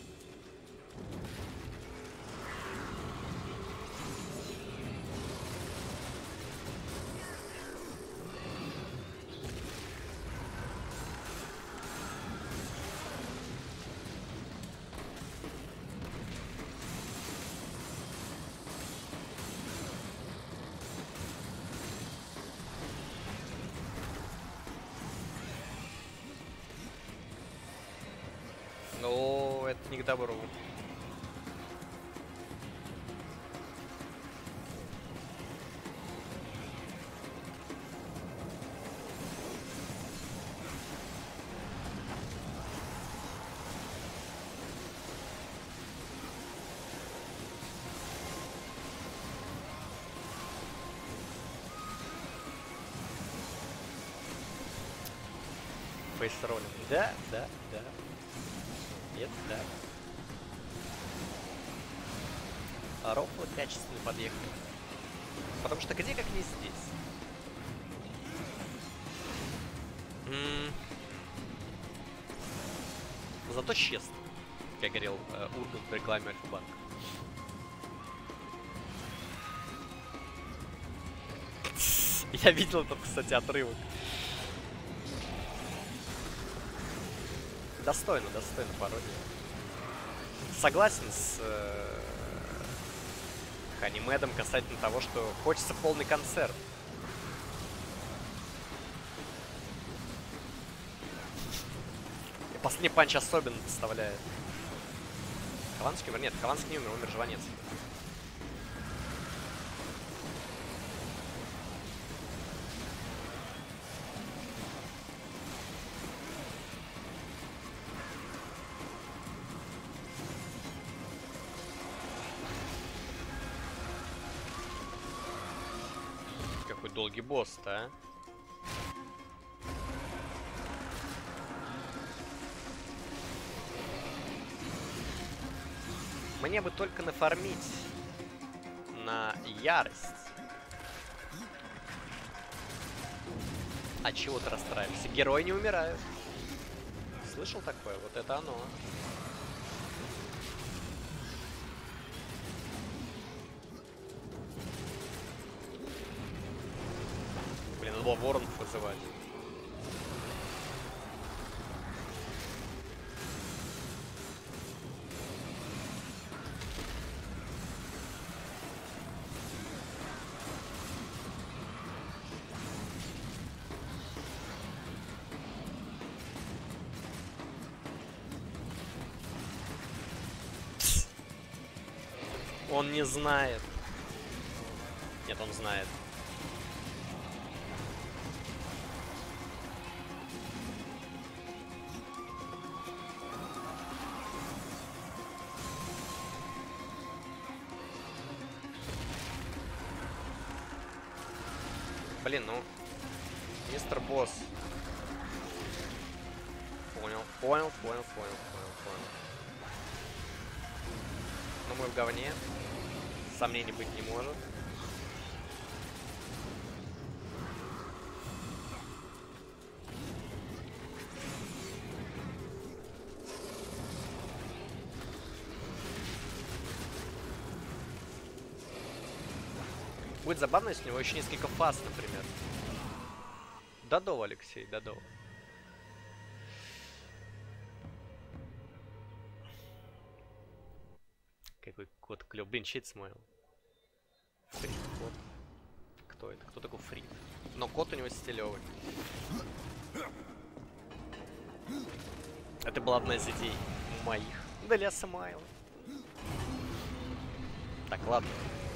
О, это не к добру. фейсроллинг. Да, да, да. Нет, да. А рофлы качественно подъехали. Потому что где, как не здесь. Зато честно, как говорил Ургант в рекламе Альфа-банка. Я видел этот, кстати, отрывок. Достойно, достойно пародия. Согласен с Ханимедом касательно того, что хочется полный концерт. И последний панч особенно доставляет. Хованский умер? Нет, Хованский не умер, умер Жванецкий. Какой долгий босс-то, а? Мне бы только нафармить на ярость. А чего ты расстраиваешься? Герои не умирают. Слышал такое? Вот это оно. Блин, надо было воронов вызывать. Он не знает. Нет, он знает. Блин, ну... Мистер Босс. Понял, понял. Но мы в говне. Сомнений быть не может. Будет забавно, если у него еще несколько фаз, например. Додо, Алексей, Додо. Какой кот клёв. Блин, чей это смойл? Фрид, кот. Кто это? Кто такой Фрид? Но кот у него стилёвый. Это была одна из идей моих. Для Самайла. Так, ладно.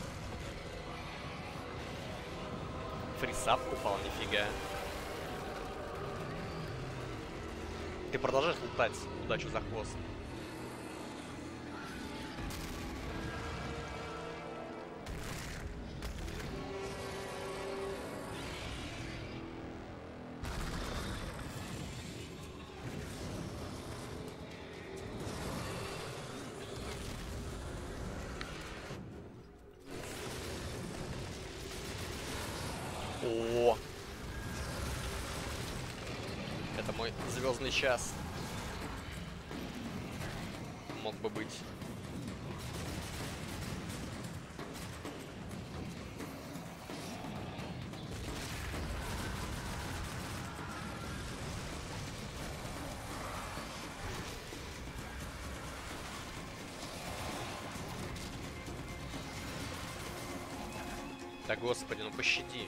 Фрисап упал, нифига. Ты продолжаешь лутать удачу за хвост. О! Это мой звездный час. Мог бы быть. Да господи, ну пощади.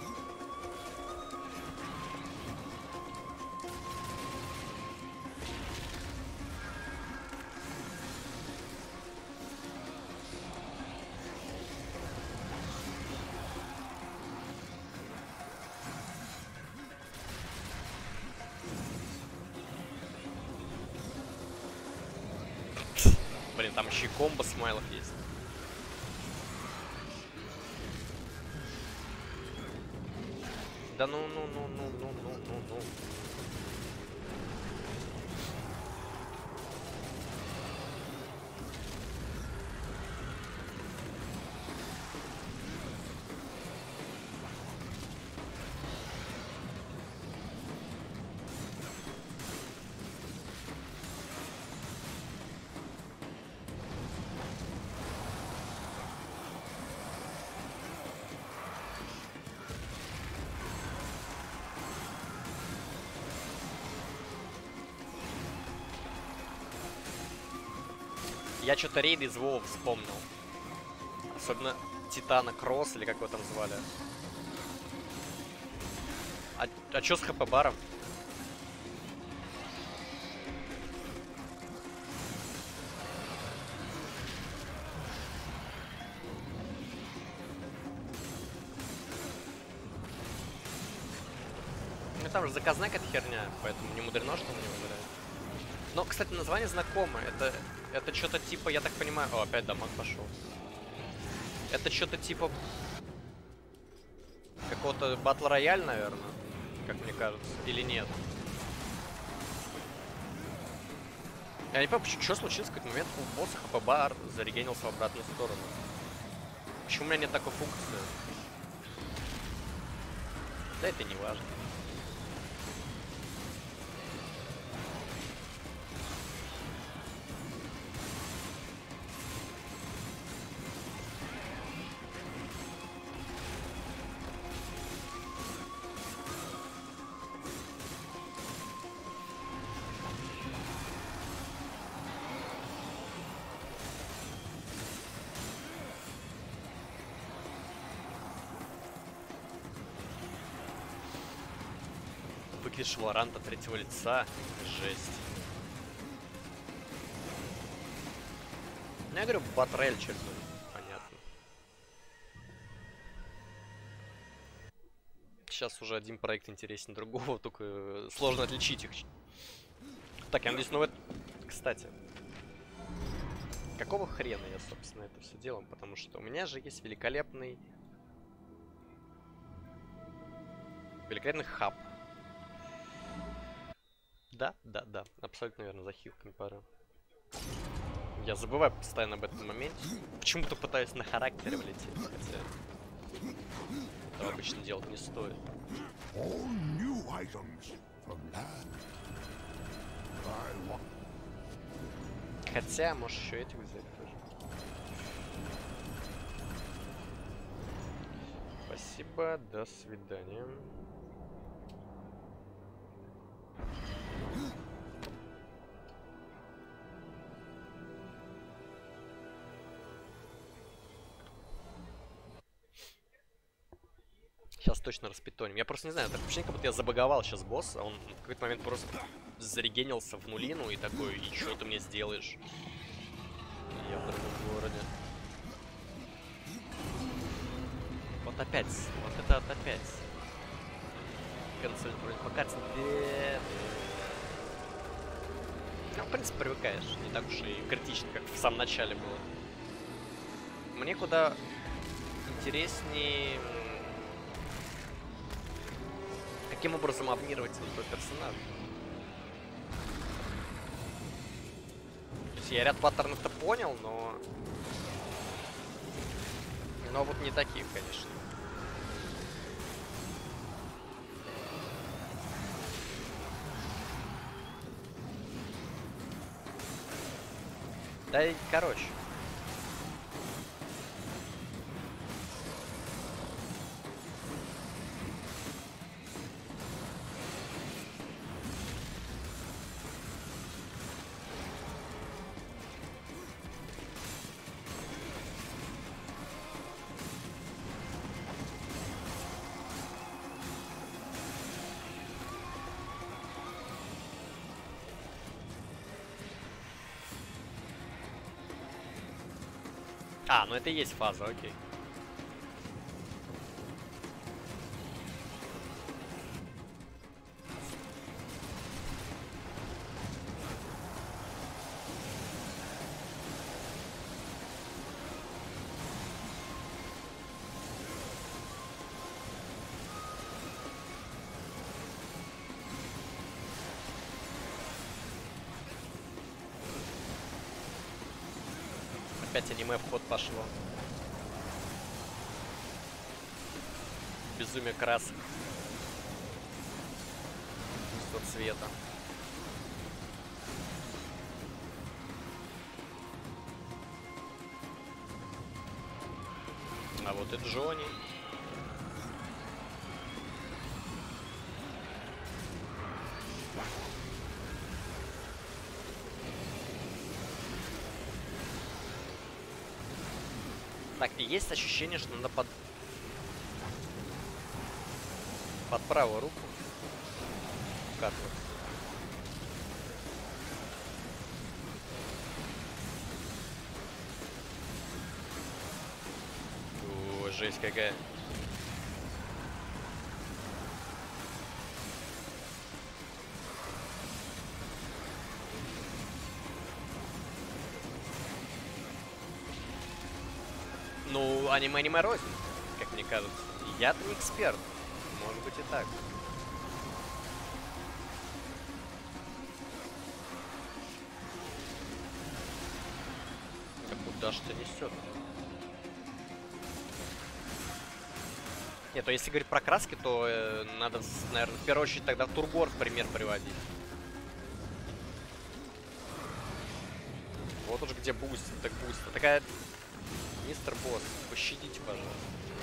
Блин, там еще и комбо смайлов есть. Да ну. Я что-то рейд из WoW вспомнил. Особенно Титана Кросс, или как его там звали. А чё с ХП-баром? Ну там же заказная какая-то херня, поэтому не мудрено, что он не выбирает. Но, кстати, название знакомое. Это что-то типа, я так понимаю... О, опять дамаг пошел. Это что-то типа... какого-то батл рояль, наверное. Как мне кажется. Или нет? Я не понимаю, что случилось в какой-то момент у босса ХП-бар зарегенился в обратную сторону. Почему у меня нет такой функции? Да это не важно. Выглядишь Валорант от третьего лица. Жесть. Ну, я говорю, батрель что-то. Понятно. Сейчас уже один проект интереснее другого, только сложно отличить их. Так, я надеюсь, ну вот... Кстати. Какого хрена я, собственно, это все делаю? Потому что у меня же есть великолепный хаб. Да, абсолютно верно, за хилками пора. Я забываю постоянно об этом моменте. Почему-то пытаюсь на характере влететь, хотя это обычно делать не стоит. Хотя, может, еще этих взять тоже. Спасибо, до свидания. Сейчас точно распитоним. Я просто не знаю, так ощущение, как будто я забаговал сейчас босса, он в какой-то момент просто зарегенился в нулину и такой, и что ты мне сделаешь? Я в другом городе. Вот опять, вот это вот опять. Консоль вроде по карте. Ну, в принципе, привыкаешь. Не так уж и критично, как в самом начале было. Мне куда интереснее... Каким образом обмировать этого персонажа? То есть я ряд паттернов-то понял, но вот не таких, конечно. Да и короче. А, ну это и есть фаза, окей. Опять аниме в ход пошло. Безумие красок. Вместо цвета. А вот и Джонни. Так, и есть ощущение, что надо под правую руку вкатываться. О, жесть какая. Ну, аниме рознь, как мне кажется. Я-то не эксперт. Может быть и так. Да куда ж тебя несет? Нет, то если говорить про краски, то надо, наверное, в первую очередь тогда Тургор в пример приводить. Вот уж где буст, так буст. Такая... Мистер Босс, пощадите, пожалуйста.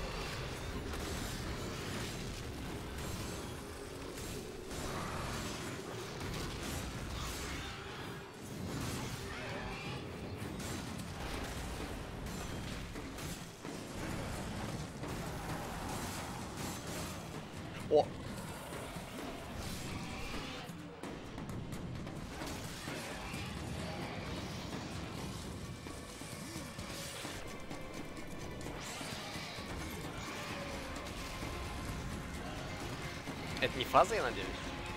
О! Это не фаза, я надеюсь?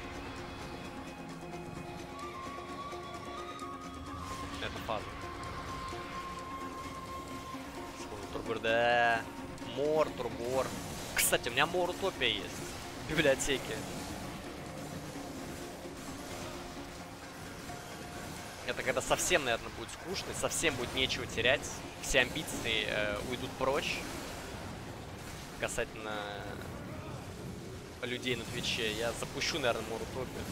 Это фаза. Тургор, да. Мор, Тургор. Кстати, у меня Мор Утопия есть в библиотеке. Это когда совсем, наверное, будет скучно, совсем будет нечего терять. Все амбиции уйдут прочь. Касательно... людей на Твиче. Я запущу, наверное, Мор Утопию.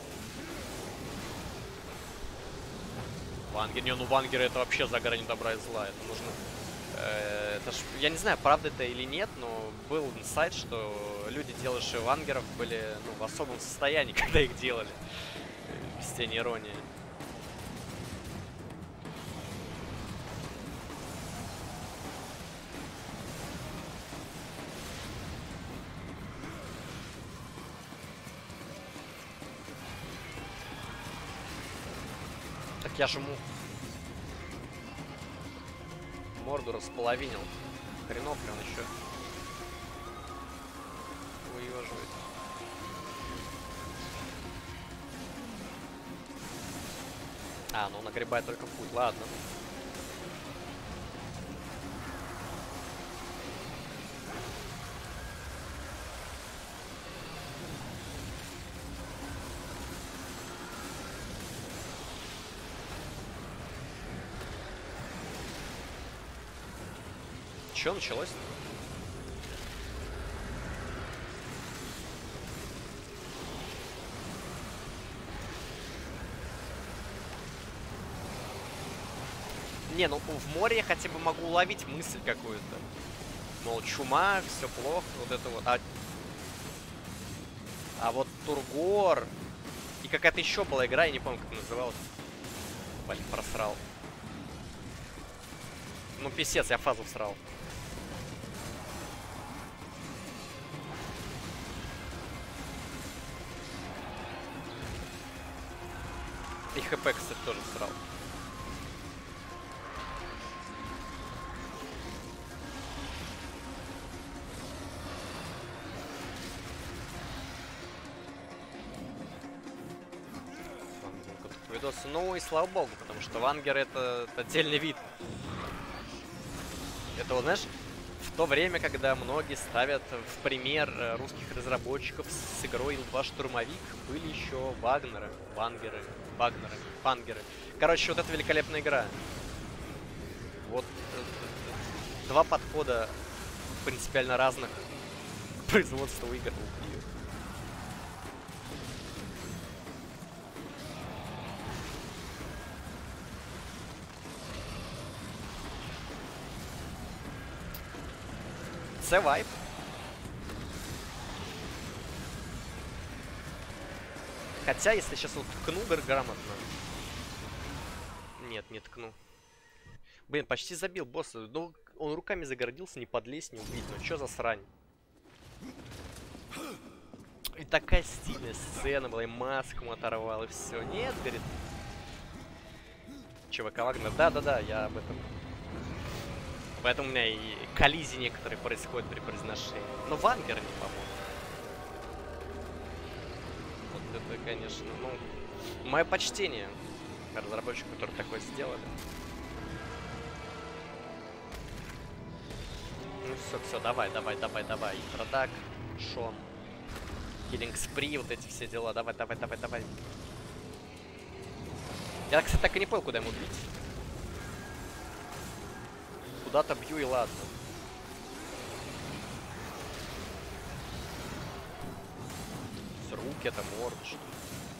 Вангер. Не, ну Вангеры это вообще за гранью добра и зла. Это нужно... это ж, я не знаю, правда это или нет, но был инсайт, что люди, делавшие Вангеров, были в особом состоянии, когда их делали. Без тени иронии. Я же ему морду располовинил. Хренов ли он еще выеживает. А, ну он нагребает только путь. Ладно. Чё началось? Не, ну в море я хотя бы могу уловить мысль какую-то. Мол, чума, все плохо, вот это вот. А вот Тургор. И какая-то еще была игра, я не помню, как называлась. Блин, просрал. Ну, писец, я фазу всрал. И ХП, кстати, тоже всрал. Видосы, ну и слава богу, потому что Вангер это отдельный вид. Это вот, знаешь, в то время, когда многие ставят в пример русских разработчиков с игрой Ил-2 Штурмовик, были еще Вагнеры, Фангеры. Короче, вот это великолепная игра. Вот два подхода принципиально разных к производству игр. Вайп. Хотя, если сейчас вот ткну грамотно... Нет, не ткну. Блин, почти забил босса. Ну, он руками загородился, не подлезть, не убить. Ну, чё за срань? И такая стильная сцена была, и маску ему оторвал, и все. Нет, говорит. ЧВК Вагнер. Да-да-да, я об этом. Поэтому у меня и коллизии некоторые происходят при произношении. Но Вангер не, по-моему. Вот это, конечно, ну... Мое почтение разработчикам, которые такое сделали. Ну все, давай. Продак, Шон. Киллинг Спри, вот эти все дела. Давай. Я, кстати, так и не понял, куда ему бить. Куда-то бью и ладно. С руки это морда, что ли?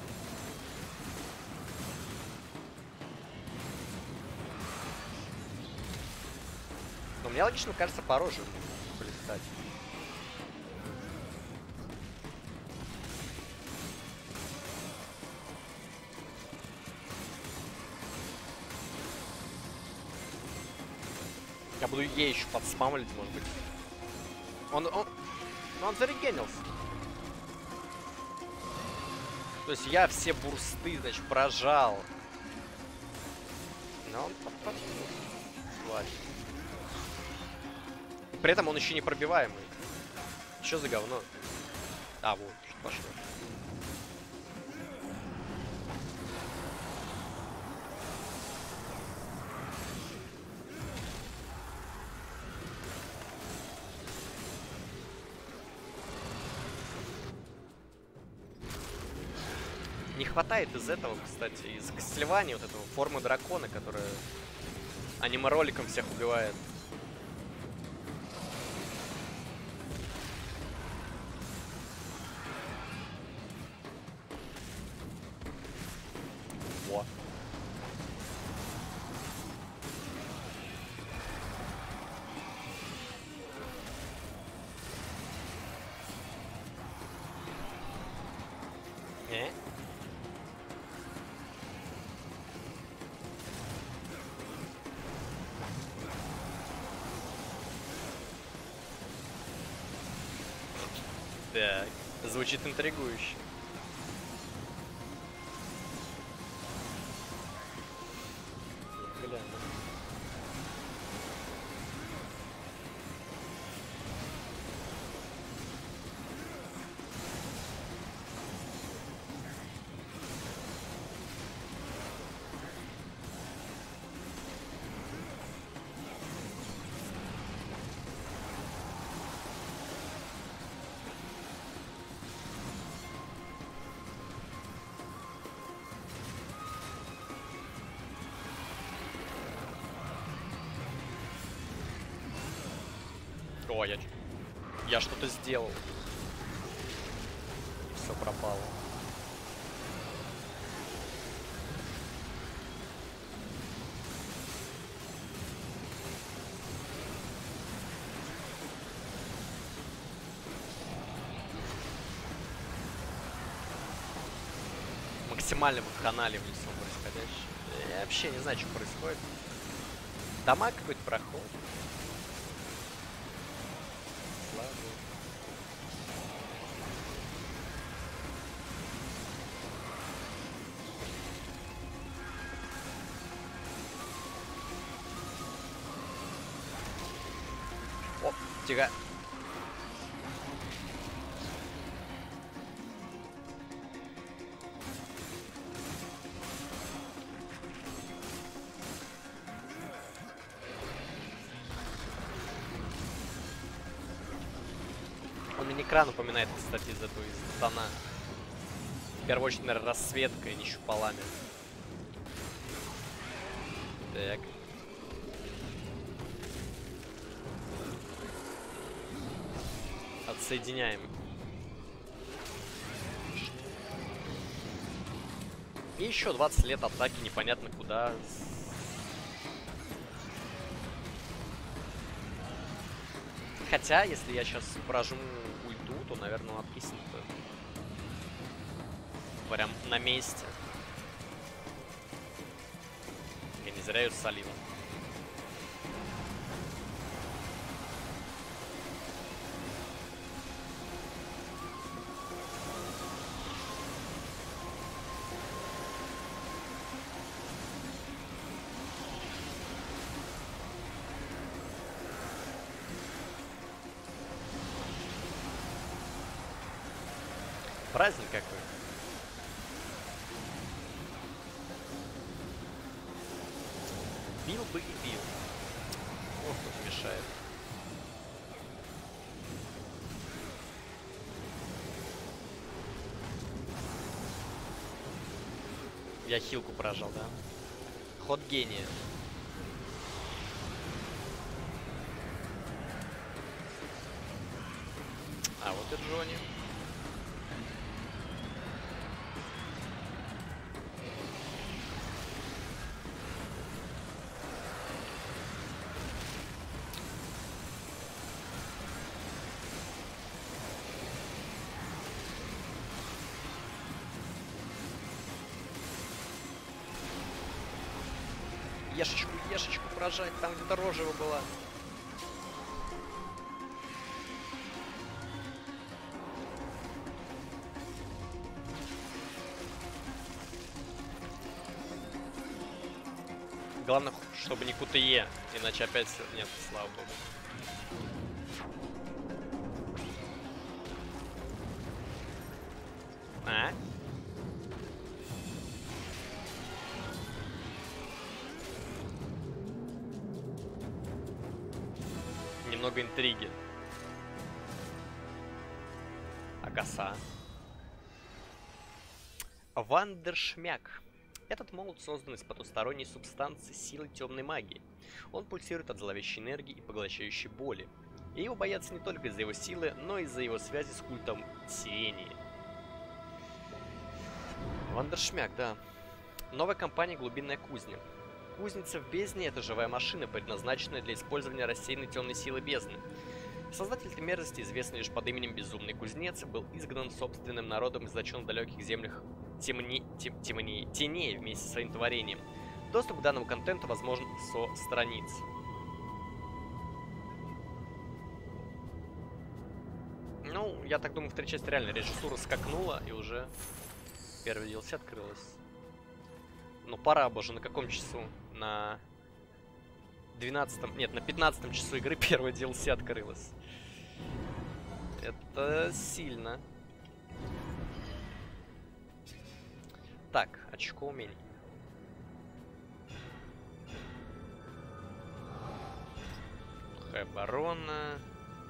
Но мне логично кажется по роже полистать. Я буду ей еще подспамлить, может быть. Он зарегенился. То есть я все бурсты, значит, прожал. Но он хватит. При этом он еще не пробиваемый. Что за говно? А, вот, что пошло. Не хватает из этого, кстати, из Castlevania вот этого формы дракона, которая аниме-роликом всех убивает. Во. Так, звучит интригующе. Бля. О, я что-то сделал. Все пропало. Максимально вакханалия в лесу происходящее. Я вообще не знаю, что происходит. Дома какой-то проход. О, тихо. Он мне экран напоминает, кстати, из этого, из тона. В первую очередь, наверное, расцветка и не щупалами. Так. Отсоединяем. И еще 20 лет атаки непонятно куда. Хотя, если я сейчас прожму ульту, то, наверное, он откиснет. Прям на месте. Я не зря ее солил. праздник какой. Бил бы и бил. Ох, тут мешает. Я хилку прожал, да? Ход гения. А вот и Джонни. Ешечку поражать, там где-то рожева была. Главное, чтобы не КТЕ, иначе опять нет, слава богу. А? Немного интриги. А коса? Вандершмяк. Этот молот создан из потусторонней субстанции силы темной магии. Он пульсирует от зловещей энергии и поглощающей боли. И его боятся не только из-за его силы, но и из-за его связи с культом Сирении. Вандершмяк, да. Новая компания «Глубинная кузня». Кузница в бездне — это живая машина, предназначенная для использования рассеянной темной силы бездны. Создатель этой мерзости, известный лишь под именем Безумный Кузнец, был изгнан собственным народом и заточен в далеких землях теней вместе со своим творением. Доступ к данному контенту возможен со страниц. Ну, я так думаю, в третьей части реально режиссура скакнула, и уже первый DLC открылась. Ну, пора бы уже, на каком часу? На 12-м, нет, на 15-м часу игры первый DLC открылась. Это сильно. Так, очко умений. Оборона.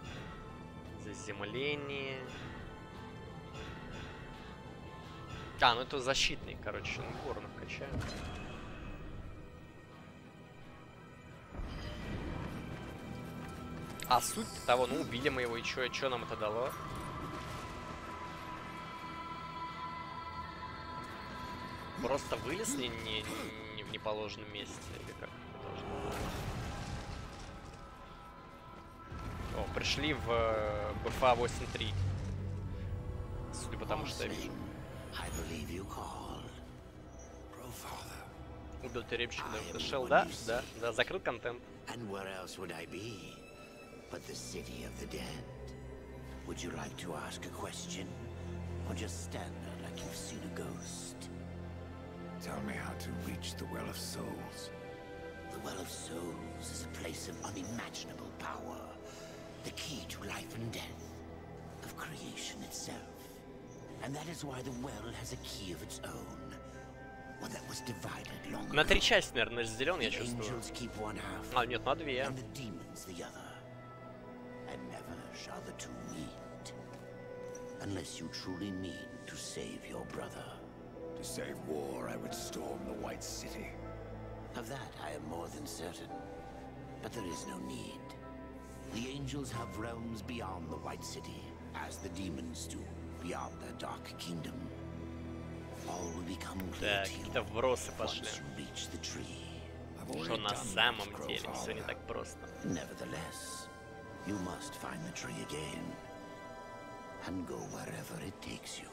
Заземление. А, ну это защитный, короче, упорно качаем. А суть того, ну убили мы его, и чё нам это дало? Просто вылез не в неположенном месте, или как это должно быть? О, пришли в БФА 8.3. Судя по тому, что я вижу. Убил тюремщика, да, Шел, да, закрыл контент. But the city of the dead. Would you like to ask a question? Or just stand there like you've seen a ghost? Tell me how to reach the Well of Souls. The Well of Souls is a place of unimaginable power. The key to life and death. Of creation itself. And that is why the well has a key of its own. One that was divided long ago. На 3 части, наверное, разделен, я чувствую. А, нет, на 2. And the demons the other. And never shall the two meet. Unless you truly mean to save your brother. To save war, I would storm the White City. Of that I am more than certain. But there is no need. The angels have realms beyond the White City, as the demons do, beyond their dark kingdom. All will become clear to you once you reach the tree. Что на самом деле все не так просто. Nevertheless, you must find the tree again, and go wherever it takes you.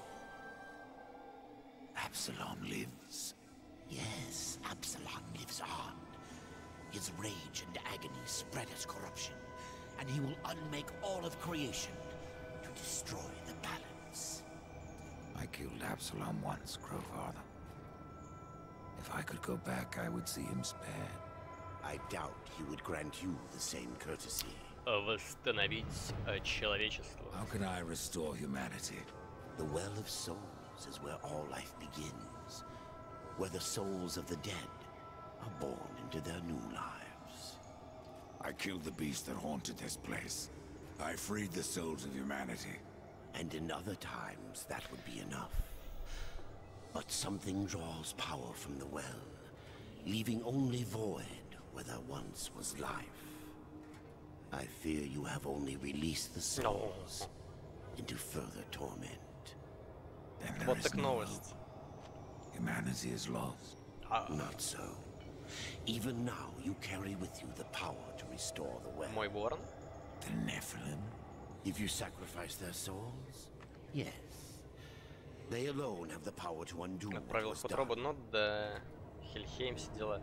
Absalom lives. Yes, Absalom lives on. His rage and agony spread as corruption, and he will unmake all of creation to destroy the balance. I killed Absalom once, Crowfather. If I could go back, I would see him spared. I doubt he would grant you the same courtesy. Восстановить человечество. How can I restore humanity? The Well of Souls is where all life begins, where the souls of the dead are born into their new lives. I killed the beast that haunted this place. I freed the souls of humanity. And in other times, that would be enough. But something draws power from the well, leaving only void where there once was life. I fear you have only released the souls into further torment. Then there is no hope. Humanity is lost. Not so. Even now, you carry with you the power to restore the well. Мой ворон? The Nephilim? If you sacrifice their souls, yes. They alone have the power to undo what was done. Отправил нот, да, Хельхейм, все дела.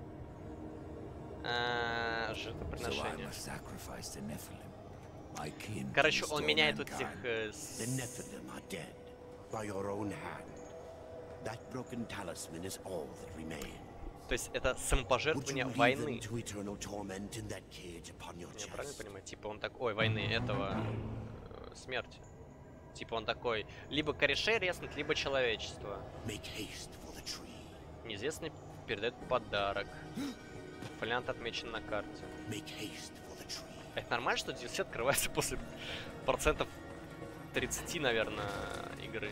Жертвоприношение. Короче, он меняет вот этих... The Nephilim are dead by your own hand. That broken talisman is all that remains. То есть это самопожертвование войны. Я правильно понимаю? Типа он так... Ой, войны этого... смерти. Типа он такой... Либо корешей резнуть, либо человечество. Неизвестный передает подарок. Фолиант отмечен на карте. Это нормально, что DLC открывается после процентов 30, наверное, игры?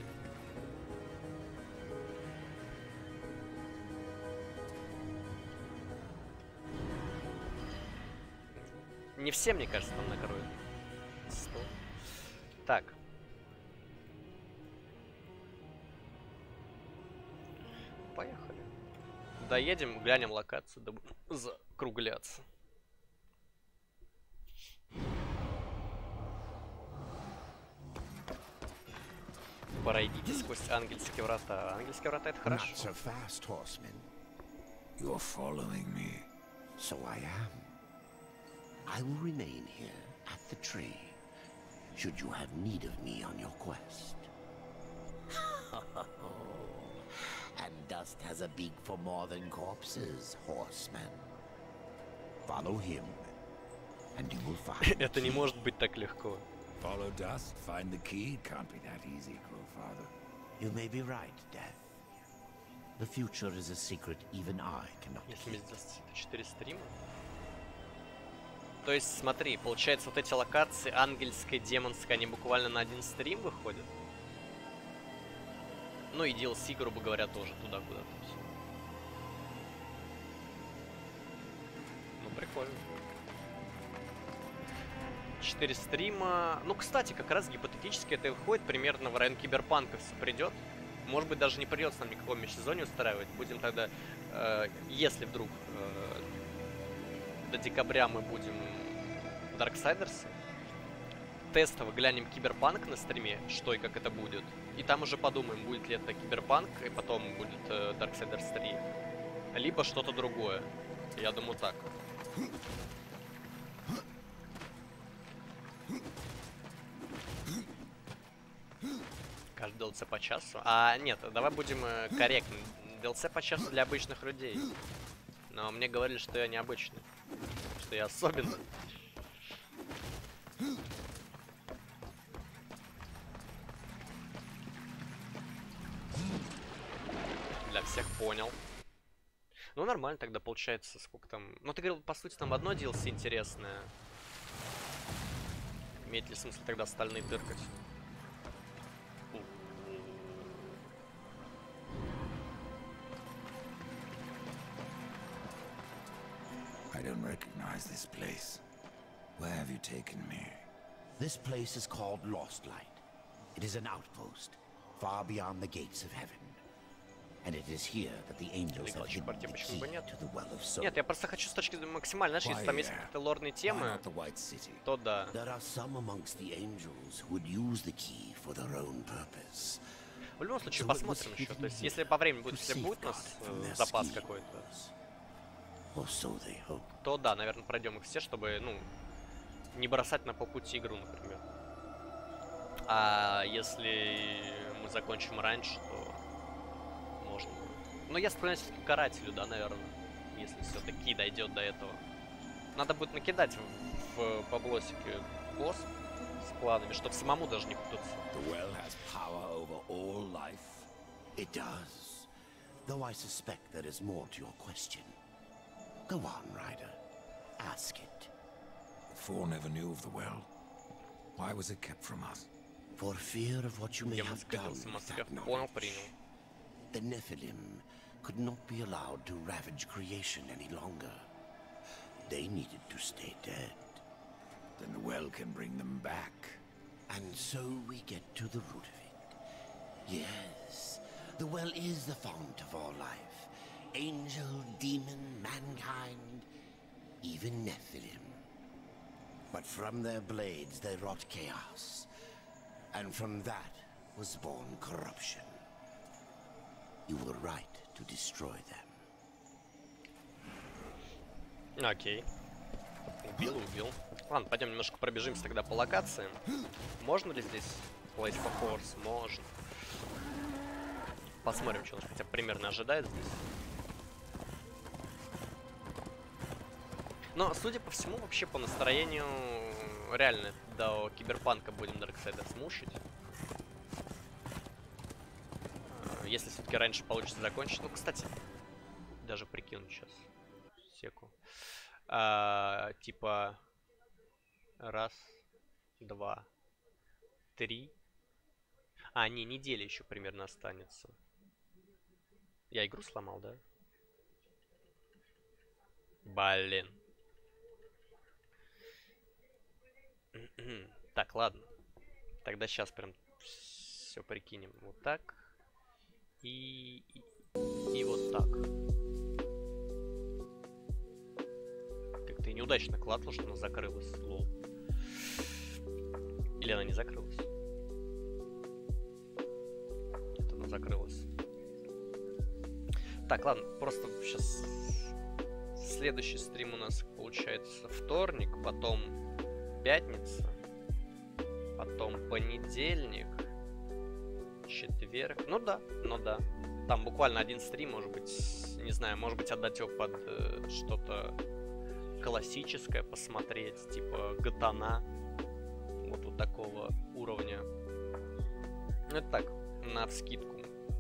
Не все, мне кажется, там накроют. 100. Так. Поехали. Доедем, глянем локацию, дабы закругляться. Пройдите сквозь ангельские врата. Ангельские врата — это хорошо. Not so fast, horseman. You're following me. So I am. I will remain here at the tree, should you have need of me on your quest. And dust has a beak for more than corpses, horseman. Follow him, and you will find. Это не может быть так легко. Follow dust, find the key. It can't be that easy, Crowfather. You may be right, Death. The future is a secret even I cannot Если keep. здесь 4 стрима. То есть, смотри, получается, вот эти локации ангельская, демонская, они буквально на один стрим выходят. Ну и DLC, грубо говоря, тоже туда куда-то. Ну, прикольно. 4 стрима. Ну, кстати, как раз гипотетически это выходит примерно в район киберпанка все придет. Может быть, даже не придется нам никакого межсезонья устраивать. Будем тогда, если вдруг до декабря мы будем в Darksiders, тестово глянем киберпанк на стриме, что и как это будет. И там уже подумаем, будет ли это киберпанк, и потом будет Darksiders 3. Либо что-то другое. Я думаю, так. Каждый DLC по часу. А, нет, давай будем корректны. DLC по часу для обычных людей. Но мне говорили, что я необычный. Что я особенный. Для всех понял. Ну, нормально тогда получается, сколько там... Ну, ты говорил, по сути, там одно DLC интересное. Имеет ли смысл тогда остальные тыркать? I don't recognize this place. Where have you taken me? This place is called Lost Light. It is an outpost, far beyond the gates of heaven. And it is here that the angels have hidden the key to the Well of Souls. Нет, я просто хочу с точки максимально, знаешь, если там есть какие-то лорные темы, то да. There are some amongst the angels who would use the key for their own purpose. В любом случае посмотрим еще. То есть, если по времени будет, если будет у нас запас какой-то, то да, наверное, пройдем их все, чтобы, ну, не бросать на полпути игру, например. А если мы закончим раньше, то можно. Но я склоняюсь к карателю, да, наверное, если все-таки дойдет до этого. Надо будет накидать в баблосике босс с планами, чтобы самому даже не путаться. The well has power over all life. It does. Though I suspect there is more to your question. Go on, Ryder. Ask it. The Four never knew of the well. Why was it kept from us? For fear of what you may have done with that knowledge. The Nephilim could not be allowed to ravage creation any longer. They needed to stay dead. Then the well can bring them back. And so we get to the root of it. Yes, the well is the fount of all life. Angel, demon, mankind, even Nephilim. But from their blades they wrought chaos. And from that was born corruption. You were right to destroy them. Окей. Убил. Ладно, пойдем немножко пробежимся тогда по локациям. Можно ли здесь Place for Horse? Можно. Посмотрим, что нас хотя бы примерно ожидает здесь. Но, судя по всему, вообще по настроению, реально до киберпанка будем Дарксайда смушить. Если все-таки раньше получится закончить. Ну, кстати, даже прикину сейчас. Секу. Типа... Раз, два, три. Не, неделя еще примерно останется. Я игру сломал, да? Блин. Так, ладно. Тогда сейчас прям все прикинем. Вот так. И вот так. Как-то и неудачно клацнул, что она закрылась. Лол. Или она не закрылась? Нет, она закрылась. Так, ладно, просто сейчас следующий стрим у нас получается вторник, потом пятница, потом понедельник, четверг. Ну да. Там буквально один стрим, может быть, не знаю, может быть отдать его под что-то классическое посмотреть, типа Гатана. Вот такого уровня. Это так, навскидку.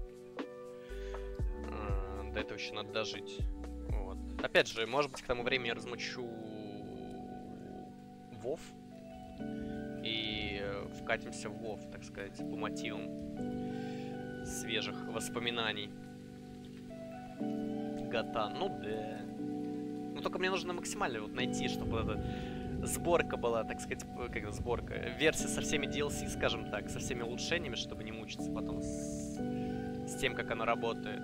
До этого еще надо дожить. Вот. Опять же, может быть, к тому времени я размучу WoW. И вкатимся в WoW, так сказать, по мотивам свежих воспоминаний. Гатан, ну да. Ну только мне нужно максимально вот найти, чтобы это... Сборка была, так сказать, как сборка. Версия со всеми DLC, скажем так, со всеми улучшениями, чтобы не мучиться потом с тем, как оно работает.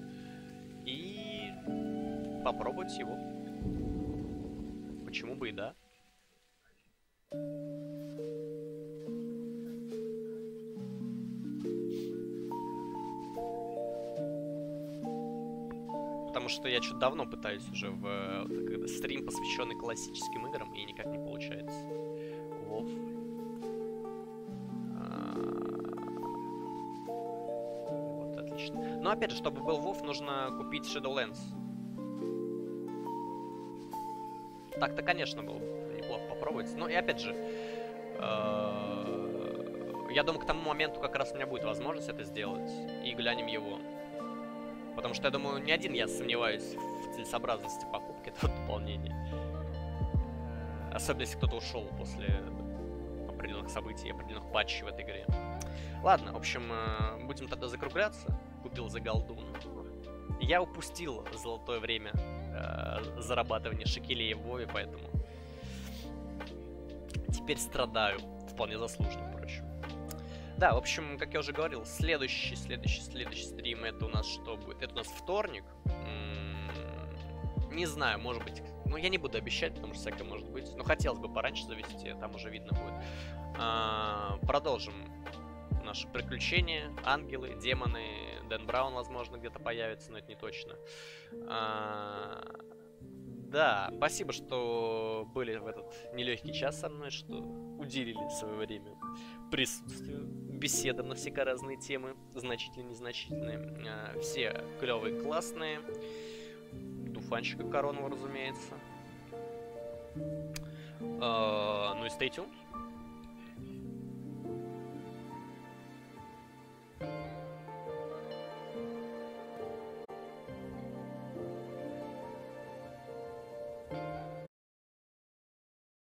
И попробовать его. Почему бы и да? Потому что я что-то давно пытаюсь уже в стрим, посвященный классическим играм, и никак не получается. WoW. Вот, отлично. Но опять же, чтобы был WoW, нужно купить Shadowlands. Так-то, конечно, было бы неплохо попробовать. Но и опять же, я думаю, к тому моменту как раз у меня будет возможность это сделать. И глянем его. Потому что, я думаю, не один я сомневаюсь в целесообразности покупки этого дополнения. Особенно, если кто-то ушел после определенных событий, определенных патчей в этой игре. Ладно, в общем, будем тогда закругляться. Купил за голду. Я упустил золотое время зарабатывания шекелей в Вове, поэтому теперь страдаю. Вполне заслуженно, впрочем. Да, в общем, как я уже говорил, следующий стрим это у нас что будет? Это у нас вторник. Не знаю, может быть. Ну, я не буду обещать, потому что всякое может быть. Но хотелось бы пораньше завести, там уже видно будет. Продолжим наши приключения. Ангелы, демоны. Дэн Браун, возможно, где-то появится, но это не точно. Да, спасибо, что были в этот нелегкий час со мной, что уделили свое время присутствию, беседам на всяко разные темы, значительные, незначительные. Все клевые, классные. Дуфанчика Коронова, разумеется. Ну и stay tuned.